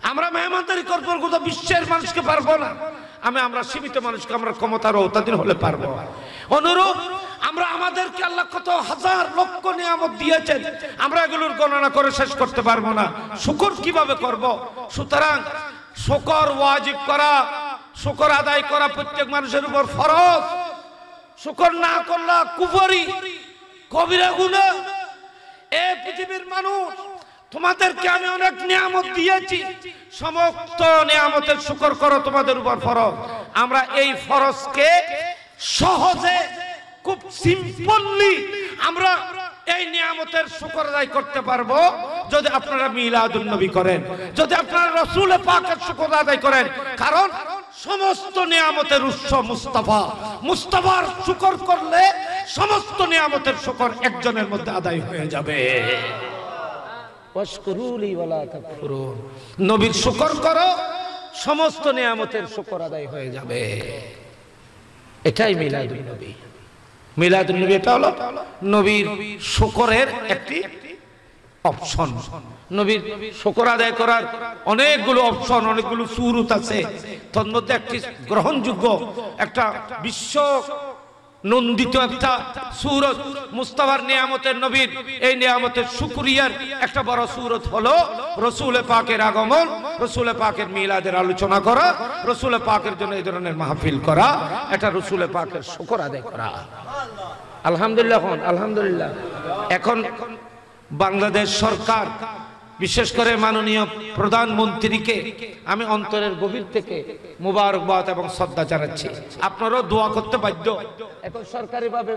আমরা মেহমানদারি করবো, গোটা বিশ্বের মানুষকে পারবো না। আমরা সীমিত মানুষকে আমরা ক্ষমতার অত্যাধীন হলে পারবো। অনুরূপ আমরা আমাদেরকে আল্লাহ কত হাজার লক্ষ নিয়ামত দিয়েছেন, আমরা এগুলোর গণনা করে শেষ করতে পারবো না। শুকর কিভাবে করব? সুতরাং শুকর ওয়াজিব করা, শুকর আদায় করা প্রত্যেক মানুষের উপর ফরজ। শুকর না করলে কুফরি, কবিরা গুনাহ। এই পৃথিবীর মানুষ, তোমাদেরকে আমি অনেক নিয়ামত দিয়েছি, সমস্ত নিয়ামতের শুকর করো, তোমাদের উপর ফরজ। আমরা এই ফরজকে সহজে, খুব সিম্পলি আমরা এই নিয়ামতের শুকর আদায় করতে পারবো যদি আপনারা মিলাদুন নবী করেন, যদি আপনারা রাসূল পাকের শুকর আদায় করেন। কারণ সমস্ত নিয়ামতের উৎস মুস্তাফা, মুস্তাফার শুকর করলে সমস্ত নিয়ামতের শুকর একজনের মধ্যে আদায় হয়ে যাবে। ওয়াশকুরুলি ওয়ালা তাকফুরুন, নবীর শুকর করো, সমস্ত নিয়ামতের শুকর আদায় হয়ে যাবে। এটাই মিলাদুন নবী। মিলাদুন নবী এটা হলো নবীর শুকরের একটি অপশন। নবীর শুকর আদায় করার অনেকগুলো অপশন, অনেকগুলো সুরত আছে। তার মধ্যে একটি গ্রহণযোগ্য, একটা বিশ্ব নন্দিত একটা সূরত, মুস্তাফার নিয়ামতের, নবীর এই নিয়ামতের শুকরিয়ার একটা বড় সূরত হলো রাসূল পাকের আগমন, রাসূল পাকের মিলাদের আলোচনা করা, রাসূল পাকের জন্য এই ধরনের মাহফিল করা, এটা রাসূল পাকের শুকর আদায় করা। আলহামদুলিল্লাহ, আলহামদুলিল্লাহ। এখন বাংলাদেশ সরকার, বিশেষ করে মাননীয় প্রধানমন্ত্রীকে আমি অন্তরের গভীর থেকে মুবারকবাদ এবং শ্রদ্ধা জানাচ্ছি। আপনারাও দোয়া করতে বাধ্য। এখন সরকারি ভাবে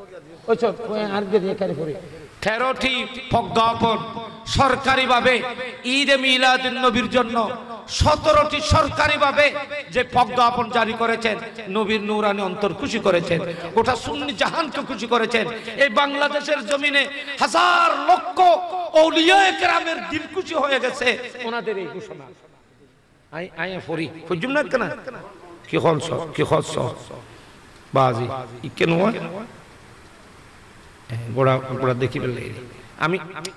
13টি প্রজ্ঞাপন সরকারিভাবে ঈদে মিলাদুন নবীর জন্য 17টি সরকারিভাবে যে প্রজ্ঞাপন জারি করেছেন, নবীর নূরানি অন্তর খুশি করেছেন, গোটা সুন্নি জাহানকে খুশি করেছেন। এই বাংলাদেশের জমিনে হাজার লক্ষ আউলিয়ায়ে কেরামের দিল খুশি হয়ে গেছে ওনাদের এই ঘোষণা। আই ফরি ফুজুম না কেন কি খলস বাজি কেন গোড়া গোড়া দেখি পেলে আমি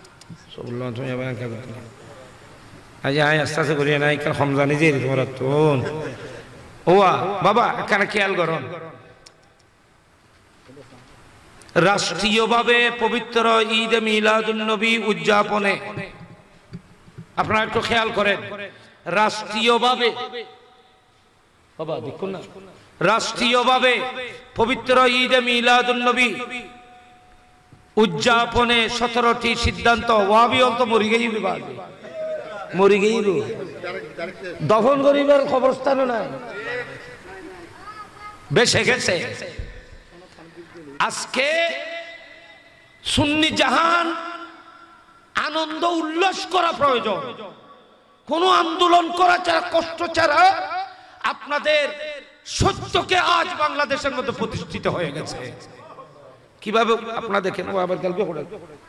আজ আয় আস্তে আস্তে করিয়া নাই সমজানি যে তোমার তোন ও বাবা এখানে খেয়াল করুন। রাষ্ট্রীয়ভাবে পবিত্র ঈদ মিলাদুন নবী উদযাপনে আপনারা একটু খেয়াল করেন, রাষ্ট্রীয়ভাবে বাবা দেখুন না, রাষ্ট্রীয়ভাবে পবিত্র ঈদ মিলাদুন নবী উদযাপনে 17টি সিদ্ধান্ত। ওয়াবি অন্ত মরি গেই মরি গেই দফন গরিবের খবরস্থানও নাই, বেশে গেছে। আজকে সুন্নি জাহান আনন্দ উল্লাস করা প্রয়োজন, কোন আন্দোলন করা ছাড়া, কষ্ট ছাড়া। আপনাদের সত্যকে আজ বাংলাদেশের মধ্যে প্রতিষ্ঠিত হয়ে গেছে। কিভাবে আপনারা দেখেন, ও আবার গল্প করে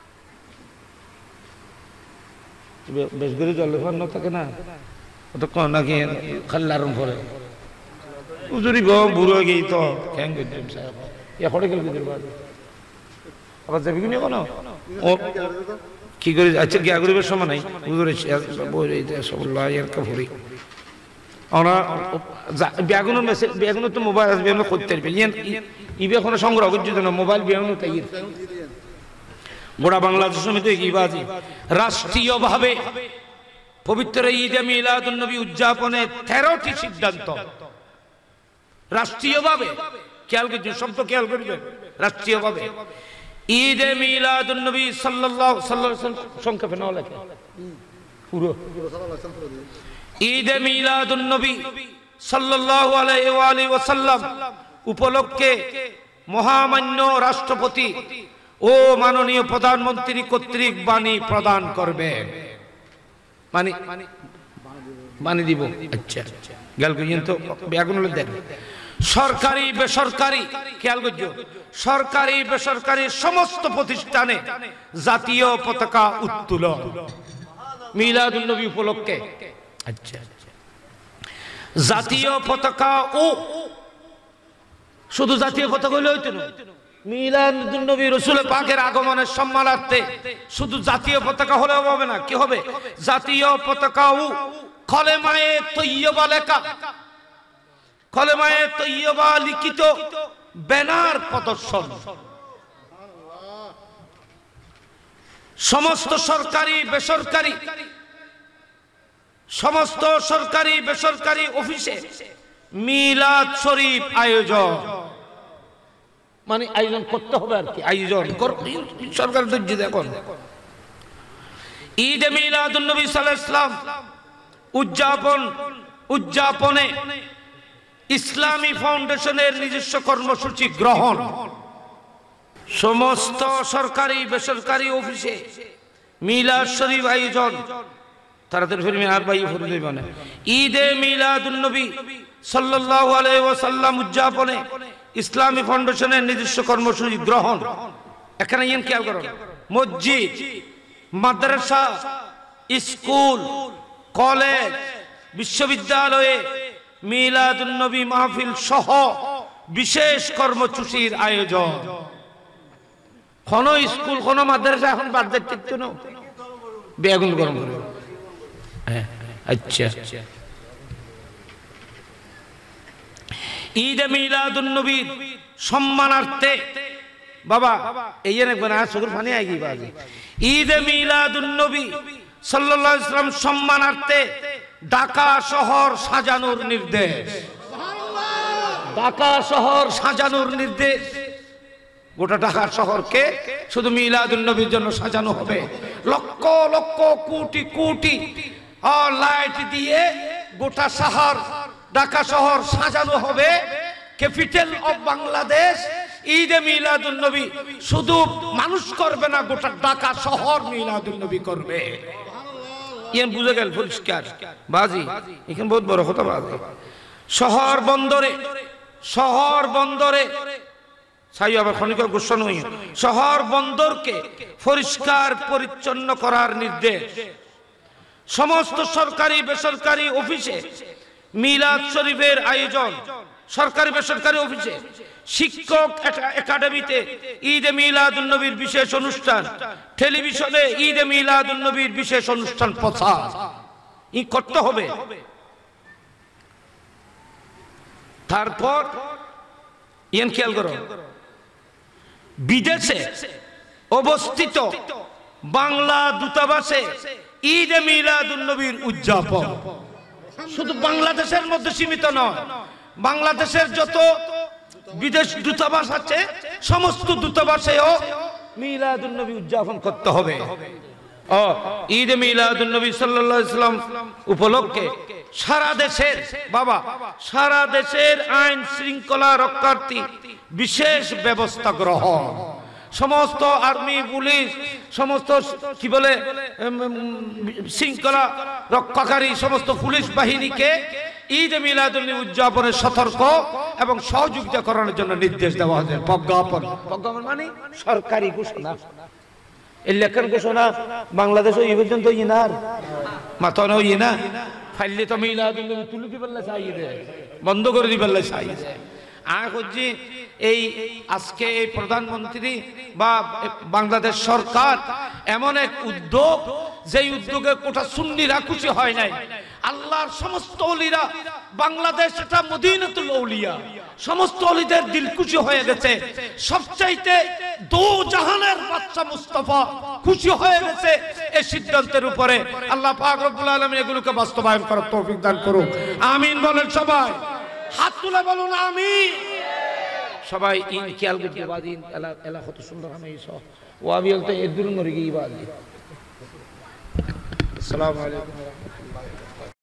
বেশ করে জলে ফান থাকে না, ওটা কোন নাকি খাল্লারম করে উজুরি বুড়ো গেই তো খ্যাং সাহেব এখড়ে গেল আবার যাবি কিনে কোনো ও কি করে। আচ্ছা গিয়া গরিবের সময় নাই ফুরি ওরা বেগুন মেসেজ, বেগুন তো মোবাইল আসবে, আমরা করতে পারবে ইবে এখন সংগ্রহ করছি না মোবাইল বেগুন তাই গোটা বাংলাদেশ সমিতি ইবাজি। রাষ্ট্রীয়ভাবে পবিত্র ঈদে মিলাদুন নবী উদযাপনে 13টি সিদ্ধান্ত রাষ্ট্রীয়ভাবে। খেয়াল করছেন, শব্দ খেয়াল করবেন, রাষ্ট্রীয়ভাবে ঈদে মিলাদুন নবী সাল্লাল্লাহু আলাইহি ওয়াসাল্লাম সংক্ষেপে নাও লেখে পুরো ঈদে মিলাদুন নবী সাল্লাল্লাহু আলাইহি ওয়াসাল্লাম উপলক্ষে মহামান্য রাষ্ট্রপতি ও মাননীয় প্রধানমন্ত্রী কর্তৃক বাণী প্রদান করবেন। বাণী দিব। আচ্ছা গেল কিন্তু বেগুন দেন। সরকারি বেসরকারি, খেয়াল করছো, সরকারি বেসরকারি সমস্ত প্রতিষ্ঠানে জাতীয় পতাকা উত্তোলন মিলাদুন নবী উপলক্ষে। আচ্ছা জাতীয় পতাকা ও শুধু জাতীয় পতাকা হইলে হইতো না, মিলাদুন নবী রাসূল পাকের আগমনের সম্মানার্থে শুধু জাতীয় পতাকা হলেও হবে না, কি হবে? জাতীয় পতাকা ও কলেমায়ে তৈয়বা লেখা, কলেমায়ে তৈয়বা লিখিত ব্যানার প্রদর্শন, সমস্ত সরকারি বেসরকারি, সমস্ত সরকারি বেসরকারি অফিসে মিলাদ শরীফ আয়োজন, মানে আয়োজন করতে হবে আর কি, আয়োজন সরকার ধৈর্য দেখুন। ঈদে মিলাদুন নবী সাল্লাল্লাহু আলাইহি ওয়াসাল্লাম উদযাপনে ইসলামী ফাউন্ডেশনের নিজস্ব কর্মসূচি গ্রহণ, সমস্ত সরকারি বেসরকারি অফিসে মিলাদ শরীফ আয়োজন, তাড়াতাড়ি ফিরমি আর ভাই ফরজই মানে ঈদে মিলাদুন নবী সাল্লাল্লাহু আলাইহি ওয়াসাল্লাম উদযাপনে ইসলামী ফাউন্ডেশনের নিজস্ব কর্মসূচি গ্রহণ। এখানে ইন খেয়াল করুন, মসজিদ, মাদ্রাসা, স্কুল, কলেজ, বিশ্ববিদ্যালয়ে মিলাদুন নবী মাহফিল সহ বিশেষ কর্মসূচির আয়োজন। কোন স্কুল কোন মাদ্রাসা এখন বাদ দিচ্ছে না, বেগুন গরম করে। আচ্ছা, ঈদে মিলাদুন নবীর সম্মানার্থে বাবা এই চোখের পানি আগে বাজে, ঈদে মিলাদুন নবী সাল্লাল্লাহু আলাইহি ওয়াসাল্লাম সম্মানার্থে ঢাকা শহর সাজানোর নির্দেশ, ঢাকা শহর সাজানোর নির্দেশ। গোটা ঢাকা শহরকে শুধু মিলাদুন নবীর জন্য সাজানো হবে, লক্ষ লক্ষ কোটি কোটি লাইট দিয়ে গোটা শহর ঢাকা শহর সাজানো হবে। ক্যাপিটাল অফ বাংলাদেশ ঈদে মিলাদুন নবী শুধু মানুষ করবে না, গোটা ঢাকা শহর মিলাদুন নবী করবে। ইয়ান বুঝে গেল পরিষ্কার বাজি, এখানে বহুত বড় কথা বাজি। শহর বন্দরে, শহর বন্দরে সাই আবার খনিকা ঘোষণ হই, শহর বন্দরকে পরিষ্কার পরিচ্ছন্ন করার নির্দেশ। সমস্ত সরকারি বেসরকারি অফিসে মিলাদ শরীফের আয়োজন, সরকারি বেসরকারি অফিসে, শিক্ষক একাডেমিতে ঈদে মিলাদুন নবীর বিশেষ অনুষ্ঠান, টেলিভিশনে ঈদে মিলাদুন নবীর বিশেষ অনুষ্ঠান প্রচার করতে হবে। তারপর ইয়ান খেয়াল করো, বিদেশে অবস্থিত বাংলা দূতাবাসে ঈদে মিলাদুন নবীর উদযাপন শুধু বাংলাদেশের মধ্যে সীমিত নয়, বাংলাদেশের যত বিদেশ দূতাবাস আছে সমস্ত দূতাবাসেও মিলাদুন নবী উদযাপন করতে হবে। ঈদে মিলাদুন নবী সাল্লাল্লাহু আলাইহি ওয়াসাল্লাম উপলক্ষে সারা দেশের বাবা সারা দেশের আইন শৃঙ্খলা রক্ষার্থী বিশেষ ব্যবস্থা গ্রহণ, সমস্ত আর্মি পুলিশ সমস্ত কি বলে শৃঙ্খলা রক্ষাকারী সমস্ত পুলিশ বাহিনীকে ঈদে মিলাদুন নবী উদযাপনে সতর্ক এবং সহযোগিতা করার জন্য নির্দেশ দেওয়া হয়েছে। প্রজ্ঞাপন, প্রজ্ঞাপন মানে সরকারি ঘোষণা। এই লেখার ঘোষণা বাংলাদেশে এই পর্যন্ত ইনার মাথানো ইনা ফাইলে তো মিলাদুন নবী তুলে দিবেন না, চাই বন্ধ করে দিবেন না, চাই করছি। এই আজকে এই প্রধানমন্ত্রী বা বাংলাদেশ সরকার এমন এক উদ্যোগ, যেই উদ্যোগে কোটা সুন্নিরা খুশি হয় নাই, আল্লাহর সমস্ত ওলিরা, বাংলাদেশ এটা মদিনাতুল আউলিয়া, সমস্ত ওলিদের দিল খুশি হয়ে গেছে। সবচাইতে দো জাহানের বাদশা মুস্তাফা খুশি হয়ে গেছে এই সিদ্ধান্তের উপরে। আল্লাহ পাক রব্বুল আলামিন এগুলোকে বাস্তবায়ন করার তৌফিক দান করুক। আমিন বলেন সবাই, হাত তুলে বলুন আমিন। সবাই ইন খেয়াল করতে বাদিন এলা কত সুন্দর আমি সব ও আমি বলতে এর দূর মরে গিয়ে বাদি। আসসালামু আলাইকুম।